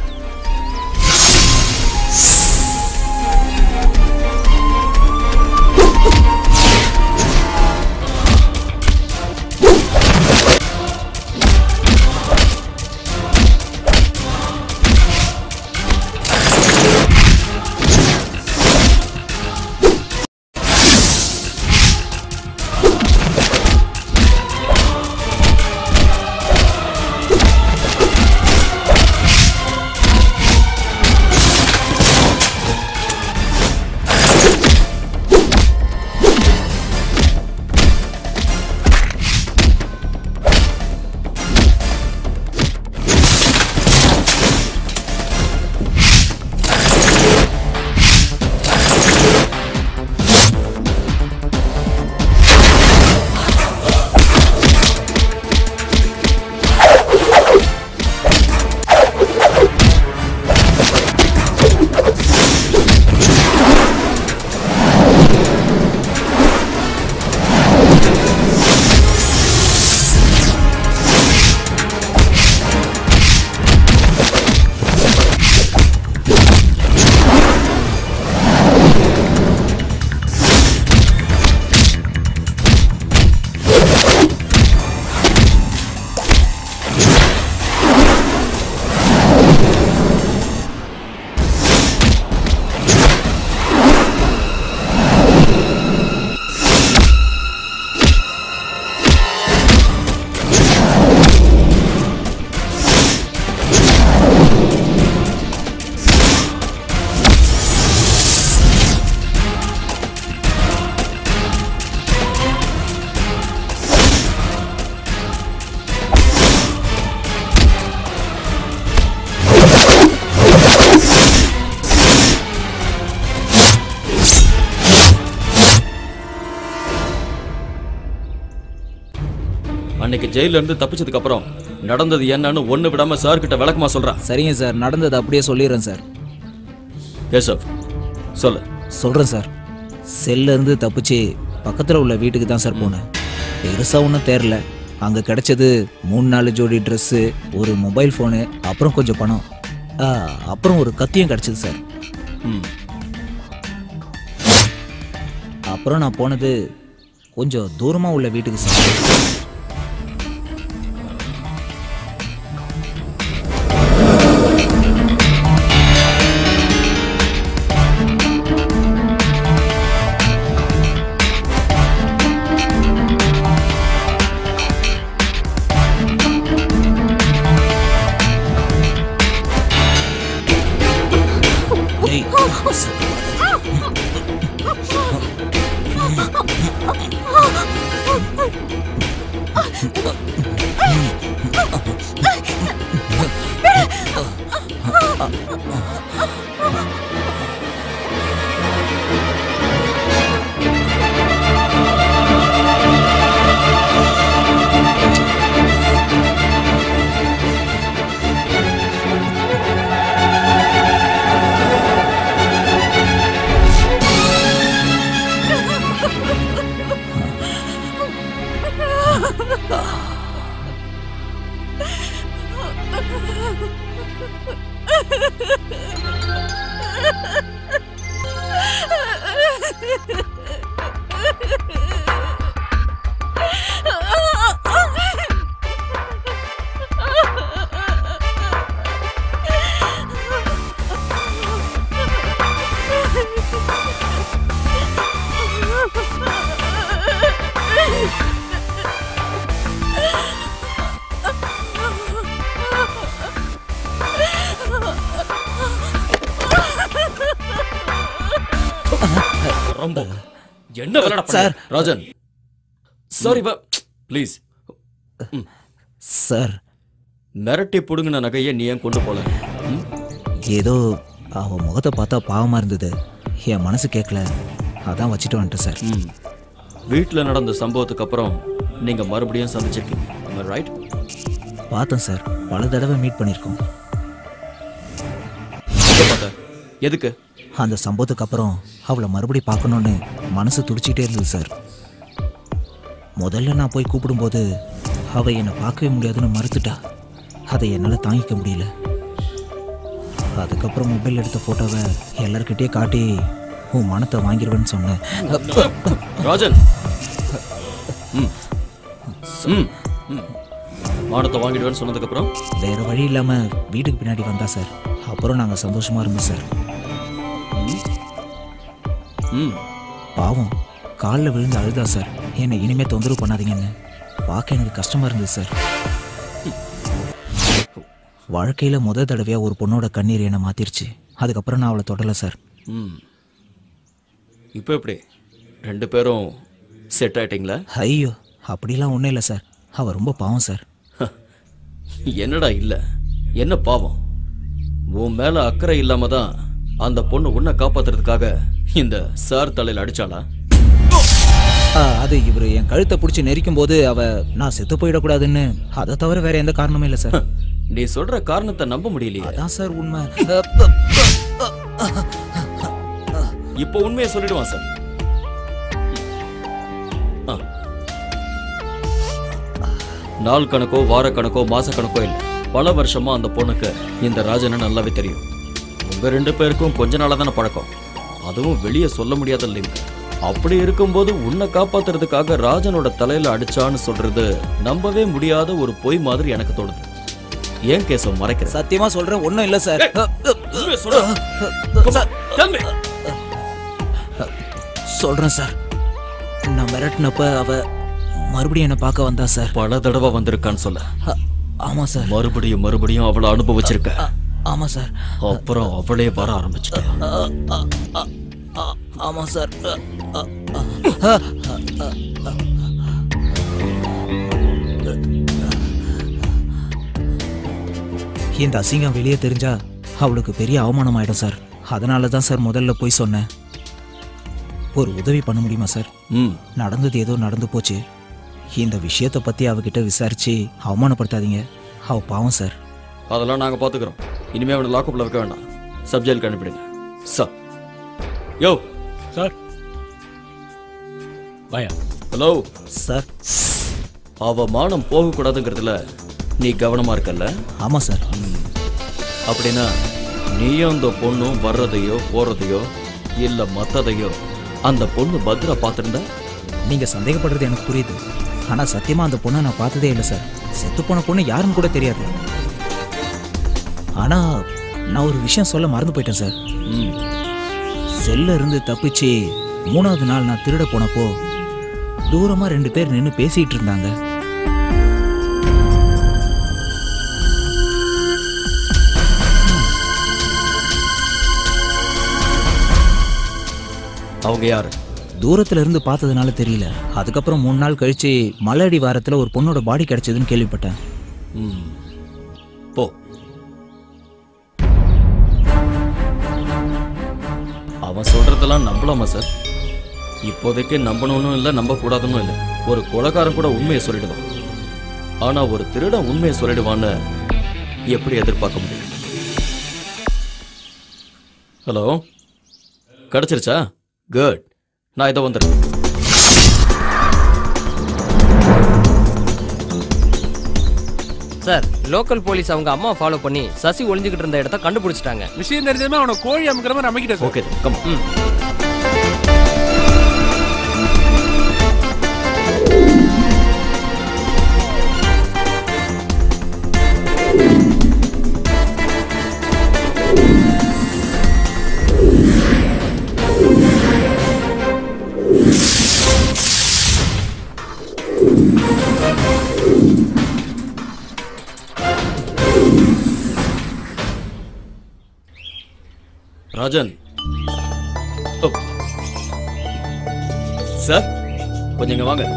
அன்னைக்கு ஜெயில இருந்து தப்பிச்சதுக்கு அப்புறம் நடந்தது என்னன்னு ஒண்ணு விடாம சார் கிட்ட விளக்கமா சொல்றேன். சரிங்க சார், நடந்தது அப்படியே சொல்லிடுறேன் சார். கேசவ் சொல்லு. சொல்றேன் சார். செல்ல இருந்து தப்பிச்சு பக்கத்துல உள்ள வீட்டுக்கு தான் சார் போனேன். பெருசா ஒன்றும் தேரல. அங்க கிடைச்சது மூணு நாலு ஜோடி ட்ரெஸ்ஸு, ஒரு மொபைல் ஃபோனு, அப்புறம் கொஞ்சம் பணம், அப்புறம் ஒரு கத்தியும் கிடைச்சது சார். ம் அப்புறம் நான் போனது கொஞ்சம் தூரமா உள்ள வீட்டுக்கு சார். என்ன விளையாட சார்? ராஜன் சாரி பா ப்ளீஸ் சார். மிரட்டி புடுங்கின நகையை நீ ஏன் கொண்டு போல? ஏதோ அவ முகத்தை பார்த்தா பாவமா இருந்தது, என் மனசு கேட்கல, அதான் வச்சுட்டு வந்துட்டேன் சார். வீட்டில் நடந்த சம்பவத்துக்கு அப்புறம் நீங்க மறுபடியும் சந்திச்சிருக்கீங்க, ரைட்? பார்த்தேன் சார், பல தடவை மீட் பண்ணியிருக்கோம். எதுக்கு? அந்த சம்பவத்துக்கு அப்புறம் அவளை மறுபடியும் பார்க்கணுன்னு மனசு துடிச்சிட்டே இருந்தது சார். முதல்ல நான் போய் கூப்பிடும்போது அவள் என்னை பார்க்கவே முடியாதுன்னு மறுத்துட்டா. அதை என்னால் தாங்கிக்க முடியல. அதுக்கப்புறம் மொபைல் எடுத்த ஃபோட்டோவை எல்லார்கிட்டயே காட்டி உன் மனத்தை வாங்கிடுவேன்னு சொன்னேன். ராஜன், மானத்தை வாங்கிடுவேன்னு சொன்னதுக்கப்புறம் வேற வழி இல்லாமல் வீட்டுக்கு பின்னாடி வந்தா சார். அப்புறம் நாங்கள் சந்தோஷமா இருந்தோம் சார். பாவம் காலில் விழுந்து அழுதா சார். என்னை இனிமே தொந்தரவு பண்ணாதீங்கன்னு. பார்க்க எனக்கு கஷ்டமா இருந்தது சார். வாழ்க்கையில முத தடவையா ஒரு பொண்ணோட கண்ணீர் என்னை மாத்திருச்சு. அதுக்கப்புறம் நான் அவளை தொடலை சார். ம் இப்போ எப்படி ரெண்டு பேரும் செட் ஆயிட்டீங்களா? ஐயோ அப்படிலாம் ஒன்றும் இல்லை சார். அவள் ரொம்ப பாவம் சார். என்னடா இல்லை, என்ன பாவம்? உன் மேல அக்கறை இல்லாம தான் அந்த பொண்ணு உன்னை காப்பாத்துறதுக்காக இந்த சார் தலையில் அடிச்சாளா? அது இவர் என் கழுத்தை பிடிச்சி நெரிக்கும் போது அவ நான் செத்து போயிடக்கூடாதுன்னு, அதை தவிர வேற எந்த காரணமும் இல்லை சார். நீ சொல்ற காரணத்தை நம்ப முடியலையே. அதான் சார் உண்மை. இப்போ உண்மையை சொல்லிடுவான் சார். நாள் கணக்கோ வார கணக்கோ மாச கணக்கோ இல்லை, பல வருஷமா அந்த பொண்ணுக்கு இந்த ராஜனை நல்லாவே தெரியும். உங்க ரெண்டு பேருக்கும் கொஞ்ச நாளா தானே பழக்கம், அதுவும் வெளியே சொல்ல முடியாத லிங்க். அப்படி இருக்கும்போது உன்னை காப்பாத்துறதுக்காக ராஜனோட தலையில அடிச்சான்னு சொல்றது நம்பவே முடியாத ஒரு பொய் மாதிரி எனக்கு தோணுது. ஏன் கேசவ மறைக்கிற? சத்தியமா சொல்றேன், ஒன்னும் இல்ல சார். சொல்றேன் சார். நான் மிரட்டினப்ப அவ மறுபடியும் என்ன பார்க்க வந்தா சார். பல தடவை வந்திருக்கான்னு சொல்ல. ஆமா சார். மறுபடியும் மறுபடியும் அவளை அனுபவிச்சிருக்க. ஆமா சார். அப்புறம் அவளே வர ஆரம்பிச்சிட்டேன். ஆமா சார். இந்த அசிங்கம் வெளியே தெரிஞ்சா அவளுக்கு பெரிய அவமானம் ஆயிடும் சார். அதனால தான் சார் முதல்ல போய் சொன்னேன். ஒரு உதவி பண்ண முடியுமா சார்? நடந்தது ஏதோ நடந்து போச்சு. இந்த விஷயத்தை பத்தி அவகிட்ட விசாரிச்சு அவமானப்படுத்தாதீங்க. அவ பாவம் சார். அதெல்லாம் நாங்க பாத்துக்கிறோம். இனிமே அவனை லாக்அப்ல வைக்க வேண்டாம், சப்ஜெக்ட் அனுப்பிடுங்க சார். யோ சார். வாயா. Hello sir. அவ மானம் போக கூடாதுங்கிறதுல நீ கவனமா இருக்கல்ல? ஆமா சார். அப்படின்னா நீயும் அந்த பொண்ணும் வர்றதையோ போறதையோ இல்ல மத்ததையோ அந்த பொண்ணு பத்ரா பார்த்திருந்தா? நீங்க சந்தேகப்படுறது எனக்கு புரியுது. ஆனா சத்தியமா அந்த பொண்ணை நான் பார்த்ததே இல்லை சார். செத்து போன பொண்ணு யாருன்னு கூட தெரியாது. ஆனா நான் ஒரு விஷயம் சொல்ல மறந்து போயிட்டேன் சார். செல்ல இருந்து தப்பிச்சு மூணாவது நாள் நான் திருட போனப்போ தூரமா ரெண்டு பேர் நின்று பேசிட்டு இருந்தாங்க. அவங்க யாரு? தூரத்துல இருந்து பார்த்ததுனால தெரியல. அதுக்கப்புறம் மூணு நாள் கழிச்சு மலையடி வாரத்துல ஒரு பொண்ணோட பாடி கிடைச்சதுன்னு கேள்விப்பட்டேன். போ. அவன் சொல்றதெல்லாம் நம்பலாமா சார்? இப்போதைக்கு நம்பணும்னு இல்லை, நம்ப கூடாதுன்னு இல்லை. ஒரு கொலைகாரன் கூட உண்மையை சொல்லிடுவான். ஆனா ஒரு திருடன் உண்மையை சொல்லிடுவான்னு எப்படி எதிர்பார்க்க முடியும்? ஹலோ, கிடைச்சிருச்சா? குட். நான் இதை வந்துடுறேன். சார், லோக்கல் போலீஸ் அவங்க அம்மா ஃபாலோ பண்ணி சசி ஒளிஞ்சுக்கிட்டு இருந்த இடத்த கண்டுபிடிச்சிட்டாங்க. விஷயம் தெரிஞ்சதுமே அவனை கோழி அமுக்கிற மாதிரி அமைக்கிட்டேன். Okay, come. ராஜன் சார், கொஞ்சம் இங்க வாங்க.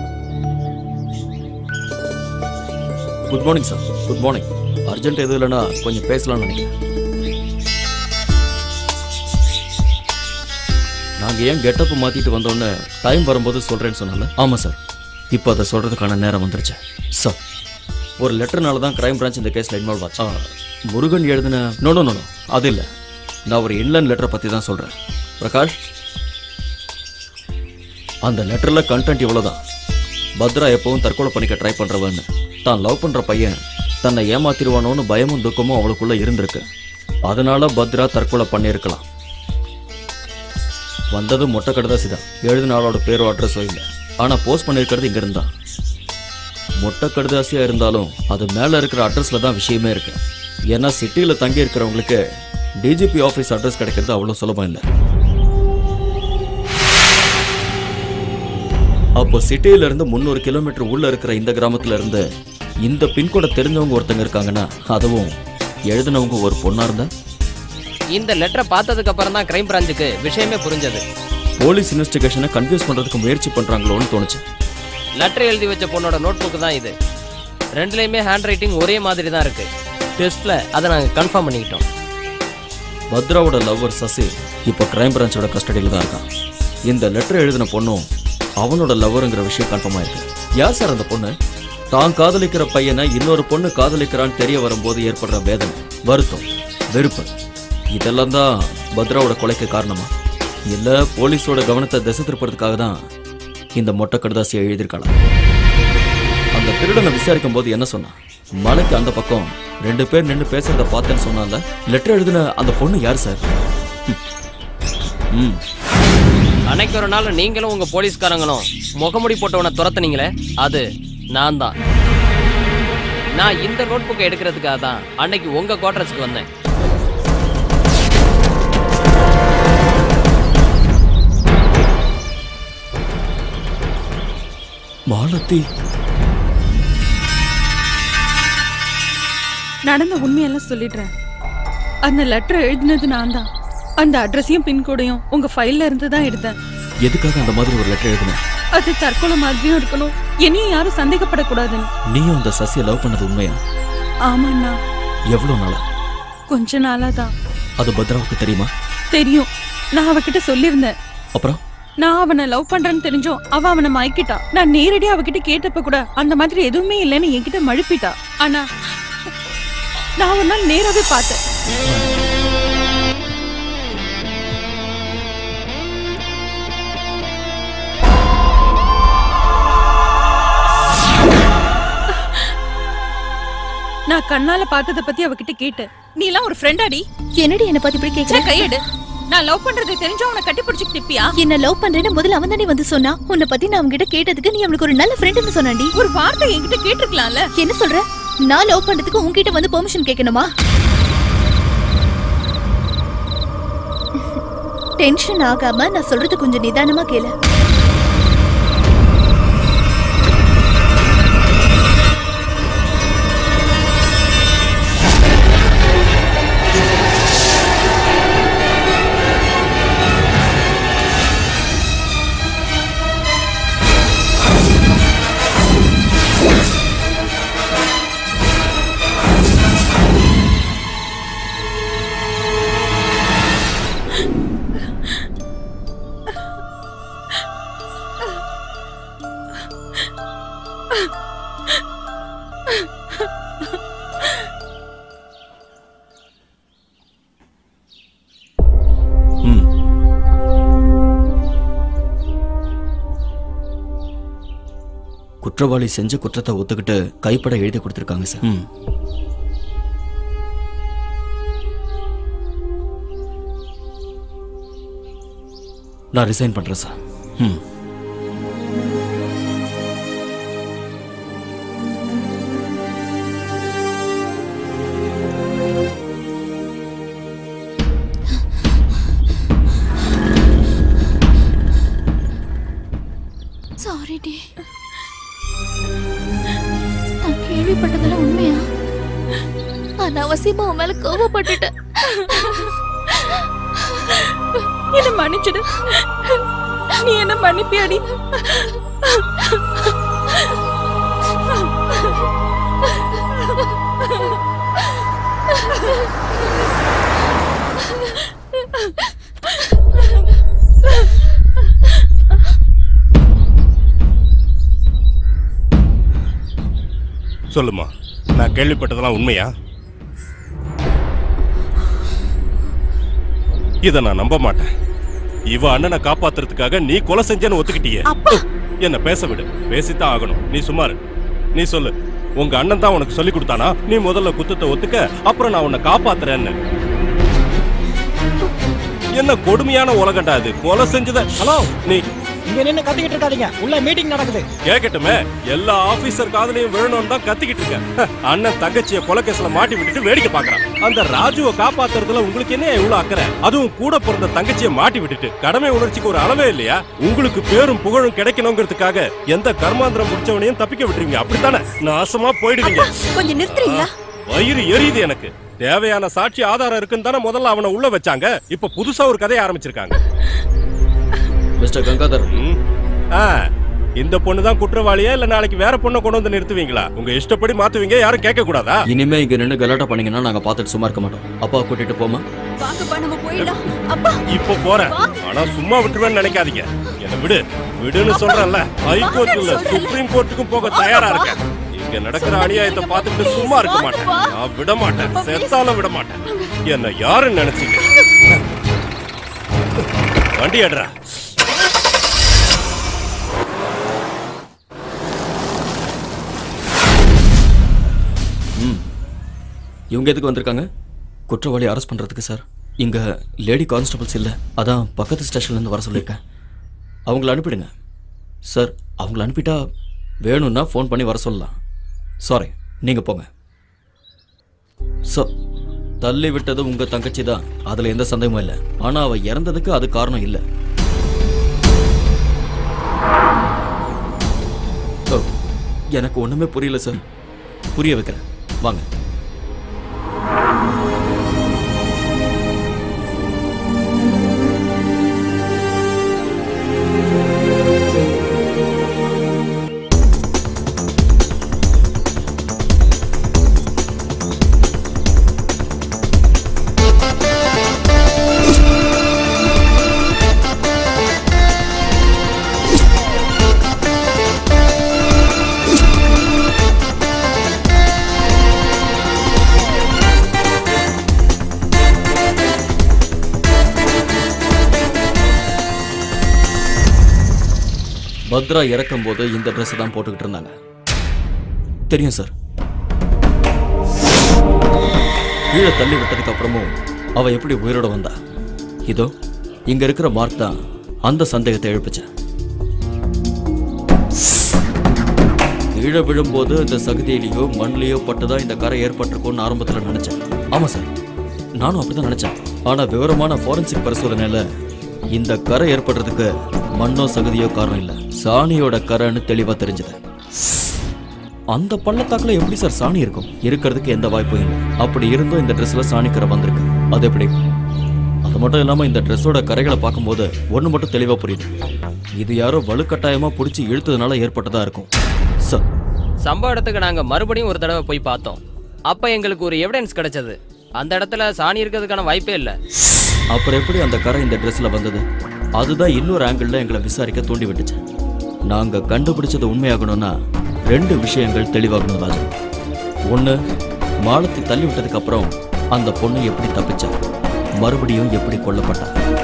Good morning sir. Good morning. Urgent எதுவும் இல்லைன்னா கொஞ்சம் பேசலாம்னு நினைக்கிறேன். நாங்கள் ஏன் கெட்டப்பு மாற்றிட்டு வந்தோன்னு டைம் வரும்போது சொல்கிறேன்னு சொன்னால? ஆமாம் சார், இப்போ அதை சொல்கிறதுக்கான நேரம் வந்துருச்சு சார். ஒரு லெட்டர்னால தான் கிரைம் பிரான்ச் இந்த கேஸில் இன்வால்வ் ஆச்சு. முருகன் எழுதின நோ நோ நோ அது இல்லை, நான் ஒரு இன்லைன் லெட்டரை பற்றி தான் சொல்கிறேன். பிரகாஷ், அந்த லெட்டரில் கண்டென்ட் இவ்வளோதான். பத்ரா எப்பவும் தற்கொலை பண்ணிக்க ட்ரை பண்ணுறவன்னு, தான் லவ் பண்ணுற பையன் தன்னை ஏமாத்திடுவானோன்னு பயமும் துக்கமும் அவளுக்குள்ளே இருந்திருக்கு. அதனால பத்ரா தற்கொலை பண்ணியிருக்கலாம். வந்தது மொட்டை கடுதாசி தான், எழுதின ஆளோட பேரோ அட்ரஸோ இல்லை. ஆனால் போஸ்ட் பண்ணியிருக்கிறது இங்கே இருந்தான். மொட்டை கடுதாசியாக இருந்தாலும் அது மேலே இருக்கிற அட்ரஸில் தான் விஷயமே இருக்கு. ஏன்னா சிட்டியில் தங்கி இருக்கிறவங்களுக்கு டிஜிபி ஆஃபீஸ் அட்ரஸ் கிடைக்கிறது அவ்வளோ சுலபம் இல்லை. அப்போ சிட்டியிலேருந்து முந்நூறு கிலோமீட்டர் உள்ளே இருக்கிற இந்த கிராமத்தில் இருந்து இந்த பின்கோடை தெரிஞ்சவங்க ஒருத்தங்க இருக்காங்கன்னா, அதுவும் எழுதினவங்க ஒரு பொண்ணாக இருந்தா? இந்த லெட்டரை பார்த்ததுக்கு அப்புறம் தான் கிரைம் பிரான்ச்சுக்கு விஷயமே புரிஞ்சது. போலீஸ் இன்வெஸ்டிகேஷனை கன்ஃபியூஸ் பண்ணுறதுக்கு முயற்சி பண்ணுறாங்களோன்னு தோணுச்சு. லெட்டர் எழுதி வச்ச பொண்ணோட நோட் புக் தான் இது. ரெண்டுலேயுமே ஹேண்ட் ரைட்டிங் ஒரே மாதிரி தான் இருக்கு. டெஸ்ட்டில் அதை நாங்கள் கன்ஃபார்ம் பண்ணிக்கிட்டோம். பத்ராவோட லவ்வர் சசி இப்போ கிரைம் பிரான்ச்சோட கஸ்டடியில் தான் இருக்கான். இந்த லெட்டர் எழுதின பொண்ணும் அவனோட லவ்வருங்கிற விஷயம் கன்ஃபார்ம் ஆயிருக்கு. யார் சார் அந்த பொண்ணு? தான் காதலிக்கிற பையனை இன்னொரு பொண்ணு காதலிக்கிறான்னு தெரிய வரும்போது ஏற்படுற வேதனை, வருத்தம், வெறுப்பு, இதெல்லாம் தான் பத்ராவோட கொலைக்கு காரணமா? இல்லை போலீஸோட கவனத்தை திசை திருப்பறதுக்காக தான் இந்த மொட்டை கடுதாசியை எழுதியிருக்கலாம்? அந்த திருடனை விசாரிக்கும் போது என்ன சொன்னான்? மலைக்கு அந்த பக்கம் ரெண்டு பேர் நின்று பேசுறத பார்த்தேன்னு சொன்னால. லெட்டர் எழுதின அந்த பொண்ணு யார் சார்? ம் அன்னைக்கு ஒரு நாள் நீங்களும் உங்க போலீஸ்காரங்களும் முகமுடி போட்டவனை துரத்துனீங்களே, அது நான் தான். நான் இந்த நோட் புக்கை எடுக்கிறதுக்காக தான் அன்னைக்கு உங்க குவார்டர்ஸ்க்கு வந்தேன். மாலதி, நடந்த உண்மையெல்லாம் சொல்லிடுறேன். அந்த லெட்டர் எழுதினது நான் தான். அந்த அட்ரஸையும் பின்கோடையும் உங்க ஃபைல்ல இருந்து தான் எடுத்தேன். எதுக்காக அந்த மாதிரி ஒரு லெட்டர் எழுதின? அது தற்கொலை மாதிரியும் இருக்கணும், என்னையும் யாரும் சந்தேகப்படக்கூடாதுன்னு. நீயும் அந்த சசியை லவ் பண்ணது உண்மையா? ஆமாண்ணா. எவ்வளவு நாளா? கொஞ்ச நாளா தான். அது பத்ராவுக்கு தெரியுமா? தெரியும், நான் அவகிட்ட சொல்லியிருந்தேன். அப்புறம் நான் அவனை லவ் பண்றேன்னு தெரிஞ்சோம் அவ அவனை மயக்கிட்டா. நான் நேரடியா அவகிட்ட கேட்டப்ப கூட அந்த மாதிரி எதுவுமே இல்லைன்னு என்கிட்ட மழுப்பிட்டா. ஆனா நான் ஒரு நாள் நேராவே பார்த்தேன். நான் கண்ணால பார்த்தத பத்தி அவகிட்ட கேட்டேன். நீ எல்லாம் ஒரு ஃப்ரெண்டாடி? என்னடி என்ன பத்தி இப்படி கேக்குற? கையெடு. நான் லவ் பண்றது தெரிஞ்சா அவனை கட்டி பிடிச்சிட்டு நிப்பியா? என்ன லவ் பண்றேன்னு முதல்ல அவன் தானே வந்து சொன்னா. உன்னை பத்தி நான் அவன்கிட்ட கேட்டதுக்கு நீ அவனுக்கு ஒரு நல்ல ஃப்ரெண்ட்னு சொன்னாண்டி. ஒரு வார்த்தை என்கிட்ட கேட்டிருக்கலாம்ல. என்ன சொல்ற? நான் லவ் பண்றதுக்கு உன்கிட்ட வந்து பெர்மிஷன் கேட்கணுமா? டென்ஷன் ஆகாம நான் சொல்றது கொஞ்சம் நிதானமா கேளு. குற்றவாளி செஞ்ச குற்றத்தை ஒத்துக்கிட்டு கைப்பட எழுதி கொடுத்துருக்காங்க சார். ம் நான் ரிசைன் பண்றேன் சார். ம் சாரி டி. நான் கேள்விப்பட்டதெல்லாம் உண்மையா? அனாவசியமா உன் மேல கோவப்பட்டுட்டேன். என்ன மன்னிச்சிடு. நீ என்ன மன்னிப்பியாடி? சொல்லுமா, நான் கேள்விப்பட்டதெல்லாம் உண்மையா? இத நான் நம்ப மாட்டேன். இவ அண்ணனை காப்பாத்துறதுக்காக நீ கொலை செஞ்சேன்னு ஒத்துக்கிட்டியே. என்ன பேச விடு, பேசித்தான் ஆகணும். நீ சும்மாரு. நீ சொல்லு, உங்க அண்ணன் தான் உனக்கு சொல்லி கொடுத்தானா நீ முதல்ல குத்தத்தை ஒத்துக்க, அப்புறம் நான் உன்னை காப்பாத்துறேன்னு? என்ன கொடுமையான உலகண்டா இது. கொலை செஞ்சத ஹலோ நீ இங்க நின்னு கத்திக்கிட்டு இருக்காதீங்க, உள்ள மீட்டிங் நடக்குது. கேக்கட்டுமே, எல்லா ஆபீசர் காதலையும் விழணும்னு தான் கத்திக்கிட்டு இருக்கேன். அண்ணன் தங்கச்சியை கொலை கேஸ்ல மாட்டி விட்டுட்டு வேடிக்கை பாக்குறான். அந்த ராஜுவை காப்பாத்துறதுல உங்களுக்கு என்ன இவ்வளவு அக்கறை? அதுவும் கூட பிறந்த தங்கச்சியை மாட்டி விட்டுட்டு கடமை உணர்ச்சிக்கு ஒரு அளவே இல்லையா? உங்களுக்கு பேரும் புகழும் கிடைக்கணுங்கிறதுக்காக எந்த கர்மாந்திரம் முடிச்சவனையும் தப்பிக்க விட்டுருவீங்க, அப்படித்தானே? நாசமா போயிடுவீங்க. கொஞ்சம் நிறுத்துறீங்களா? வயிறு எரியுது எனக்கு. தேவையான சாட்சி ஆதாரம் இருக்குன்னு தானே முதல்ல அவனை உள்ள வச்சாங்க. இப்ப புதுசா ஒரு கதையை ஆரம்பிச்சிருக்காங்க. மிஸ்டர் கங்காதர், இந்த பொண்ணு தான் குற்றவாளியா இல்ல நாளைக்கு வேற பொண்ணை கொண்டு வந்து நிறுத்துவீங்களா? உங்க இஷ்டப்படி மாத்துவீங்க, யாரும் கேட்க கூடாதா? இனிமே இங்க நின்னு கலாட்டா பண்ணீங்கன்னா நாங்க பார்த்துட்டு சும்மா இருக்க மாட்டோம். அப்பா கூட்டிட்டு போமா? இப்ப போறேன், ஆனா சும்மா விட்டுருவேன்னு நினைக்காதீங்க. என்ன விடு விடுன்னு சொல்றேன்ல. ஹைகோர்ட்ல சுப்ரீம் கோர்ட்டுக்கும் போக தயாரா இருக்கேன். இங்க நடக்கிற அநியாயத்தை பார்த்துட்டு சும்மா இருக்க மாட்டேன். நான் விட மாட்டேன், செத்தாலும் விட மாட்டேன். என்ன யாருன்னு நினைச்சீங்க? வண்டி ஏடுறா. இவங்க எதுக்கு வந்திருக்காங்க? குற்றவாளி அரெஸ்ட் பண்றதுக்கு சார். இங்க லேடி கான்ஸ்டபிள்ஸ் இல்ல, அதான் பக்கத்து ஸ்டேஷன்ல இருந்து வர சொல்லியிருக்கேன். அவங்கள அனுப்பிடுங்க சார். அவங்கள அனுப்பிட்டா வேணும்னா ஃபோன் பண்ணி வர சொல்லலாம். சாரி, நீங்க போங்க சார். தள்ளி விட்டது உங்க தங்கச்சி தான், அதுல எந்த சந்தேகமும் இல்லை. ஆனா அவ இறந்ததுக்கு அது காரணம் இல்லை. எனக்கு ஒண்ணுமே புரியல சார். புரிய வைக்கிறேன், வாங்க. பத்ரா இறக்கும் போது இந்த ட்ரெஸ் தான் போட்டுக்கிட்டு இருந்தாங்க. தெரியும் சார். கீழே தள்ளி விட்டதுக்கு அப்புறமும் அவ எப்படி உயிரோட வந்தா? இதோ இங்க இருக்கிற மார்க் தான் அந்த சந்தேகத்தை எழுப்பிச்சேன். கீழே விழும்போது இந்த சகதியிலேயோ மண்ணிலேயோ பட்டுதான் இந்த கரை ஏற்பட்டிருக்கும்னு ஆரம்பத்தில் நினைச்சேன். ஆமா சார், நானும் அப்படிதான் நினைச்சேன். ஆனா விவரமான ஃபாரன்சிக் பரிசோதனையில இந்த கரை ஏற்படுறதுக்கு மண்ணோ சகதியோ காரணம் இல்ல, சாணியோட கரைன்னு தெளிவா தெரிஞ்சது. அந்த பள்ளத்தாக்குல எப்படி சார் சாணி இருக்கும்? இருக்கிறதுக்கு எந்த வாய்ப்பும் இல்லை. அப்படி இருந்தும் இந்த ட்ரெஸ்ல சாணி கரை வந்திருக்கு. அது எப்படி? அது மட்டும் இல்லாம இந்த ட்ரெஸ்ஸோட கரைகளை பார்க்கும்போது ஒண்ணு மட்டும் தெளிவா புரியுது. இது யாரோ வலுக்கட்டாயமா பிடிச்சி இழுத்ததுனால ஏற்பட்டதா இருக்கும் சார். சம்பவ இடத்துக்கு நாங்க மறுபடியும் ஒரு தடவை போய் பார்த்தோம். அப்ப எங்களுக்கு ஒரு எவிடன்ஸ் கிடைச்சது. அந்த இடத்துல சாணி இருக்கிறதுக்கான வாய்ப்பே இல்லை. அப்புறம் எப்படி அந்த கரை இந்த ட்ரெஸ்ல வந்தது? அதுதான் இன்னொரு ஆங்கிள் எங்களை விசாரிக்க தூண்டி விட்டுச்சு. நாங்க கண்டுபிடிச்சது உண்மையாகணும்னா ரெண்டு விஷயங்கள் தெளிவாகணும் ராஜா. ஒண்ணு, மாலத்தை தள்ளி விட்டதுக்கு அப்புறம் அந்த பொண்ணு எப்படி தப்பிச்சா, மறுபடியும் எப்படி கொல்லப்பட்டா.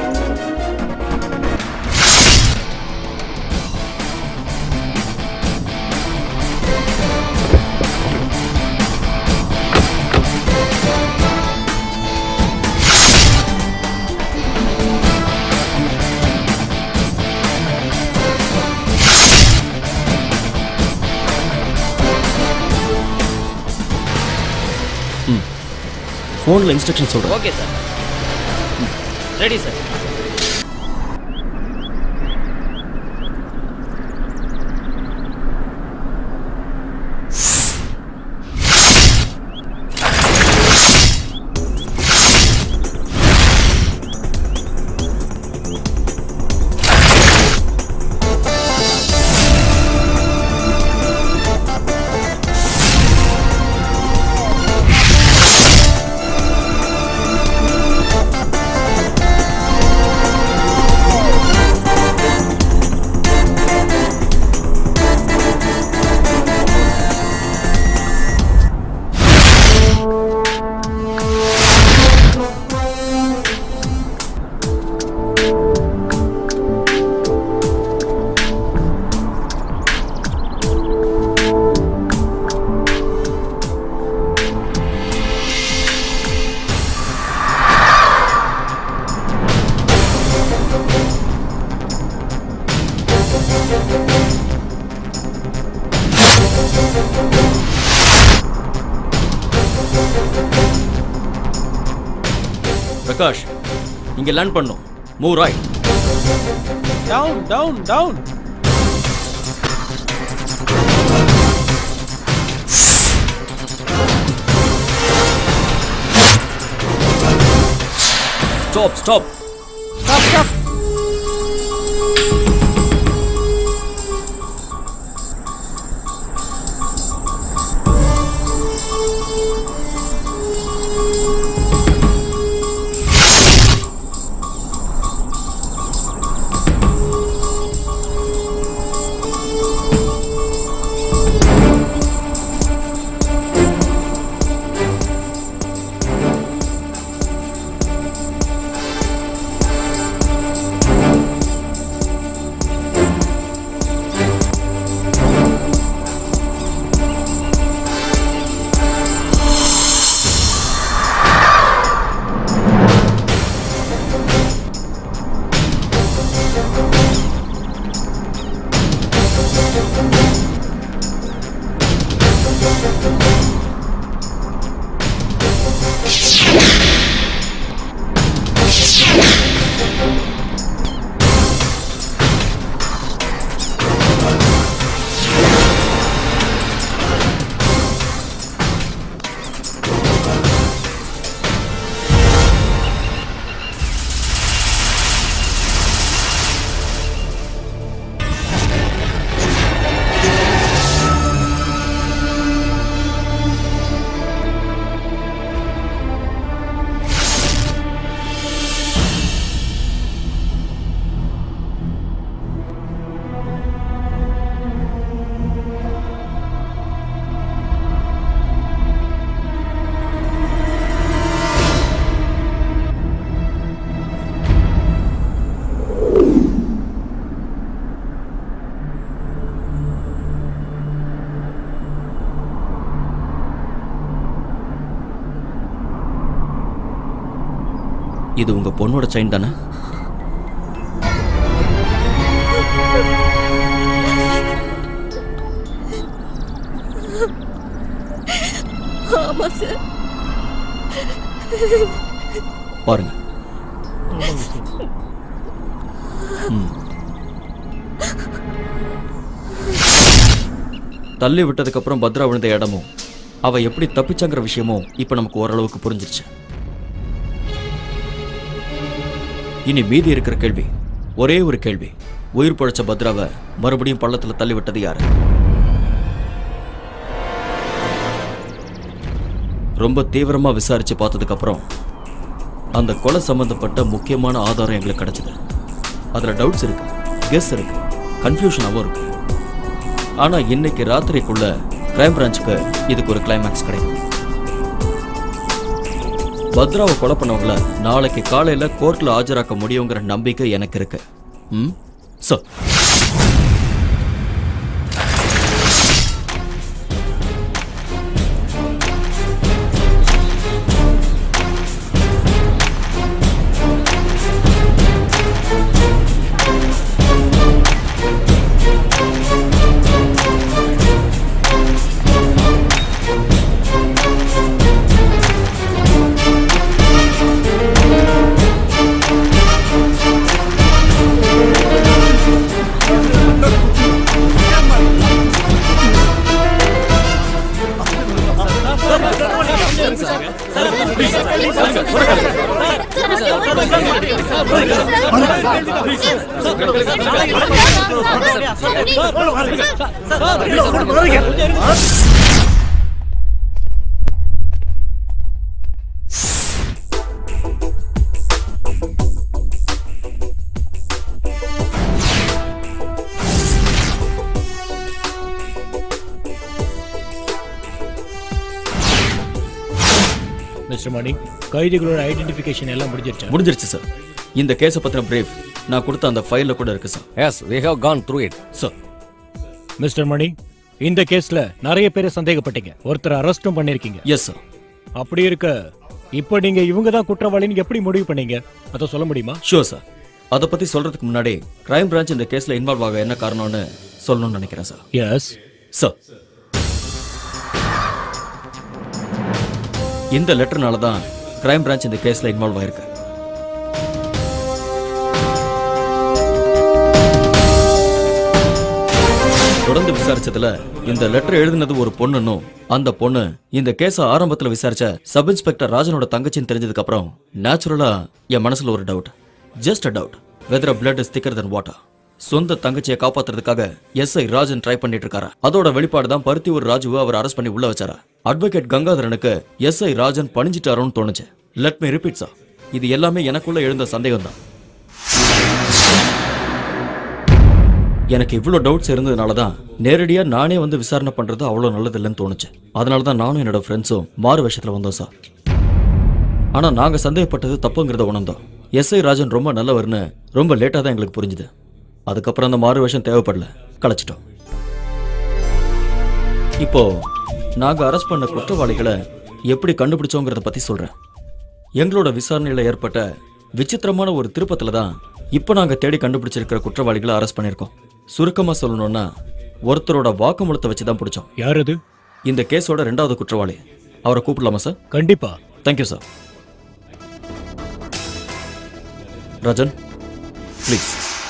ஃபோனில் இன்ஸ்ட்ரக்ஷன் சொல்கிறேன். Okay sir. Ready sir. Prakash, இங்க லேண்ட் பண்ணும். Move right. Down down down. Stop stop. Stop stop. இது உங்க பொண்ணோட செயின் தானே? ஆமா சார். பாருங்க. தள்ளி விட்டதுக்கு அப்புறம் பத்ரா விழுந்த இடமும் அவ எப்படி தப்பிச்சாங்கிற விஷயமும் இப்ப நமக்கு ஓரளவுக்கு புரிஞ்சிருச்சு. இனி மீதி இருக்கிற கேள்வி ஒரே ஒரு கேள்வி. உயிர் பழைச்ச பத்ராவை மறுபடியும் பள்ளத்துல தள்ளி விட்டது யாரு? ரொம்ப தீவிரமா விசாரிச்சு பார்த்ததுக்கு அப்புறம் அந்த கொலை சம்பந்தப்பட்ட முக்கியமான ஆதாரம் எங்களுக்கு கிடைச்சது. அதுல டவுட்ஸ் இருக்கு, கெஸ் இருக்கு, கன்ஃபியூஷனாகவும் இருக்கு. ஆனா இன்னைக்கு ராத்திரிக்குள்ள கிரைம் பிரான்ச்சுக்கு இதுக்கு ஒரு கிளைமேக்ஸ் கிடைக்கும். பத்ராவை கொலை பண்ணவங்கள நாளைக்கு காலையில கோர்ட்ல ஆஜராக்க முடியுங்கிற நம்பிக்கை எனக்கு இருக்கு. ம் சோ மிஸ்டர் மணி, கைதிகளோட ஐடென்டிஃபிகேஷன் எல்லாம் முடிஞ்சிருச்சா? முடிஞ்சிருச்சு சார். இந்த கேஸை பத்தின பிரீஃப் நான் கொடுத்த அந்த ஃபைல்ல கூட இருக்கு sir. Yes, we have gone through it sir. Mister Mani, இந்த கேஸ்ல நிறைய பேரை சந்தேகப்பட்டீங்க, ஒருத்தர் அரெஸ்டும் பண்ணிருக்கீங்க. Yes sir. அப்படி இருக்க இப்போ நீங்க இவங்க தான் குற்றவாளின்னு எப்படி முடிவு பண்ணீங்க, அதை சொல்ல முடியுமா? Sure sir. அதை பத்தி சொல்றதுக்கு முன்னாடி கிரைம் பிரான்ச் இந்த கேஸ்ல இன்வால்வ் ஆக என்ன காரணம்னு சொல்லணும்னு நினைக்கிறேன் சார். Yes sir. இந்த லெட்டர்னால தான் கிரைம் பிரான்ச் இந்த கேஸ்ல இன்வால்வ் ஆயிருக்கு. தொடர்ந்து விசாரிச்சதுல இந்த லெட்டர் எழுதினது ஒரு பொண்ணுன்னும் அந்த பொண்ணு இந்த கேஸ ஆரம்பத்துல விசாரிச்ச சப் இன்ஸ்பெக்டர் ராஜனோட தங்கச்சின்னு தெரிஞ்சதுக்கு அப்புறம் நேச்சுரலா என் மனசுல ஒரு doubt, just a doubt, whether a blood is thicker than water. சொந்த தங்கச்சியை காப்பாத்துறதுக்காக எஸ் ஐ ராஜன் ட்ரை பண்ணிட்டு இருக்காரு. அதோட வெளிப்பாடு தான் பருத்தி ஒரு ராஜுவை அவர் அரெஸ்ட் பண்ணி உள்ள வச்சாரா. அட்வொகேட் கங்காதரனுக்கு எஸ் ஐ ராஜன் பணிஞ்சிட்டாரோன்னு தோணுச்சு. லெட் மீ ரிப்பீட் சார், இது எல்லாமே எனக்குள்ள எழுந்த சந்தேகம் தான். எனக்கு இவ்வளோ டவுட்ஸ் இருந்ததுனால தான் நேரடியாக நானே வந்து விசாரணை பண்ணுறது அவ்வளோ நல்லது இல்லைன்னு தோணுச்சு. அதனால தான் நானும் என்னோட ஃப்ரெண்ட்ஸும் மாறு விஷயத்தில் வந்தோம் சார். ஆனால் நாங்கள் சந்தேகப்பட்டது தப்புங்கிறத உணர்ந்தோம். எஸ் ஐ ராஜன் ரொம்ப நல்லவர்னு ரொம்ப லேட்டாக தான் எங்களுக்கு புரிஞ்சுது. அதுக்கப்புறம் அந்த மாறு விஷயம் தேவைப்படல, கலைச்சிட்டோம். இப்போ நாங்கள் அரெஸ்ட் பண்ண குற்றவாளிகளை எப்படி கண்டுபிடிச்சோங்கிறத பற்றி சொல்கிறேன். எங்களோட விசாரணையில் ஏற்பட்ட விசித்திரமான ஒரு திருப்பத்தில் தான் இப்போ நாங்கள் தேடி கண்டுபிடிச்சிருக்கிற குற்றவாளிகளை அரெஸ்ட் பண்ணியிருக்கோம். சுருக்கமாக சொல்லணும்னா ஒருத்தரோட வாக்குமூலத்தை வச்சு தான் பிடிச்சோம். யார் அது? இந்த கேஸோட ரெண்டாவது குற்றவாளி. அவரை கூப்பிடலாமா சார்? கண்டிப்பா. Thank you sir. ராஜன் ப்ளீஸ்.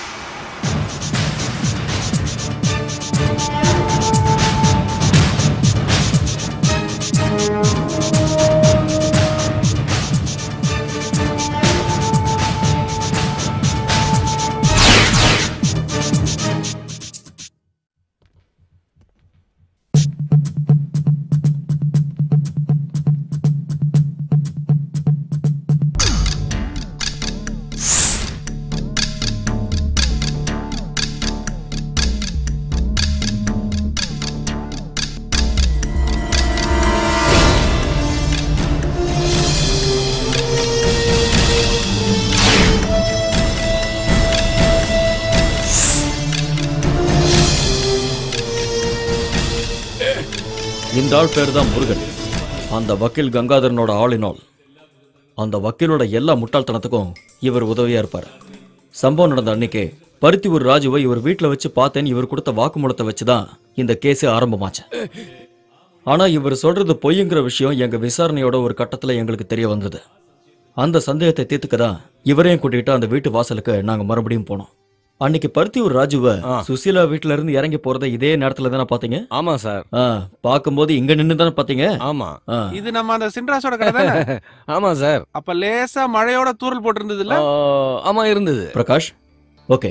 இந்த ஆள் பேர் தான் முருகன். அந்த வக்கீல் கங்காதரனோட ஆளினால். அந்த வக்கீலோட எல்லா முட்டாள்தனத்துக்கும் இவர் உதவியா இருப்பார். சம்பவம் நடந்த அன்னைக்கு பருத்தி ஒரு ராஜுவை இவர் வீட்டில் வச்சு பார்த்தேன்னு இவர் கொடுத்த வாக்குமூலத்தை வச்சுதான் இந்த கேஸே ஆரம்பமாச்சு. ஆனா இவர் சொல்றது பொய்ங்கிற விஷயம் எங்க விசாரணையோட ஒரு கட்டத்துல எங்களுக்கு தெரிய வந்தது. அந்த சந்தேகத்தை தீர்த்துக்கதான் இவரையும் கூட்டிட்டு அந்த வீட்டு வாசலுக்கு நாங்க மறுபடியும் போனோம். அன்னைக்கு பருத்தி ஒரு ராஜுவை சுசீலா வீட்டுல இருந்து இறங்கி போறதை இதே நேரத்துல தானே பாத்தீங்க? ஆமா சார். பாக்கும்போது இங்க நின்னு தானே பாத்தீங்க? ஆமா. இது நம்ம அந்த சின்ராஸோட கடை தானே? ஆமா சார். அப்ப லேசா மழையோட தூறல் போட்டு இருந்தது இல்ல? ஆமா இருந்தது. பிரகாஷ் ஓகே.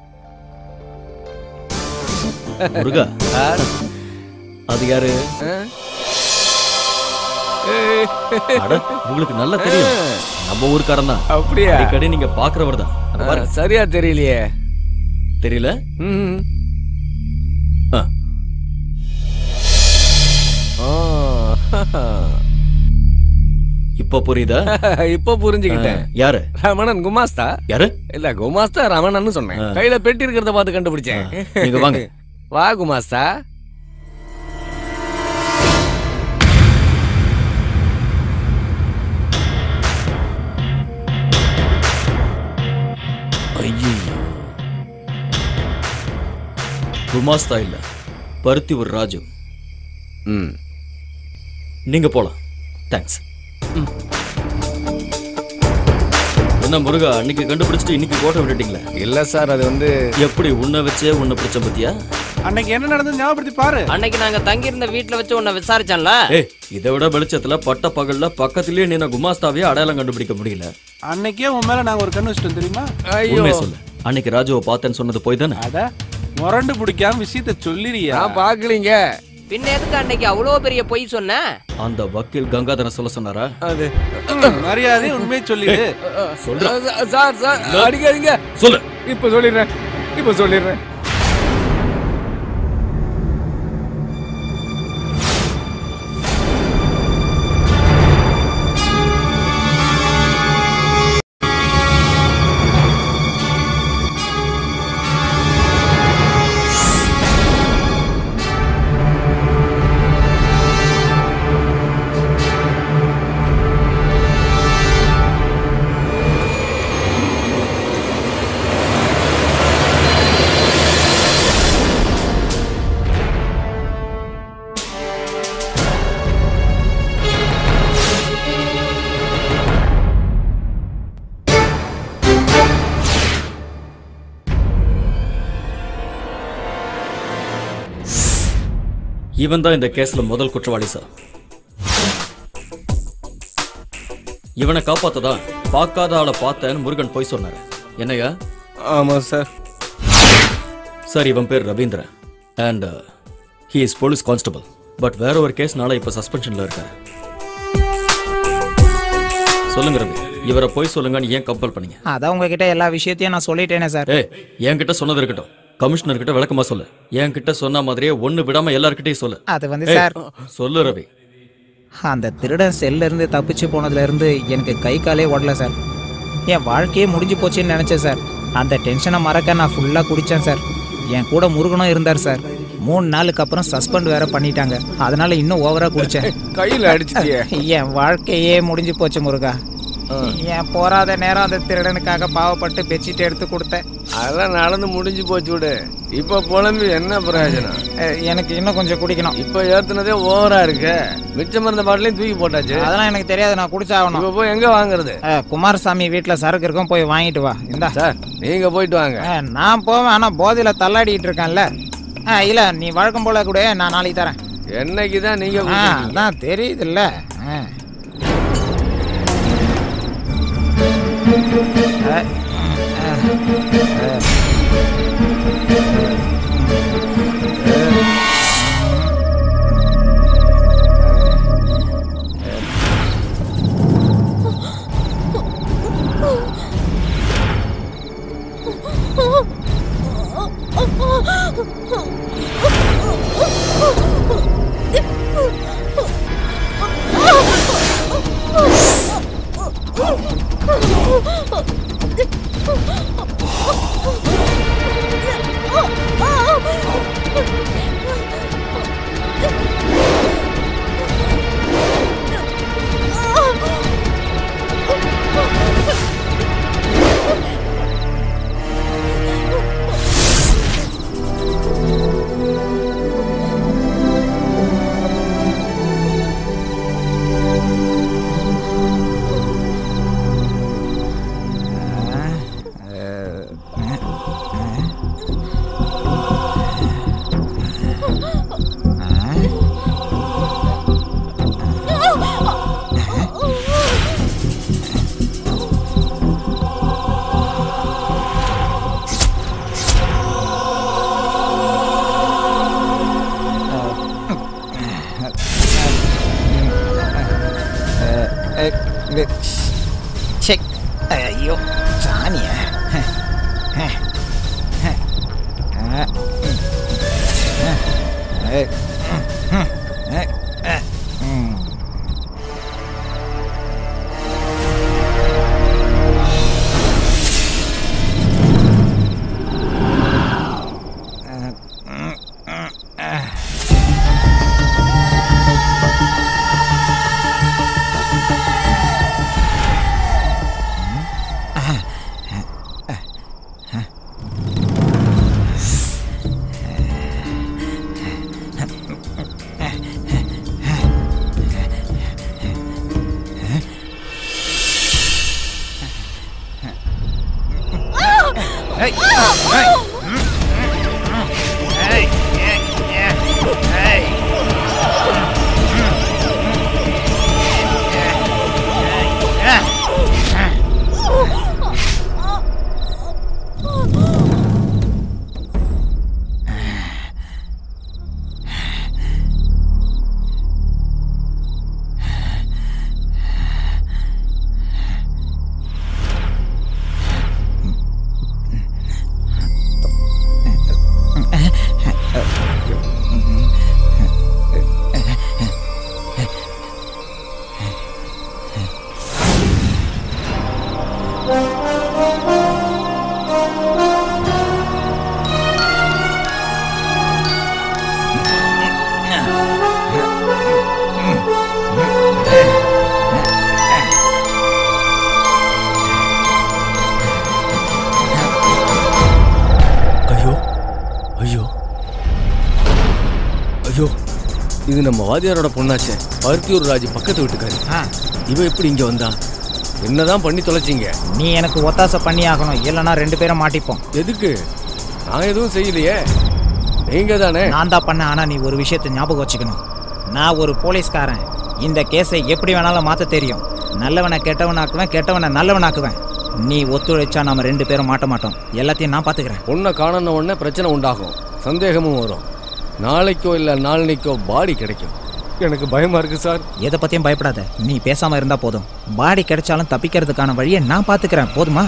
முருகா அது யாரு? உங்களுக்கு நல்லா தெரியும், நம்ம ஊருக்காரன் தான். அப்படியா? அடிக்கடி நீங்க பாக்குறவர் தான். சரியா தெரியலையே. தெரியல? இப்ப புரியுதா? இப்ப புரிஞ்சுக்கிட்டேன். யாரு? ரமணன் குமாஸ்தா. யாரு? இல்ல குமாஸ்தா ரமணன் சொன்னேன். கையில பெட்டி இருக்கிறத பார்த்து கண்டுபிடிச்சேன். நீங்க வாங்க. வா குமாஸ்தா. குமாஸ்தா இல்ல, பருத்தி ஒரு ராஜு. ம் நீங்க போலாம். தேங்க்ஸ். என்ன முருகா, அன்னைக்கு கண்டுபிடிச்சிட்டு இன்னைக்கு கோட்டை விட்டுட்டீங்களா? இல்ல சார், அது வந்து எப்படி உன்னை வச்சே உன்னை பிடிச்ச பத்தியா? அன்னைக்கு என்ன நடந்து ஞாபகப்படுத்தி பாரு. அன்னைக்கு நாங்க தங்கி இருந்த வீட்டுல வச்சு உன்னை விசாரிச்சோம்ல. ஏய், இதை விட வெளிச்சத்துல பட்ட பகல்ல பக்கத்திலேயே நீ குமாஸ்தாவே அடையாளம் கண்டுபிடிக்க முடியல. அன்னைக்கே உன் மேல நாங்க ஒரு கண்ணு வச்சிட்டோம் தெரியுமா? உண்மையை சொல்லு, அன்னைக்கு ராஜுவை பார்த்தேன்னு சொன்னது போய் தானே? அட முரண்டு பிடிக்காம விஷயத்தை சொல்லிரியா? நான் பாக்கலீங்க. பின்ன எதுக்கு அன்னைக்கு அவ்வளவு பெரிய பொய் சொன்ன? அந்த வக்கீல் கங்காதரன் சொல்ல சொன்னாரா? அது மரியாதை உண்மையை சொல்லிடு. சொல்றேன் சார். சார் அடிக்காதீங்க. சொல்லு. இப்ப சொல்லிடுறேன். இப்ப சொல்லிடுறேன். இவன் தான் இந்த கேஸ்ல முதல் குற்றவாளி சார். இவனை காப்பாத்ததான் பார்க்காத ஆளை பார்த்தேன்னு முருகன் போய் சொன்னாரு. என்னையா? ஆமா சார். சார், இவன் பேர் Ravindran and he is police constable. But வேற ஒரு கேஸ்னால இப்ப சஸ்பென்ஷன்ல இருக்காரு. சொல்லுங்க ரவி, இவரை போய் சொல்லுங்கன்னு ஏன் கம்பல் பண்ணீங்க? அதான் உங்ககிட்ட எல்லா விஷயத்தையும் நான் சொல்லிட்டேனே சார். ஏய், என்கிட்ட சொன்னது இருக்கட்டும், கமிஷனர் கிட்ட விளக்கமா சொல்லு. என்கிட்ட சொன்ன மாதிரியே ஒண்ணு விடாம எல்லார்கிட்டயும் சொல்லு. அது வந்து ஏய், சார், சொல்லு ரவி. அந்த திருடன் செல்ல இருந்து தப்பிச்சு போனதுல இருந்து எனக்கு கை காலே ஓடல சார். என் வாழ்க்கையே முடிஞ்சு போச்சுன்னு நினைச்சேன் சார். அந்த டென்ஷனை மறக்க நான் ஃபுல்லா குடிச்சேன் சார். என் கூட முருகனும் இருந்தார் சார். மூணு நாளுக்கு அப்புறம் சஸ்பெண்ட் வேற பண்ணிட்டாங்க. அதனால இன்னும் ஓவரா குடிச்சேன். கையில அடிச்சிட்டியே. என் வாழ்க்கையே முடிஞ்சு போச்சு முருகா. என் போராத நேரம் அந்த திருடனுக்காக பாவப்பட்டு பெட்ஷீட் எடுத்து கொடுத்தேன். அதெல்லாம் நடந்து முடிஞ்சு போச்சு விடு. இப்ப புலம்பி என்ன பிரயோஜனம்? எனக்கு இன்னும் கொஞ்சம் குடிக்கணும். இப்ப ஏத்துனதே ஓவரா இருக்கு. மிச்சம் இருந்த பாட்டிலையும் தூக்கி போட்டாச்சு. அதெல்லாம் எனக்கு தெரியாது, நான் குடிச்சாகணும். இப்ப போய் எங்க வாங்குறது? குமாரசாமி வீட்டுல சரக்கு இருக்கும், போய் வாங்கிட்டு வா. இந்தா சார், நீங்க போயிட்டு வாங்க. நான் போவேன், ஆனா போதையில தள்ளாடிட்டு இருக்கேன்ல. இல்ல, நீ வழக்கம் போல கூட, நான் நாளைக்கு தரேன். என்னைக்குதான் நீங்க? அதான் தெரியுது இல்ல. ஐயோ சாணிய. இது நம்ம வாதியாரோட பொண்ணாச்சே, பருத்தியூர் ராஜ் பக்கத்து வீட்டுக்காரு. இவ எப்படி இங்க வந்தா? என்னதான் பண்ணி தொலைச்சிங்க? நீ எனக்கு ஒத்தாசை பண்ணி ஆகணும், இல்லைன்னா ரெண்டு பேரும் மாட்டிப்போம். எதுக்கு? நான் எதுவும் செய்யலையே. நீங்க தானே? நான் தான் பண்ண. ஆனா நீ ஒரு விஷயத்தை ஞாபகம் வச்சுக்கணும். நான் ஒரு போலீஸ்காரன். இந்த கேஸை எப்படி வேணாலும் மாத்த தெரியும். நல்லவனை கெட்டவனாக்குவேன், கெட்டவனை நல்லவனாக்குவேன். நீ ஒத்துழைச்சா நாம ரெண்டு பேரும் மாட்ட மாட்டோம். எல்லாத்தையும் நான் பாத்துக்கிறேன். உன்னை காணன உடனே பிரச்சனை உண்டாகும், சந்தேகமும் வரும். நாளைக்கோ இல்ல நாளைக்கோ பாடி கிடைக்கும். எனக்கு பயமா இருக்கு சார். எதை பத்தியும் பயப்படாத. நீ பேசாம இருந்தா போதும். பாடி கிடைச்சாலும் தப்பிக்கிறதுக்கான வழியை நான் பாத்துக்கிறேன். போதுமா?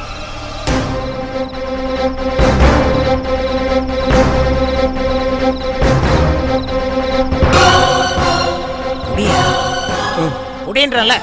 முடியன்றல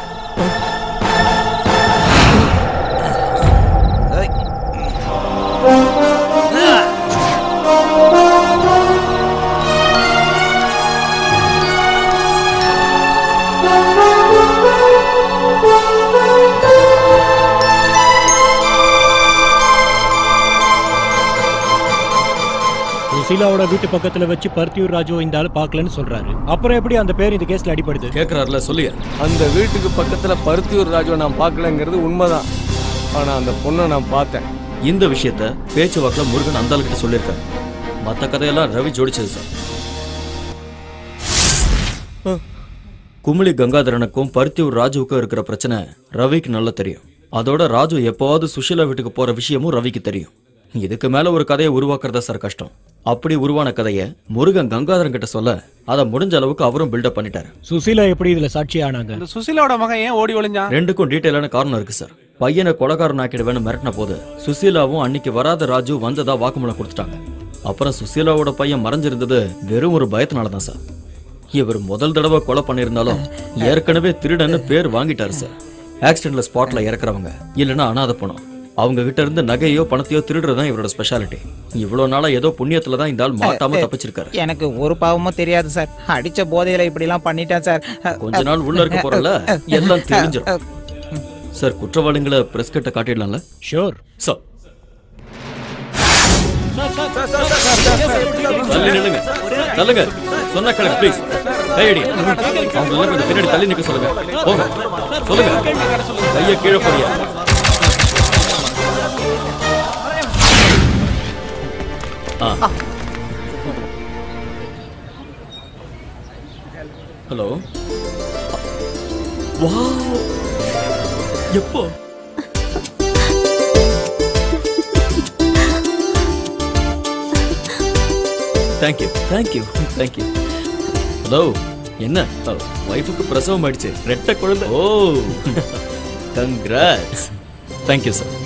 சுசீலாவோட வீட்டு பக்கத்துல வச்சு பர்த்தியூர் ராஜு இந்த ஆள் பார்க்கலன்னு சொல்றாரு. அப்புறம் எப்படி அந்த பேர் இந்த கேஸ்ல அடிபடுது? கேக்குறாருல, சொல்லியா? அந்த வீட்டுக்கு பக்கத்துல பர்த்தியூர் ராஜுவை நான் பார்க்கலங்கிறது உண்மைதான். ஆனா அந்த பொண்ணை நான் பார்த்தேன். இந்த விஷயத்த பேச்சுவாக்கில் முருகன் அந்த ஆளுகிட்ட சொல்லியிருக்காரு. மற்ற கதையெல்லாம் ரவி ஜோடிச்சது சார். குமிளி கங்காதரனுக்கும் பர்த்தியூர் ராஜுவுக்கும் இருக்கிற பிரச்சனை ரவிக்கு நல்லா தெரியும். அதோட ராஜு எப்போவாவது சுஷீலா வீட்டுக்கு போற விஷயமும் ரவிக்கு தெரியும். இதுக்கு மேல ஒரு கதையை உருவாக்குறதா சார் கஷ்டம். அப்படி உருவான கதையை முருகன் கங்காதரன் கிட்ட சொல்ல அதை முடிஞ்ச அளவுக்கு அவரும் பில்டப் பண்ணிட்டாரு. சுசீலா எப்படி இதுல சாட்சி ஆனாங்க? இந்த சுசீலாவோட மகன் ஏன் ஓடி ஒளிஞ்சான்? ரெண்டுக்கும் டீட்டெயிலான காரணம் இருக்கு சார். பையனை கொலகாரன் ஆக்கிடுவேன்னு மிரட்டின போது சுசீலாவும் அன்னைக்கு வராத ராஜு வந்ததா வாக்குமூலம் கொடுத்துட்டாங்க. அப்புறம் சுசீலாவோட பையன் மறைஞ்சிருந்தது வெறும் ஒரு பயத்தினாலதான் சார். இவர் முதல் தடவை கொலை பண்ணியிருந்தாலும் ஏற்கனவே திருடன்னு பேர் வாங்கிட்டாரு சார். ஆக்சிடென்ட்ல ஸ்பாட்ல இறக்குறவங்க இல்லைன்னா அனாதை பணம் அவங்க கிட்ட இருந்து நகையோ பணத்தையோ திருடுறதுதான் இவரோட ஸ்பெஷாலிட்டி. இவ்வளவு நாளா ஏதோ புண்ணியத்துல தான் இந்த ஆள் மாட்டாம தப்பிச்சிருக்காரு. எனக்கு ஒரு பாவமும் தெரியாது சார். அடிச்ச போதையில இப்படி எல்லாம் பண்ணிட்டேன் சார். கொஞ்ச நாள் உள்ள இருக்க போறல எல்லாம் தெரிஞ்சிடும் சார். குற்றவாளிகளை பிரஸ் கிட்ட காட்டிடலாம்ல? Sure sir. தள்ளி நில்லுங்க, தள்ளுங்க. சொன்ன கலர் ப்ளீஸ். கையடி. அவங்க எல்லாம் கொஞ்சம் பின்னாடி தள்ளி நிக்க சொல்லுங்க. போங்க, சொல்லுங்க. கையை கீழே போறியா? ஹலோ. வாவ், எப்போ? Thank you thank you thank you. ஹலோ, என்ன வைஃபுக்கு பிரசவம் ஆயிடுச்சு, ரெட்டை குழந்தை. Oh, congrats. Thank you sir.